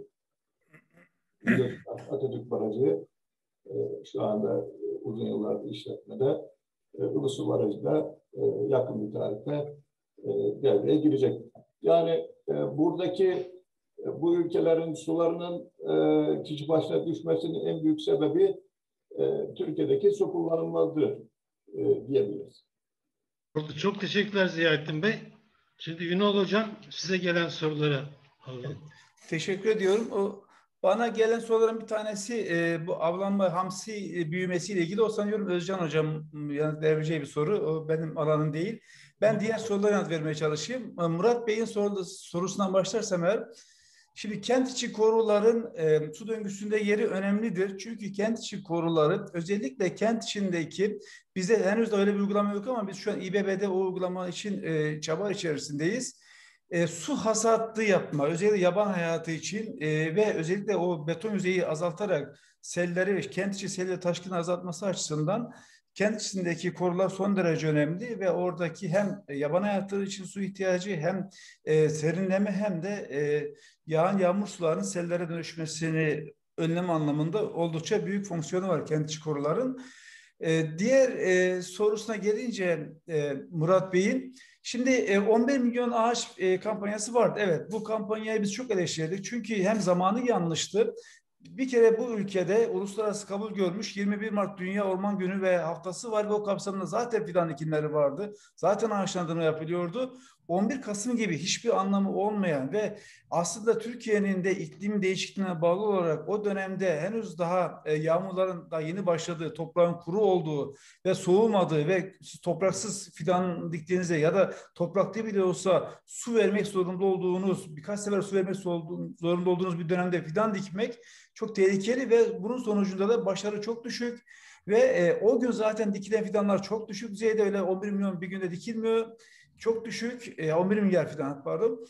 Atatürk Barajı şu anda uzun yıllardır işletmede, Ilısu Barajı da yakın bir tarihte devreye girecek. Yani buradaki bu ülkelerin sularının kişi başına düşmesinin en büyük sebebi Türkiye'deki su kullanılmazlığı diyebiliriz. Çok teşekkürler Ziyaettin Bey. Şimdi Ünal Hocam size gelen soruları alalım. Teşekkür ediyorum. Bana gelen soruların bir tanesi bu avlanma hamsi büyümesiyle ilgili. O sanıyorum Özcan Hocam yanıt vereceği bir soru. O benim alanım değil. Ben diğer sorulara yanıt vermeye çalışayım. Murat Bey'in sorusundan başlarsam eğer, şimdi kent içi koruların su döngüsünde yeri önemlidir. Çünkü kent içi koruları özellikle kent içindeki, bize henüz de öyle bir uygulama yok ama biz şu an İBB'de o uygulama için çaba içerisindeyiz. Su hasatı yapma, özellikle yaban hayatı için ve özellikle o beton yüzeyi azaltarak selleri, kent içi sel taşkını azaltması açısından kent içindeki korular son derece önemli ve oradaki hem yaban hayatları için su ihtiyacı, hem serinleme, hem de yağan yağmur sularının sellere dönüşmesini önleme anlamında oldukça büyük fonksiyonu var kent içi koruların. Diğer sorusuna gelince Murat Bey'in, şimdi 11 milyon ağaç kampanyası vardı. Evet, bu kampanyayı biz çok eleştirdik. Çünkü hem zamanı yanlıştı. Bir kere bu ülkede uluslararası kabul görmüş 21 Mart Dünya Orman Günü ve haftası var ve o kapsamında zaten fidan dikimleri vardı. Zaten ağaçlandırma yapılıyordu. 11 Kasım gibi hiçbir anlamı olmayan ve aslında Türkiye'nin de iklim değişikliğine bağlı olarak o dönemde henüz daha yağmurların daha yeni başladığı, toprağın kuru olduğu ve soğumadığı ve topraksız fidan diktiğinizde ya da toprakta bile olsa su vermek zorunda olduğunuz, birkaç sefer su vermek zorunda olduğunuz bir dönemde fidan dikmek çok tehlikeli ve bunun sonucunda da başarı çok düşük ve o gün zaten dikilen fidanlar çok düşük düzeyde, öyle 11 milyon bir günde dikilmiyor. Çok düşük, 11 milyar fidan pardon.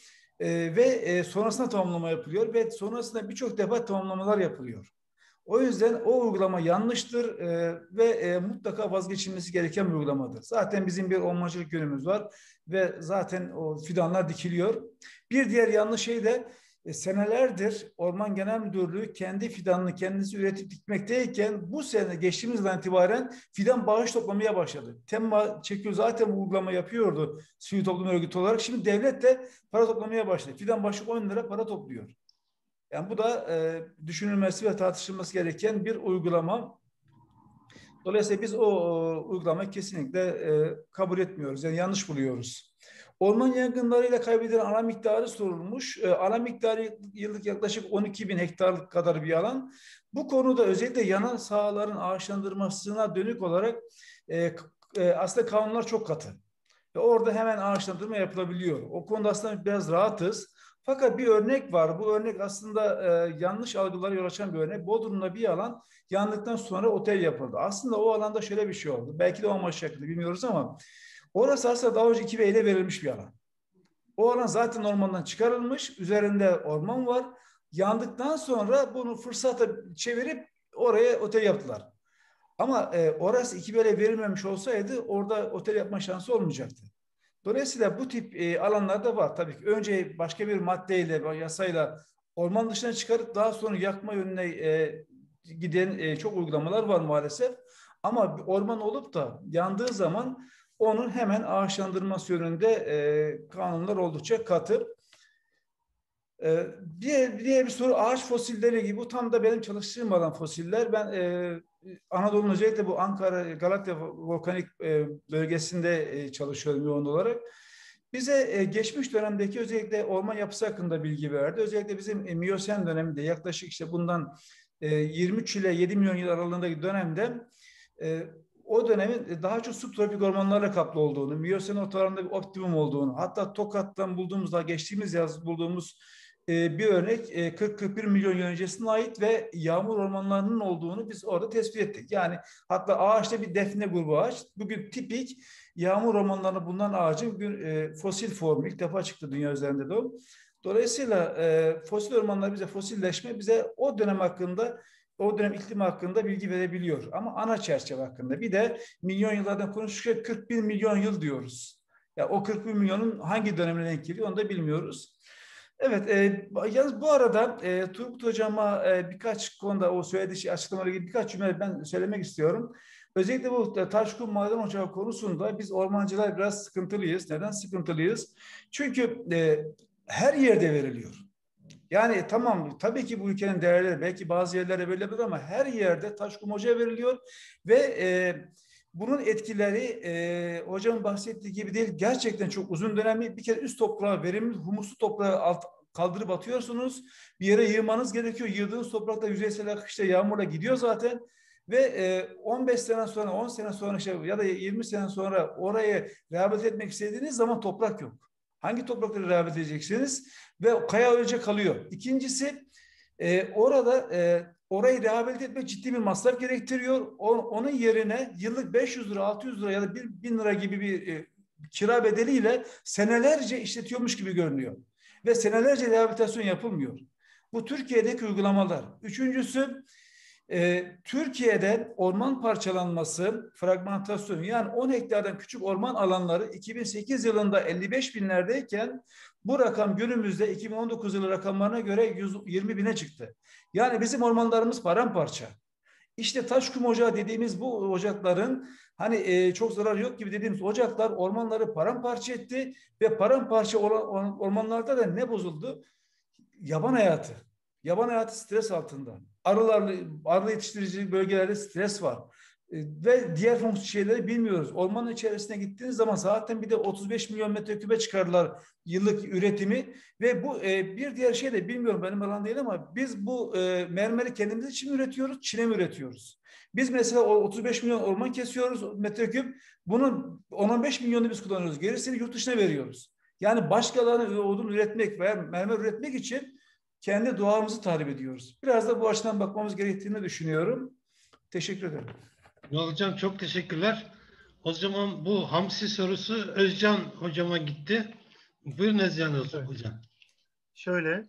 Ve sonrasında tamamlama yapılıyor ve sonrasında birçok defa tamamlamalar yapılıyor. O yüzden o uygulama yanlıştır ve mutlaka vazgeçilmesi gereken bir uygulamadır. Zaten bizim bir ormancılık yönümüz var ve zaten o fidanlar dikiliyor. Bir diğer yanlış şey de senelerdir Orman Genel Müdürlüğü kendi fidanını kendisi üretip dikmekteyken bu sene geçtiğimiz yıldan itibaren fidan bağış toplamaya başladı. Temma çekiyor, zaten bu uygulama yapıyordu sivil toplum örgütü olarak. Şimdi devlet de para toplamaya başladı. Fidan başı 10 lira para topluyor. Yani bu da düşünülmesi ve tartışılması gereken bir uygulama. Dolayısıyla biz o uygulamayı kesinlikle kabul etmiyoruz. Yani yanlış buluyoruz. Orman yangınlarıyla kaybedilen alan miktarı sorulmuş. Alan miktarı yıllık yaklaşık 12 bin hektarlık kadar bir alan. Bu konuda özellikle yanan sahaların ağaçlandırmasına dönük olarak aslında kanunlar çok katı. Ve orada hemen ağaçlandırma yapılabiliyor. O konuda aslında biraz rahatız. Fakat bir örnek var. Bu örnek aslında yanlış algılara yol açan bir örnek. Bodrum'da bir alan yandıktan sonra otel yapıldı. Aslında o alanda şöyle bir şey oldu. Belki de o amaç şeklinde bilmiyoruz ama orası aslında daha önce 2 ile verilmiş bir alan. O alan zaten ormandan çıkarılmış. Üzerinde orman var. Yandıktan sonra bunu fırsata çevirip oraya otel yaptılar. Ama orası 2 verilmemiş olsaydı orada otel yapma şansı olmayacaktı. Dolayısıyla bu tip alanlarda var. Tabii ki önce başka bir maddeyle, yasayla orman dışına çıkarıp daha sonra yakma yönüne giden çok uygulamalar var maalesef. Ama orman olup da yandığı zaman onun hemen ağaçlandırması yönünde kanunlar oldukça katı. Diğer bir soru, ağaç fosilleri gibi. Bu tam da benim çalıştığım alan fosiller. Ben Anadolu'nun özellikle bu Ankara, Galatya volkanik bölgesinde çalışıyorum yoğun olarak. Bize geçmiş dönemdeki özellikle orman yapısı hakkında bilgi verdi. Özellikle bizim Miyosen döneminde yaklaşık işte bundan 23 ile 7 milyon yıl aralığındaki dönemde o dönemin daha çok subtropik ormanlarla kaplı olduğunu, Miyosen ortalarında bir optimum olduğunu, hatta Tokat'tan bulduğumuzda geçtiğimiz yaz bulduğumuz bir örnek 40-41 milyon yıl öncesine ait ve yağmur ormanlarının olduğunu biz orada tespit ettik. Yani hatta ağaçta bir defne grubu ağaç. Bugün tipik yağmur ormanlarında bulunan ağacın fosil formu ilk defa çıktı dünya üzerinde de o. Dolayısıyla fosil ormanlar bize, fosilleşme bize o dönem hakkında, o dönem iklim hakkında bilgi verebiliyor. Ama ana çerçeve hakkında. Bir de milyon yıllardan konuşurken 41 milyon yıl diyoruz. Ya o 41 milyonun hangi dönemine denk geliyor onu da bilmiyoruz. Evet, yalnız bu arada Turgut Hocam'a birkaç konuda o söylediği açıklamalarla ilgili birkaç cümle ben söylemek istiyorum. Özellikle bu taşkın maden ocağı konusunda biz ormancılar biraz sıkıntılıyız. Neden sıkıntılıyız? Çünkü her yerde veriliyor. Yani tamam, tabii ki bu ülkenin değerleri belki bazı yerlere verilebilir ama her yerde taşkın ocağı veriliyor ve bunun etkileri hocamın bahsettiği gibi değil, gerçekten çok uzun dönemli. Bir kere üst toprağa, verimli humuslu toprağa kaldırıp atıyorsunuz. Bir yere yığmanız gerekiyor. Yığdığınız toprakta yüzeysel akışta yağmurla gidiyor zaten. Ve 15 sene sonra, 10 sene sonra ya da 20 sene sonra orayı rehabilite etmek istediğiniz zaman toprak yok. Hangi toprakları rehabilite edeceksiniz? Ve kaya öylece kalıyor. İkincisi orada orayı rehabilite etmek ciddi bir masraf gerektiriyor. Onun yerine yıllık 500 lira, 600 lira ya da 1000 lira gibi bir kira bedeliyle senelerce işletiyormuş gibi görünüyor. Ve senelerce rehabilitasyon yapılmıyor. Bu Türkiye'deki uygulamalar. Üçüncüsü, Türkiye'de orman parçalanması, fragmentasyonu, yani 10 hektardan küçük orman alanları 2008 yılında 55 binlerdeyken bu rakam günümüzde 2019 yılı rakamlarına göre 120 bine çıktı. Yani bizim ormanlarımız paramparça. İşte taş kum ocağı dediğimiz bu ocakların hani çok zarar yok gibi dediğimiz ocaklar ormanları paramparça etti ve paramparça olan ormanlarda da ne bozuldu? Yaban hayatı. Yaban hayatı stres altında. Arı yetiştirici bölgelerde stres var. Ve diğer şeyleri bilmiyoruz. Ormanın içerisine gittiğiniz zaman zaten bir de 35 milyon metrekübe çıkardılar yıllık üretimi ve bu bir diğer şey de bilmiyorum, benim alan değil ama biz bu mermeri kendimiz için üretiyoruz, Çin'e mi üretiyoruz? Biz mesela 35 milyon orman kesiyoruz metreküp, bunun 10-15 milyonu biz kullanıyoruz. Gerisini yurt dışına veriyoruz. Yani başkalarına odun üretmek veya mermer üretmek için kendi doğamızı tahrip ediyoruz. Biraz da bu açıdan bakmamız gerektiğini düşünüyorum. Teşekkür ederim. Hocam çok teşekkürler. O zaman bu hamsi sorusu Özcan hocama gitti. Buyurun Özcan hocam. Şöyle,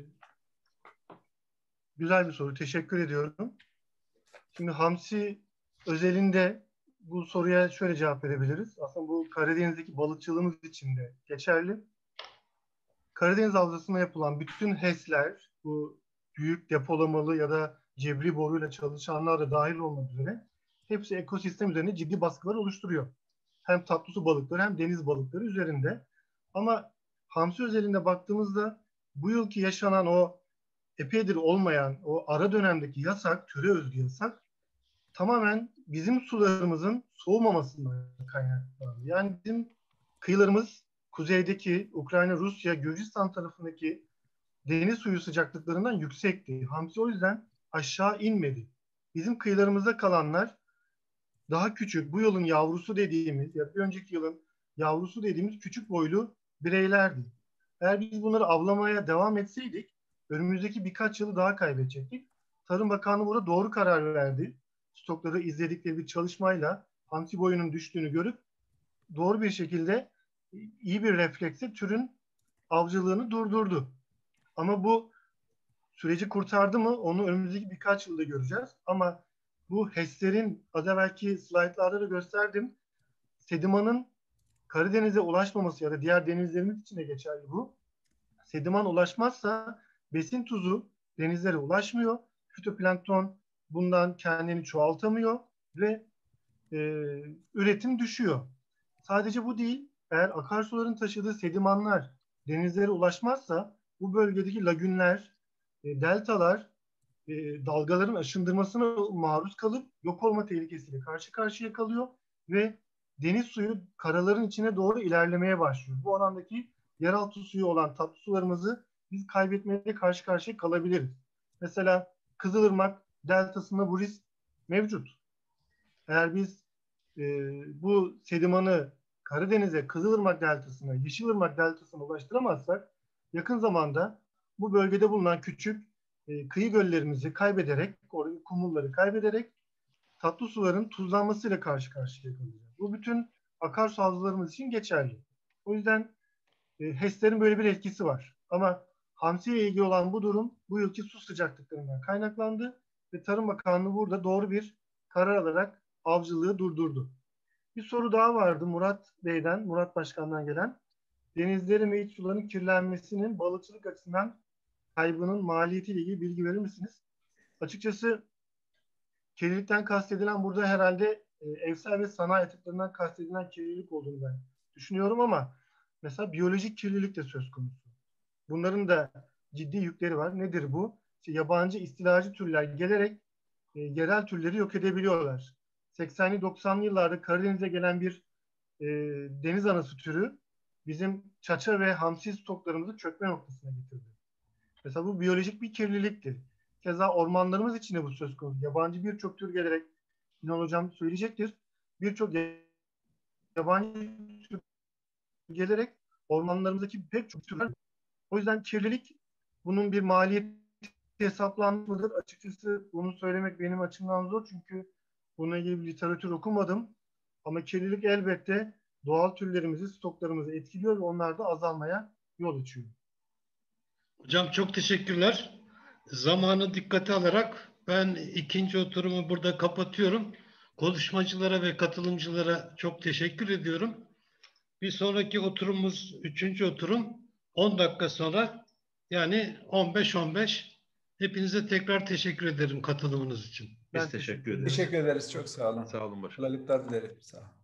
güzel bir soru. Teşekkür ediyorum. Şimdi hamsi özelinde bu soruya şöyle cevap verebiliriz. Aslında bu Karadeniz'deki balıkçılığımız için de geçerli. Karadeniz Havzası'na yapılan bütün HES'ler, bu büyük depolamalı ya da cebri boruyla çalışanlar da dahil olmak üzere hepsi ekosistem üzerinde ciddi baskılar oluşturuyor. Hem tatlı su balıkları hem deniz balıkları üzerinde. Ama hamsi özelinde baktığımızda bu yılki yaşanan o epeydir olmayan o ara dönemdeki yasak, türe özgü yasak tamamen bizim sularımızın soğumamasından kaynaklanıyor. Yani bizim kıyılarımız kuzeydeki Ukrayna, Rusya, Gürcistan tarafındaki deniz suyu sıcaklıklarından yüksekti. Hamsi o yüzden aşağı inmedi. Bizim kıyılarımızda kalanlar daha küçük, bu yılın yavrusu dediğimiz ya da bir önceki yılın yavrusu dediğimiz küçük boylu bireylerdi. Eğer biz bunları avlamaya devam etseydik önümüzdeki birkaç yılı daha kaybedecektik. Tarım Bakanlığı burada doğru karar verdi. Stokları izledikleri bir çalışmayla hamsi boyunun düştüğünü görüp doğru bir şekilde iyi bir refleksle türün avcılığını durdurdu. Ama bu süreci kurtardı mı onu önümüzdeki birkaç yılda göreceğiz. Ama bu HES'lerin az evvelki slaytlarda da gösterdim. Sedimanın Karadeniz'e ulaşmaması ya da diğer denizlerimiz için de geçerli bu. Sediman ulaşmazsa besin tuzu denizlere ulaşmıyor. Fitoplankton bundan kendini çoğaltamıyor ve üretim düşüyor. Sadece bu değil, eğer akarsuların taşıdığı sedimanlar denizlere ulaşmazsa bu bölgedeki lagünler, deltalar dalgaların aşındırmasına maruz kalıp yok olma tehlikesiyle karşı karşıya kalıyor ve deniz suyu karaların içine doğru ilerlemeye başlıyor. Bu alandaki yeraltı suyu olan tatlı sularımızı biz kaybetmeye karşı karşıya kalabiliriz. Mesela Kızılırmak deltasında bu risk mevcut. Eğer biz bu sedimanı Karadeniz'e, Kızılırmak deltasına, Yeşilırmak deltasına ulaştıramazsak yakın zamanda bu bölgede bulunan küçük kıyı göllerimizi kaybederek, oradaki kumulları kaybederek tatlı suların tuzlanmasıyla karşı karşıya kalacağız. Bu bütün akarsu havzalarımız için geçerli. O yüzden HES'lerin böyle bir etkisi var. Ama hamsi ile ilgili olan bu durum bu yılki su sıcaklıklarından kaynaklandı ve Tarım Bakanlığı burada doğru bir karar alarak avcılığı durdurdu. Bir soru daha vardı Murat Bey'den, Murat Başkan'dan gelen. Denizlerin ve iç suların kirlenmesinin balıkçılık açısından kaybının maliyetiyle ilgili bilgi verir misiniz? Açıkçası kirlilikten kastedilen burada herhalde evsel ve sanayi atıklarından kastedilen kirlilik olduğunu ben düşünüyorum ama mesela biyolojik kirlilik de söz konusu. Bunların da ciddi yükleri var. Nedir bu? İşte yabancı istilacı türler gelerek yerel türleri yok edebiliyorlar. 80'li 90'lı yıllarda Karadeniz'e gelen bir deniz anası türü bizim çaça ve hamsi stoklarımızı çökme noktasına getirdi. Mesela bu biyolojik bir kirliliktir. Keza ormanlarımız için de bu söz konusu. Yabancı birçok tür gelerek, İnan Hocam söyleyecektir, birçok yabancı tür gelerek ormanlarımızdaki pek çok türler. O yüzden kirlilik bunun bir maliyeti hesaplanmalıdır. Açıkçası bunu söylemek benim açımdan zor çünkü bununla ilgili bir literatür okumadım. Ama kirlilik elbette doğal türlerimizi, stoklarımızı etkiliyor ve onlar da azalmaya yol açıyor. Hocam çok teşekkürler. Zamanı dikkate alarak ben ikinci oturumu burada kapatıyorum. Konuşmacılara ve katılımcılara çok teşekkür ediyorum. Bir sonraki oturumumuz, üçüncü oturum 10 dakika sonra, yani 15-15. Hepinize tekrar teşekkür ederim katılımınız için. Biz teşekkür ederiz. Teşekkür ederiz. Çok sağ olun. Sağ olun başkanım. Kolaylıklar dilerim. Sağ olun.